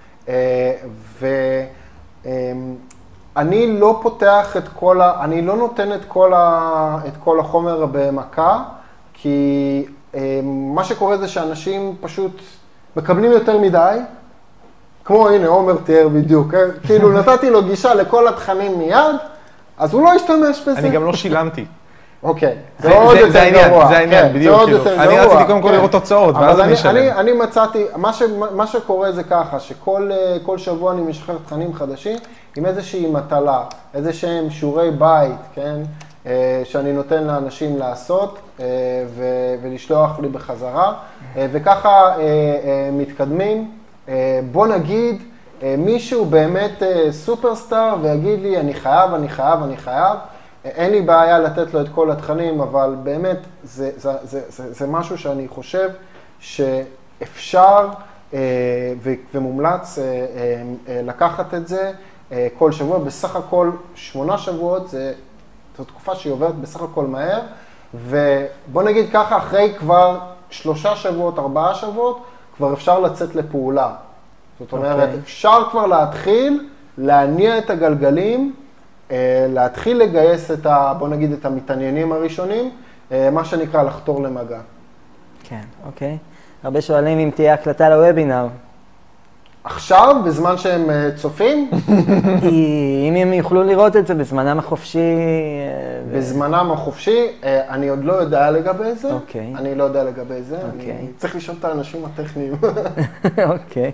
אני לא פותח אני לא נותן את כל החומר במכה, כי מה שקורה זה שאנשים פשוט מקבלים יותר מדי, כמו הנה עומר תיאר בדיוק, כאילו נתתי לו גישה לכל התכנים מיד, אז הוא לא ישתמש בזה. אני גם לא שילמתי. אוקיי, זה עוד יותר גרוע. זה העניין, בדיוק. אני רציתי קודם כל לראות תוצאות, ואז אני אשלם. אני מצאתי, מה שקורה זה ככה, שכל שבוע אני משחרר תכנים חדשים, עם איזושהי מטלה, איזשהם שיעורי בית, כן, שאני נותן לאנשים לעשות ולשלוח לי בחזרה, וככה מתקדמים. בוא נגיד, מישהו באמת סופרסטאר ויגיד לי, אני חייב, אין לי בעיה לתת לו את כל התכנים, אבל באמת זה משהו שאני חושב שאפשר ומומלץ לקחת את זה כל שבוע. בסך הכל 8 שבועות, זו תקופה שהיא עוברת בסך הכל מהר, ובוא נגיד ככה, אחרי כבר 3 שבועות, 4 שבועות, כבר אפשר לצאת לפעולה. זאת אומרת, אפשר כבר להתחיל להניע את הגלגלים, להתחיל לגייס בוא נגיד את המתעניינים הראשונים, מה שנקרא לחתור למגע. כן, אוקיי. הרבה שואלים אם תהיה הקלטה לוובינר. עכשיו, בזמן שהם צופים? אם הם יוכלו לראות את זה בזמנם החופשי. בזמנם החופשי, אני עוד לא יודע לגבי זה. אוקיי. אני לא יודע לגבי זה. אוקיי. אני צריך לשאול את האנשים הטכניים. אוקיי.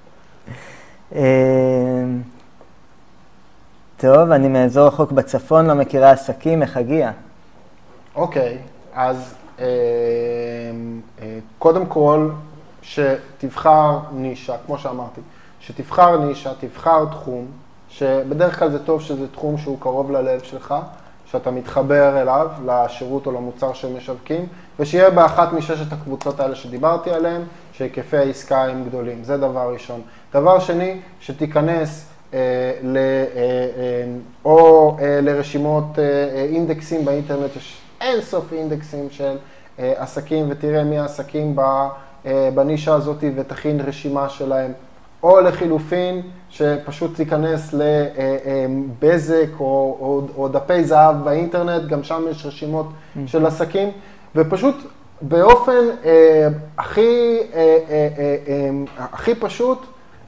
טוב, אני מאזור החוק בצפון, לא מכירה עסקים, איך אגיע? אוקיי, אז קודם כל, שתבחר נישה, כמו שאמרתי, שתבחר נישה, תבחר תחום, שבדרך כלל זה טוב שזה תחום שהוא קרוב ללב שלך, שאתה מתחבר אליו, לשירות או למוצר שהם משווקים, ושיהיה באחת מששת הקבוצות האלה שדיברתי עליהן, שהיקפי העסקה הם גדולים. זה דבר ראשון. דבר שני, שתיכנס או לרשימות אינדקסים באינטרנט, יש אין סוף אינדקסים של עסקים, ותראה מי העסקים בנישה הזאת ותכין רשימה שלהם, או לחילופין שפשוט תיכנס לבזק או דפי זהב באינטרנט, גם שם יש רשימות של עסקים, ופשוט באופן הכי פשוט,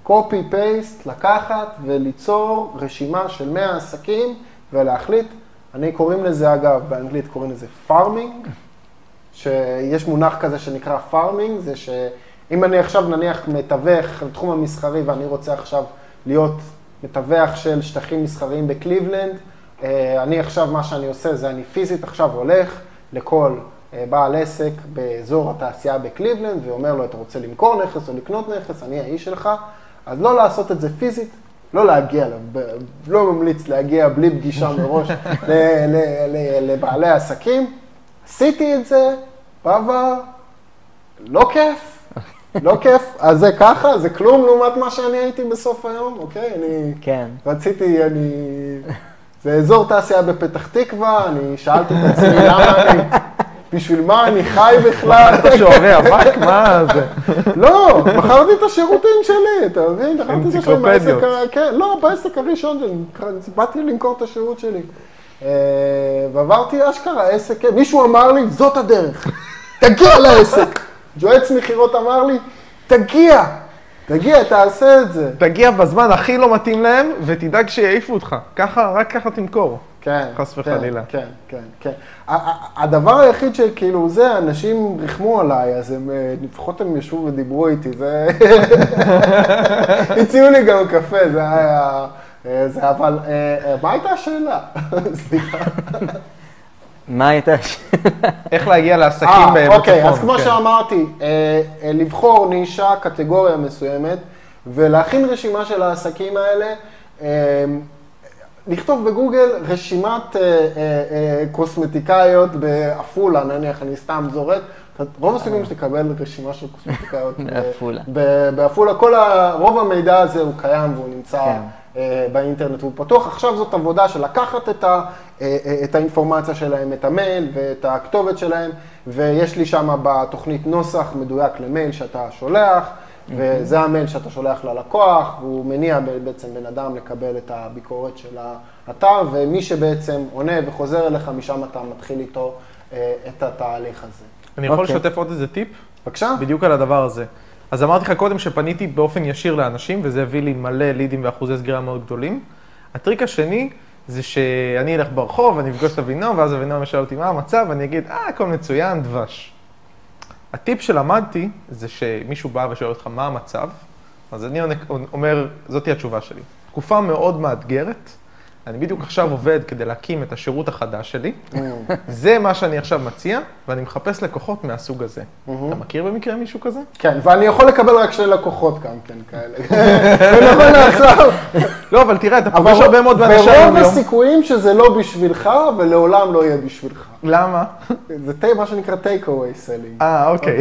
copy paste, לקחת וליצור רשימה של 100 עסקים ולהחליט, קוראים לזה אגב, באנגלית קוראים לזה farming, שיש מונח כזה שנקרא farming, זה שאם אני עכשיו נניח מתווך לתחום המסחרי ואני רוצה עכשיו להיות מתווך של שטחים מסחריים בקליבלנד, אני עכשיו מה שאני עושה זה אני פיזית עכשיו הולך לכל בעל עסק באזור התעשייה בקליבלנד ואומר לו, אתה רוצה למכור נכס או לקנות נכס, אני האיש שלך, אז לא לעשות את זה פיזית, לא להגיע, לא ממליץ להגיע בלי פגישה מראש לבעלי עסקים. עשיתי את זה בעבר, לא כיף, לא כיף, אז זה ככה, זה כלום לעומת מה שאני הייתי בסוף היום, אוקיי? כן. רציתי, זה אזור תעשייה בפתח תקווה, אני שאלתי את עצמי למה בשביל מה אני חי בכלל? אתה שואבי אבק? מה זה? לא, בחרתי את השירותים שלי, אתה מבין? אנציקלופדיות. כן, לא, בעסק הראשון, באתי למכור את השירות שלי. ועברתי אשכרה, עסק, מישהו אמר לי, זאת הדרך, תגיע לעסק. יועץ מכירות אמר לי, תגיע, תעשה את זה. תגיע בזמן הכי לא מתאים להם, ותדאג שיעיפו אותך. ככה, רק ככה תמכור. כן, חס וחלילה. כן. הדבר היחיד שכאילו זה, אנשים ריחמו עליי, אז לפחות הם ישבו ודיברו איתי, זה... הציעו לי גם קפה, זה היה... אבל מה הייתה השאלה? סליחה. מה הייתה השאלה? איך להגיע לעסקים בצפון. אוקיי, אז כמו שאמרתי, לבחור נישה, קטגוריה מסוימת, ולהכין רשימה של העסקים האלה, לכתוב בגוגל רשימת קוסמטיקאיות באפולה, נניח, אני סתם זורק, רוב הסיכויים שתקבל רשימה של קוסמטיקאיות באפולה, רוב המידע הזה הוא קיים והוא נמצא באינטרנט והוא פתוח. עכשיו זאת עבודה של לקחת את האינפורמציה שלהם, את המייל ואת הכתובת שלהם, ויש לי שם בתוכנית נוסח מדויק למייל שאתה שולח, וזה המייל שאתה שולח ללקוח, והוא מניע בעצם בן אדם לקבל את הביקורת של האתר, ומי שבעצם עונה וחוזר אליך, משם אתה מתחיל איתו את התהליך הזה. אני יכול לשתף עוד איזה טיפ? בבקשה. בדיוק על הדבר הזה. אז אמרתי לך קודם שפניתי באופן ישיר לאנשים, וזה הביא לי מלא לידים ואחוזי סגירה מאוד גדולים. הטריק השני זה שאני אלך ברחוב, אני אפגוש את אבינום, ואז אבינום ישאל אותי מה המצב, ואני אגיד, הכל מצוין, דבש. הטיפ שלמדתי זה שמישהו בא ושואל אותך מה המצב, אז אני אומר, זאתי התשובה שלי. תקופה מאוד מאתגרת, אני בדיוק עכשיו עובד כדי להקים את השירות החדש שלי, זה מה שאני עכשיו מציע, ואני מחפש לקוחות מהסוג הזה. אתה מכיר במקרה מישהו כזה? כן, ואני יכול לקבל רק 2 לקוחות כאן, כן, כאלה. ונכון עכשיו. לא, אבל תראה, אתה פוגש הרבה מאוד באנשים ורוב הסיכויים שזה לא בשבילך, ולעולם לא יהיה בשבילך. למה? זה מה שנקרא take away selling. אוקיי.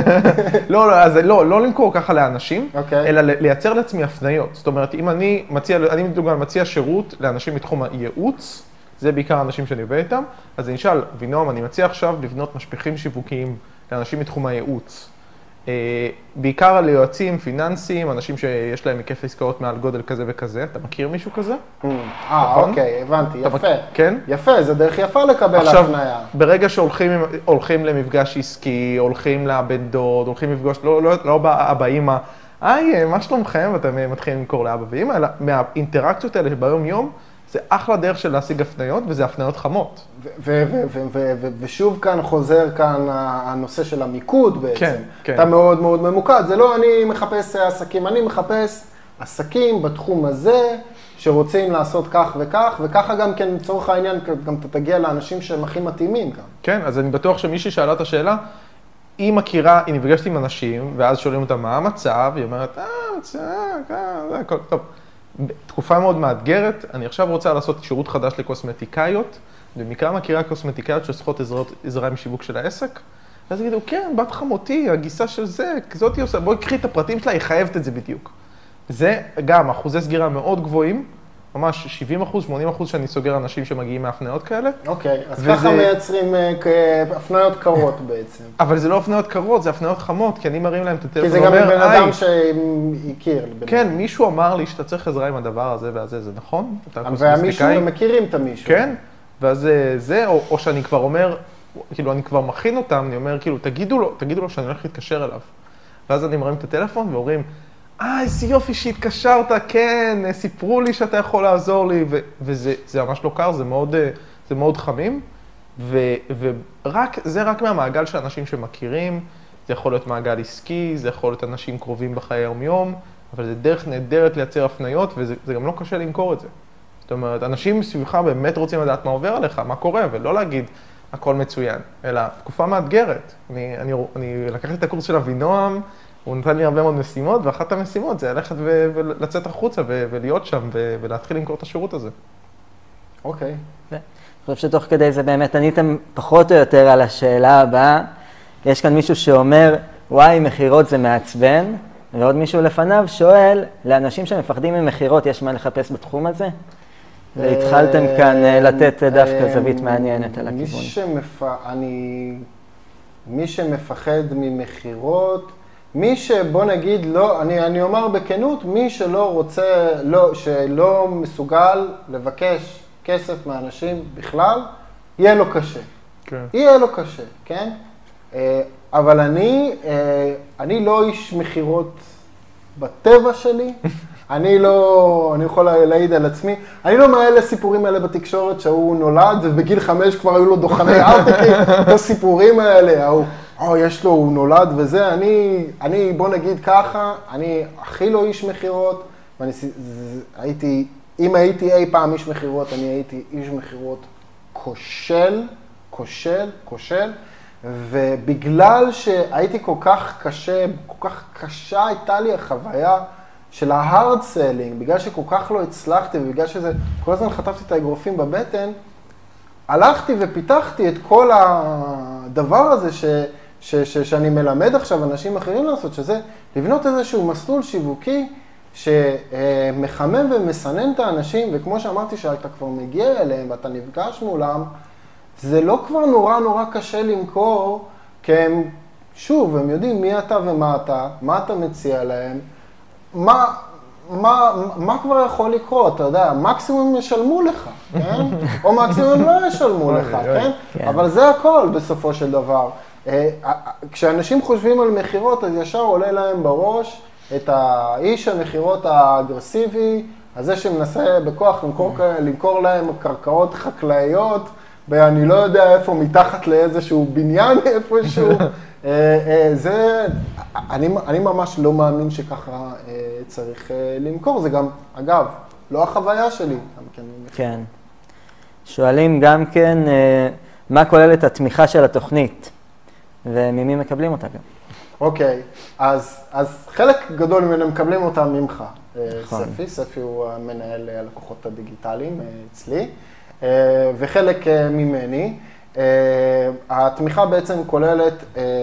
אז לא למכור ככה לאנשים, אלא לייצר לעצמי הפניות. זאת אומרת, אם אני מציע שירות לאנשים מתחום הייעוץ, זה בעיקר האנשים שאני עובד איתם, אז אני אשאל, וינום, אני מציע עכשיו לבנות משפיכים שיווקיים לאנשים מתחום הייעוץ. בעיקר על יועצים פיננסיים, אנשים שיש להם היקף עסקאות מעל גודל כזה וכזה. אתה מכיר מישהו כזה? אוקיי, הבנתי, יפה. כן? יפה, זה דרך יפה לקבל הפניה. ברגע שהולכים למפגש עסקי, הולכים לבן דוד, הולכים לפגוש, לא אבא אמא, מה שלומכם? ואתם מתחילים למכור לאבא ואמא, אלא מהאינטראקציות האלה ביום יום, זה אחלה דרך של להשיג הפניות, וזה הפניות חמות. ושוב כאן חוזר כאן הנושא של המיקוד בעצם. כן. אתה מאוד מאוד ממוקד. זה לא אני מחפש עסקים, אני מחפש עסקים בתחום הזה, שרוצים לעשות כך וכך, וככה גם כן, לצורך העניין, גם אתה תגיע לאנשים שהם הכי מתאימים גם. כן, אז אני בטוח שמישהי שאלה את השאלה, היא מכירה, היא נפגשת עם אנשים, ואז שואלים אותה מה המצב, היא אומרת, מצב, זה הכל טוב. תקופה מאוד מאתגרת, אני עכשיו רוצה לעשות שירות חדש לקוסמטיקאיות, במקרה מכירה קוסמטיקאיות שצריכות עזרה עם שיווק של העסק, ואז יגידו, כן, בת חמותי, הגיסה של זה, זאת היא עושה, בואי קחי את הפרטים שלה, היא חייבת את זה בדיוק. זה גם אחוזי סגירה מאוד גבוהים, ממש 70%, 80% שאני סוגר אנשים שמגיעים מהפניות כאלה. אוקיי, אז ככה מייצרים הפניות קרות בעצם. אבל זה לא הפניות קרות, זה הפניות חמות, כי אני מרים להם את הטלפון. כי זה גם בן אדם שהכיר. כן, מישהו אמר לי שאתה צריך עזרה עם הדבר הזה והזה, זה נכון? והמישהו, הם מכירים את המישהו. כן, ואז זה, או שאני כבר אומר, כאילו אני כבר מכין אותם, אני אומר, כאילו, תגידו לו שאני הולך להתקשר אליו. ואז אני מרים את הטלפון ואומרים, איזה יופי שהתקשרת, כן, סיפרו לי שאתה יכול לעזור לי, וזה ממש לא קר, זה מאוד חמים, זה רק מהמעגל של אנשים שמכירים, זה יכול להיות מעגל עסקי, זה יכול להיות אנשים קרובים בחיי היום-יום, אבל זה דרך נהדרת לייצר הפניות, וזה גם לא קשה למכור את זה. זאת אומרת, אנשים מסביבך באמת רוצים לדעת מה עובר עליך, מה קורה, ולא להגיד הכל מצוין, אלא תקופה מאתגרת. אני לקחתי את הקורס של אבינועם, הוא נתן לי הרבה מאוד משימות, ואחת המשימות זה ללכת ולצאת החוצה ולהיות שם ולהתחיל למכור את השירות הזה. אוקיי. אני חושב שתוך כדי זה באמת עניתם פחות או יותר על השאלה הבאה. יש כאן מישהו שאומר, וואי, מחירות זה מעצבן, ועוד מישהו לפניו שואל, לאנשים שמפחדים ממחירות, יש מה לחפש בתחום הזה? והתחלתם כאן לתת דווקא זווית מעניינת על הכיוון. מי שמפחד ממחירות, בוא נגיד, לא, אני אומר בכנות, מי שלא רוצה, שלא מסוגל לבקש כסף מאנשים בכלל, יהיה לו קשה. כן. יהיה לו קשה, כן? אבל אני לא איש מחירות בטבע שלי, אני יכול להעיד על עצמי, אני לא מעלה סיפורים האלה בתקשורת שהוא נולד, ובגיל 5 כבר היו לו דוכני ארטקים, את הסיפורים האלה, יש לו, הוא נולד וזה, בוא נגיד ככה, אני הכי לא איש מחירות, אם הייתי אי פעם איש מחירות, אני הייתי איש מחירות כושל, ובגלל שהייתי כל כך קשה הייתה לי החוויה של ה-hard selling, בגלל שכל כך לא הצלחתי, ובגלל שזה, כל הזמן חטפתי את האגרופים בבטן, הלכתי ופיתחתי את כל הדבר הזה שאני מלמד עכשיו אנשים אחרים לעשות, שזה לבנות איזשהו מסלול שיווקי שמחמם ומסנן את האנשים, וכמו שאמרתי שאתה כבר מגיע אליהם ואתה נפגש מולם, זה לא כבר נורא קשה למכור, כי הם יודעים מי אתה ומה אתה, מה אתה מציע להם, מה כבר יכול לקרות, אתה יודע, מקסימום ישלמו לך, כן? או מקסימום לא ישלמו לך, כן? אבל זה הכל בסופו של דבר. כשאנשים חושבים על מחירות, אז ישר עולה להם בראש את האיש המחירות האגרסיבי, הזה שמנסה בכוח למכור להם קרקעות חקלאיות, ואני לא יודע איפה, מתחת לאיזשהו בניין איפשהו. אני ממש לא מאמין שככה צריך למכור. זה גם, אגב, לא החוויה שלי. כן. שואלים גם כן, מה כוללת התמיכה של התוכנית, וממי מקבלים אותה גם? אוקיי, אז חלק גדול ממנו מקבלים אותה ממך, ספי. ספי הוא מנהל הלקוחות הדיגיטליים אצלי. וחלק ממני. התמיכה בעצם כוללת,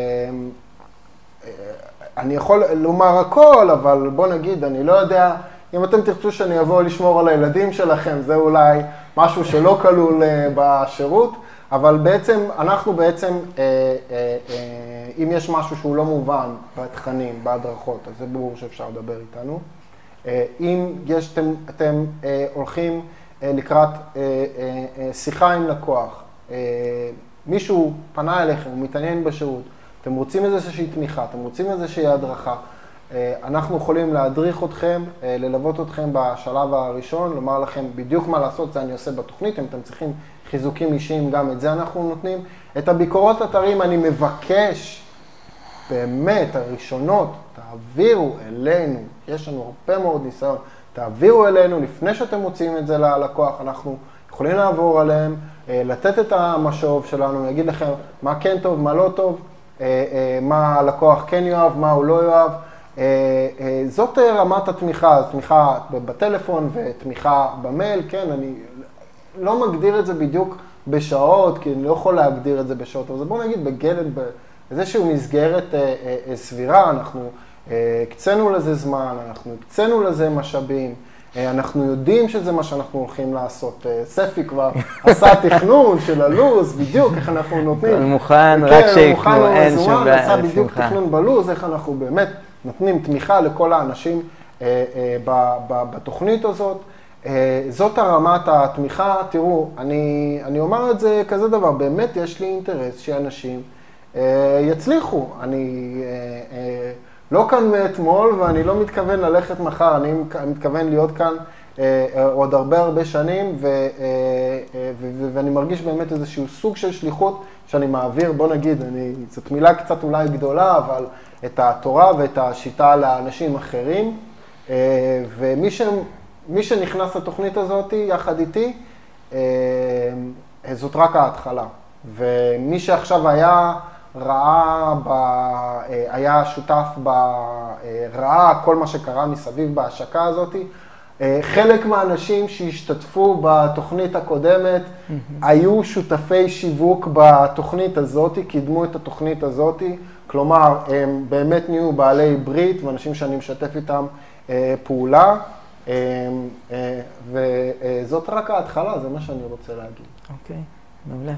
אני יכול לומר הכל, אבל בוא נגיד, אני לא יודע, אם אתם תרצו שאני אבוא לשמור על הילדים שלכם, זה אולי משהו שלא כלול בשירות, אבל בעצם, אנחנו בעצם, אם יש משהו שהוא לא מובן בתכנים, בהדרכות, אז זה ברור שאפשר לדבר איתנו. אם אתם הולכים לקראת שיחה עם לקוח, מישהו פנה אליכם, הוא מתעניין בשירות, אתם רוצים איזושהי תמיכה, אתם רוצים איזושהי הדרכה, אנחנו יכולים להדריך אתכם, ללוות אתכם בשלב הראשון, לומר לכם בדיוק מה לעשות, זה אני עושה בתוכנית, אם אתם צריכים חיזוקים אישיים, גם את זה אנחנו נותנים. את הביקורות אתרים אני מבקש, באמת, הראשונות, תעבירו אלינו, יש לנו הרבה מאוד ניסיון, תעבירו אלינו לפני שאתם מוציאים את זה ללקוח, אנחנו יכולים לעבור עליהם, לתת את המשוב שלנו, להגיד לכם מה כן טוב, מה לא טוב, מה הלקוח כן יאהב, מה הוא לא יאהב. זאת רמת התמיכה, תמיכה בטלפון ותמיכה במייל, כן, אני לא מגדיר את זה בדיוק בשעות, כי אני לא יכול להגדיר את זה בשעות, אבל בוא נגיד באיזושהי מסגרת סבירה, אנחנו הקצינו לזה זמן, אנחנו הקצינו לזה משאבים, אנחנו יודעים שזה מה שאנחנו הולכים לעשות. ספי כבר עשה תכנון של הלוז, בדיוק איך אנחנו נותנים. מוכן, רק שיפנו, אין שום בעיה. עשה בדיוק תכנון בלוז, איך אנחנו באמת נותנים תמיכה לכל האנשים בתוכנית הזאת. זאת הרמת התמיכה. תראו, אני אומר את זה כזה דבר, באמת יש לי אינטרס שאנשים יצליחו. לא כאן מאתמול, ואני לא מתכוון ללכת מחר, אני מתכוון להיות כאן עוד הרבה שנים, ואני מרגיש באמת איזשהו סוג של שליחות שאני מעביר, בוא נגיד, זאת מילה קצת אולי גדולה, אבל את התורה ואת השיטה לאנשים אחרים, ומי שנכנס לתוכנית הזאת יחד איתי, זאת רק ההתחלה. ומי שעכשיו היה שותף ראה כל מה שקרה מסביב בהשקה הזאת, חלק מהאנשים שהשתתפו בתוכנית הקודמת היו שותפי שיווק בתוכנית הזאת, קידמו את התוכנית הזאת, כלומר, הם באמת נהיו בעלי ברית ואנשים שאני משתף איתם פעולה, וזאת רק ההתחלה, זה מה שאני רוצה להגיד. אוקיי, מעולה.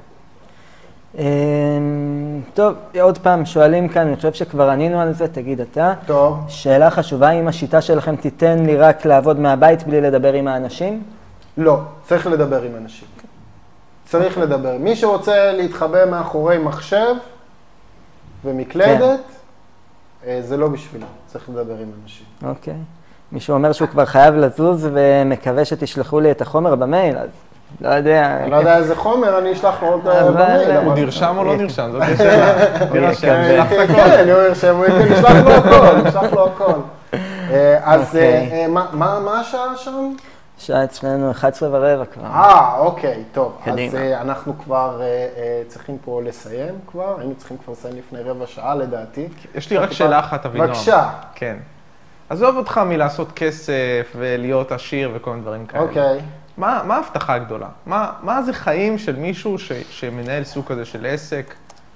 טוב, עוד פעם שואלים כאן, אני חושב שכבר ענינו על זה, תגיד אתה. טוב. שאלה חשובה, אם השיטה שלכם תיתן לי רק לעבוד מהבית בלי לדבר עם האנשים? לא, צריך לדבר עם אנשים. צריך לדבר. מי שרוצה להתחבא מאחורי מחשב ומקלדת, זה לא בשבילה, צריך לדבר עם אנשים. אוקיי. מישהו אומר שהוא כבר חייב לזוז ומקווה שתשלחו לי את החומר במייל, אז לא יודע. אני לא יודע איזה חומר, אני אשלח לו עוד במייל. הוא נרשם או לא נרשם? זאת השאלה. כן, הוא ירשם, הוא ישלח לו הכל. אז מה השעה שם? שעה אצלנו 11:15 כבר. אוקיי, טוב. קדימה. אז אנחנו כבר צריכים פה לסיים כבר, היינו צריכים כבר לסיים לפני רבע שעה לדעתי. יש לי רק שאלה אחת, אבינועם. בבקשה. כן. עזוב אותך מלעשות כסף ולהיות עשיר וכל מיני דברים כאלה. אוקיי. מה ההבטחה הגדולה? מה זה חיים של מישהו שמנהל סוג כזה של עסק?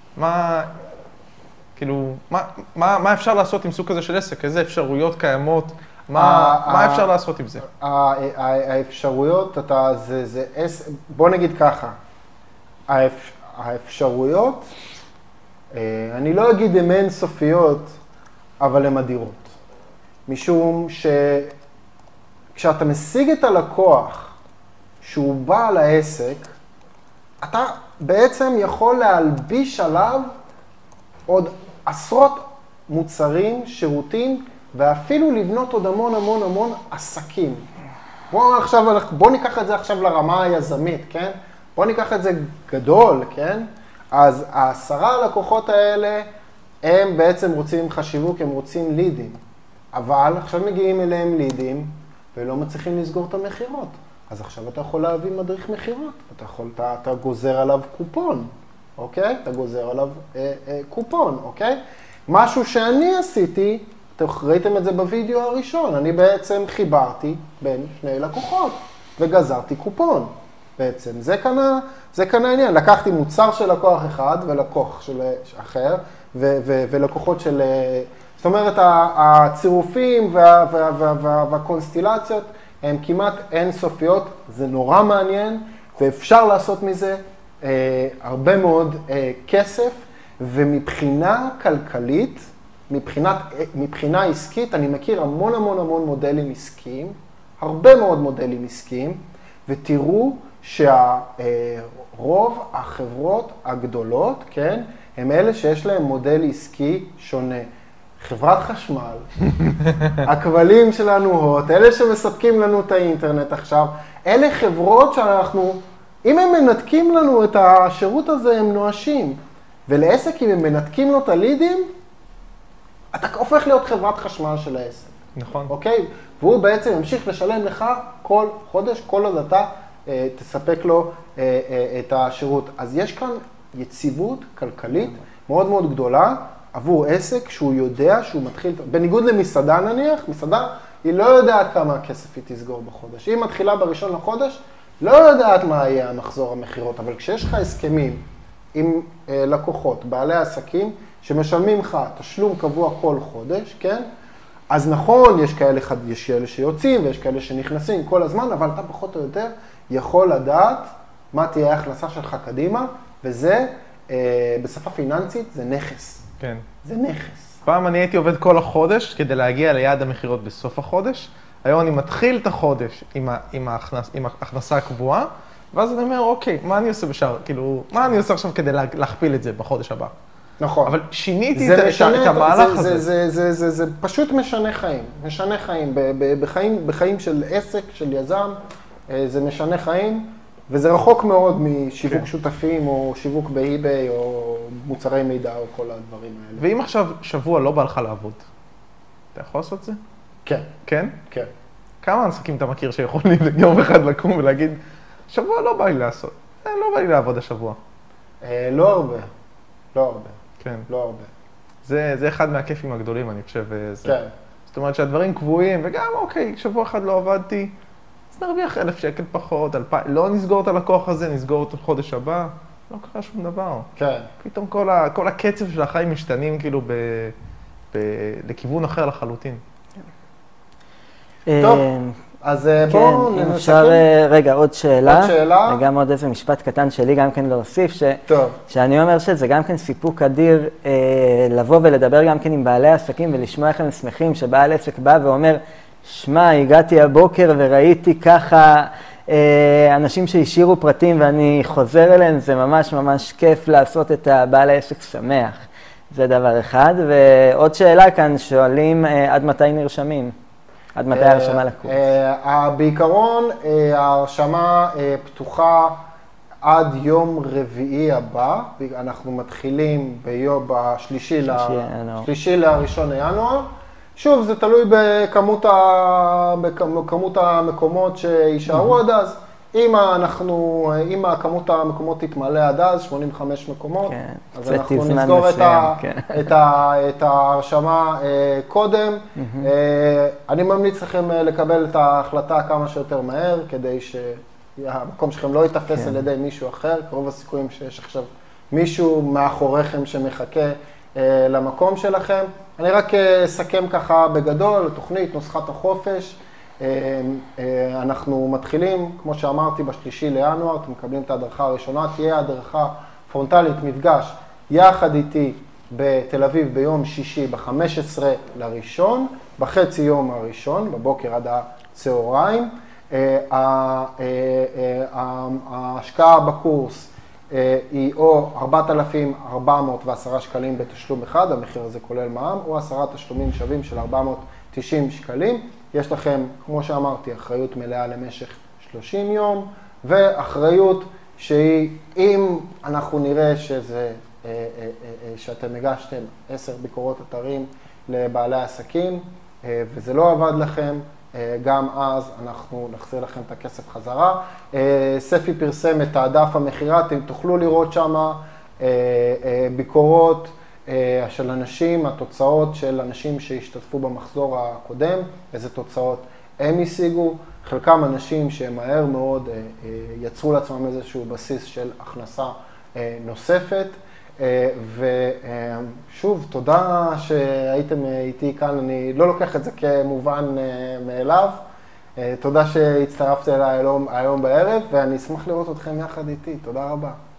מה אפשר לעשות עם סוג כזה של עסק? איזה אפשרויות קיימות? מה אפשר לעשות עם זה? האפשרויות, בוא נגיד ככה, האפשרויות, אני לא אגיד הן אינסופיות, אבל הן אדירות. משום שכשאתה משיג את הלקוח שהוא בעל העסק, אתה בעצם יכול להלביש עליו עוד עשרות מוצרים, שירותים, ואפילו לבנות עוד המון עסקים. בוא ניקח את זה עכשיו לרמה היזמית, כן? בוא ניקח את זה גדול, כן? אז 10 הלקוחות האלה, הם בעצם רוצים חשיבות, הם רוצים לידים. אבל עכשיו מגיעים אליהם לידים, ולא מצליחים לסגור את המחירות. אז עכשיו אתה יכול להביא מדריך מחירות, אתה גוזר עליו קופון, אוקיי? אתה גוזר עליו קופון, אוקיי? משהו שאני עשיתי, ראיתם את זה בווידאו הראשון, אני בעצם חיברתי בין 2 לקוחות, וגזרתי קופון. בעצם, זה כאן העניין. לקחתי מוצר של לקוח אחד, ולקוח של אחר, ולקוחות של... זאת אומרת, הצירופים והקונסטילציות הן כמעט אינסופיות, זה נורא מעניין, ואפשר לעשות מזה הרבה מאוד כסף, ומבחינה כלכלית, מבחינה עסקית, אני מכיר המון מודלים עסקיים, הרבה מאוד מודלים עסקיים, ותראו שהרוב החברות הגדולות, כן, הם אלה שיש להם מודל עסקי שונה. חברת חשמל, הכבלים שלנו הוט, אלה שמספקים לנו את האינטרנט עכשיו, אלה חברות שאנחנו, אם הם מנתקים לנו את השירות הזה, הם נואשים. ולעסק, אם הם מנתקים לו את הלידים, אתה הופך להיות חברת חשמל של העסק. נכון. אוקיי? והוא בעצם ימשיך לשלם לך כל חודש, כל עוד אתה תספק לו את השירות. אז יש כאן יציבות כלכלית מאוד גדולה, עבור עסק שהוא יודע שהוא מתחיל, בניגוד למסעדה נניח, מסעדה היא לא יודעת כמה כסף היא תסגור בחודש. היא מתחילה בראשון לחודש, לא יודעת מה יהיה המחזור המחירות, אבל כשיש לך הסכמים עם לקוחות, בעלי עסקים, שמשלמים לך תשלום קבוע כל חודש, כן? אז נכון, יש כאלה שיוצאים ויש כאלה שנכנסים כל הזמן, אבל אתה פחות או יותר יכול לדעת מה תהיה ההכנסה שלך קדימה, וזה, בשפה פיננסית, זה נכס. כן. זה נכס. פעם אני הייתי עובד כל החודש כדי להגיע ליעד המחירות בסוף החודש. היום אני מתחיל את החודש עם ההכנסה הקבועה, ואז אני אומר, אוקיי, מה אני עושה בשאר? כאילו, מה אני עושה עכשיו כדי להכפיל את זה בחודש הבא? נכון. אבל שיניתי את המהלך הזה. זה פשוט משנה חיים. משנה חיים. בחיים של עסק, של יזם, זה משנה חיים, וזה רחוק מאוד משיווק שותפים, או שיווק באי-ביי, או מוצרי מידע, או כל הדברים האלה. ואם עכשיו שבוע לא בא לך לעבוד, אתה יכול לעשות את זה? כן. כן? כן. כמה עסקים אתה מכיר שיכולים יום אחד לקום ולהגיד, שבוע לא בא לי לעשות, לא בא לי לעבוד השבוע? לא הרבה. לא הרבה. כן. לא הרבה. זה אחד מהכיפים הגדולים, אני חושב. כן. זאת אומרת שהדברים קבועים, וגם, אוקיי, שבוע אחד לא עבדתי, אז נרוויח 1,000 שקל פחות, 2,000, לא נסגור את הלקוח הזה, נסגור אותו חודש הבא, לא קרה שום דבר. כן. פתאום כל הקצב של החיים משתנים כאילו לכיוון אחר לחלוטין. טוב, אז בואו כן, נסכם. אם אפשר, רגע, עוד שאלה. עוד שאלה. וגם עוד איזה משפט קטן שלי גם כן להוסיף, טוב. שאני אומר שזה גם כן סיפוק אדיר לבוא ולדבר גם כן עם בעלי עסקים ולשמוע איך הם שמחים שבעל עסק בא ואומר, שמע, הגעתי הבוקר וראיתי ככה אנשים שהשאירו פרטים ואני חוזר אליהם, זה ממש ממש כיף לעשות את בעל העסק שמח. זה דבר אחד. ועוד שאלה כאן, שואלים עד מתי נרשמים? עד מתי ההרשמה לקורס? בעיקרון, ההרשמה פתוחה עד יום רביעי הבא. אנחנו מתחילים בשלישי ל-1 לינואר. שוב, זה תלוי בכמות המקומות שישארו עד אז. אם כמות המקומות תתמלא עד אז, 85 מקומות, אז אנחנו נסגור את ההרשמה קודם. אני ממליץ לכם לקבל את ההחלטה כמה שיותר מהר, כדי שהמקום שלכם לא ייתפס על ידי מישהו אחר. קרוב הסיכויים שיש עכשיו מישהו מאחוריכם שמחכה למקום שלכם. אני רק אסכם ככה בגדול, תוכנית נוסחת החופש. אנחנו מתחילים, כמו שאמרתי, ב3 לינואר, אתם מקבלים את ההדרכה הראשונה, תהיה הדרכה פרונטלית, מפגש יחד איתי בתל אביב ביום שישי ב-15 לראשון, בחצי יום הראשון, בבוקר עד הצהריים. ההשקעה בקורס היא או 4,410 שקלים בתשלום אחד, המחיר הזה כולל מע"מ, או 10 תשלומים שווים של 490 שקלים. יש לכם, כמו שאמרתי, אחריות מלאה למשך 30 יום, ואחריות שהיא, אם אנחנו נראה שאתם הגשתם 10 ביקורות אתרים לבעלי עסקים, וזה לא עבד לכם, גם אז אנחנו נחזיר לכם את הכסף חזרה. ספי פרסם את הדף המכירה, אתם תוכלו לראות שם ביקורות של אנשים, התוצאות של אנשים שהשתתפו במחזור הקודם, איזה תוצאות הם השיגו. חלקם אנשים שמהר מאוד יצרו לעצמם איזשהו בסיס של הכנסה נוספת. ושוב, תודה שהייתם איתי כאן, אני לא לוקח את זה כמובן מאליו. תודה שהצטרפתם אליי היום בערב, ואני אשמח לראות אתכם יחד איתי. תודה רבה.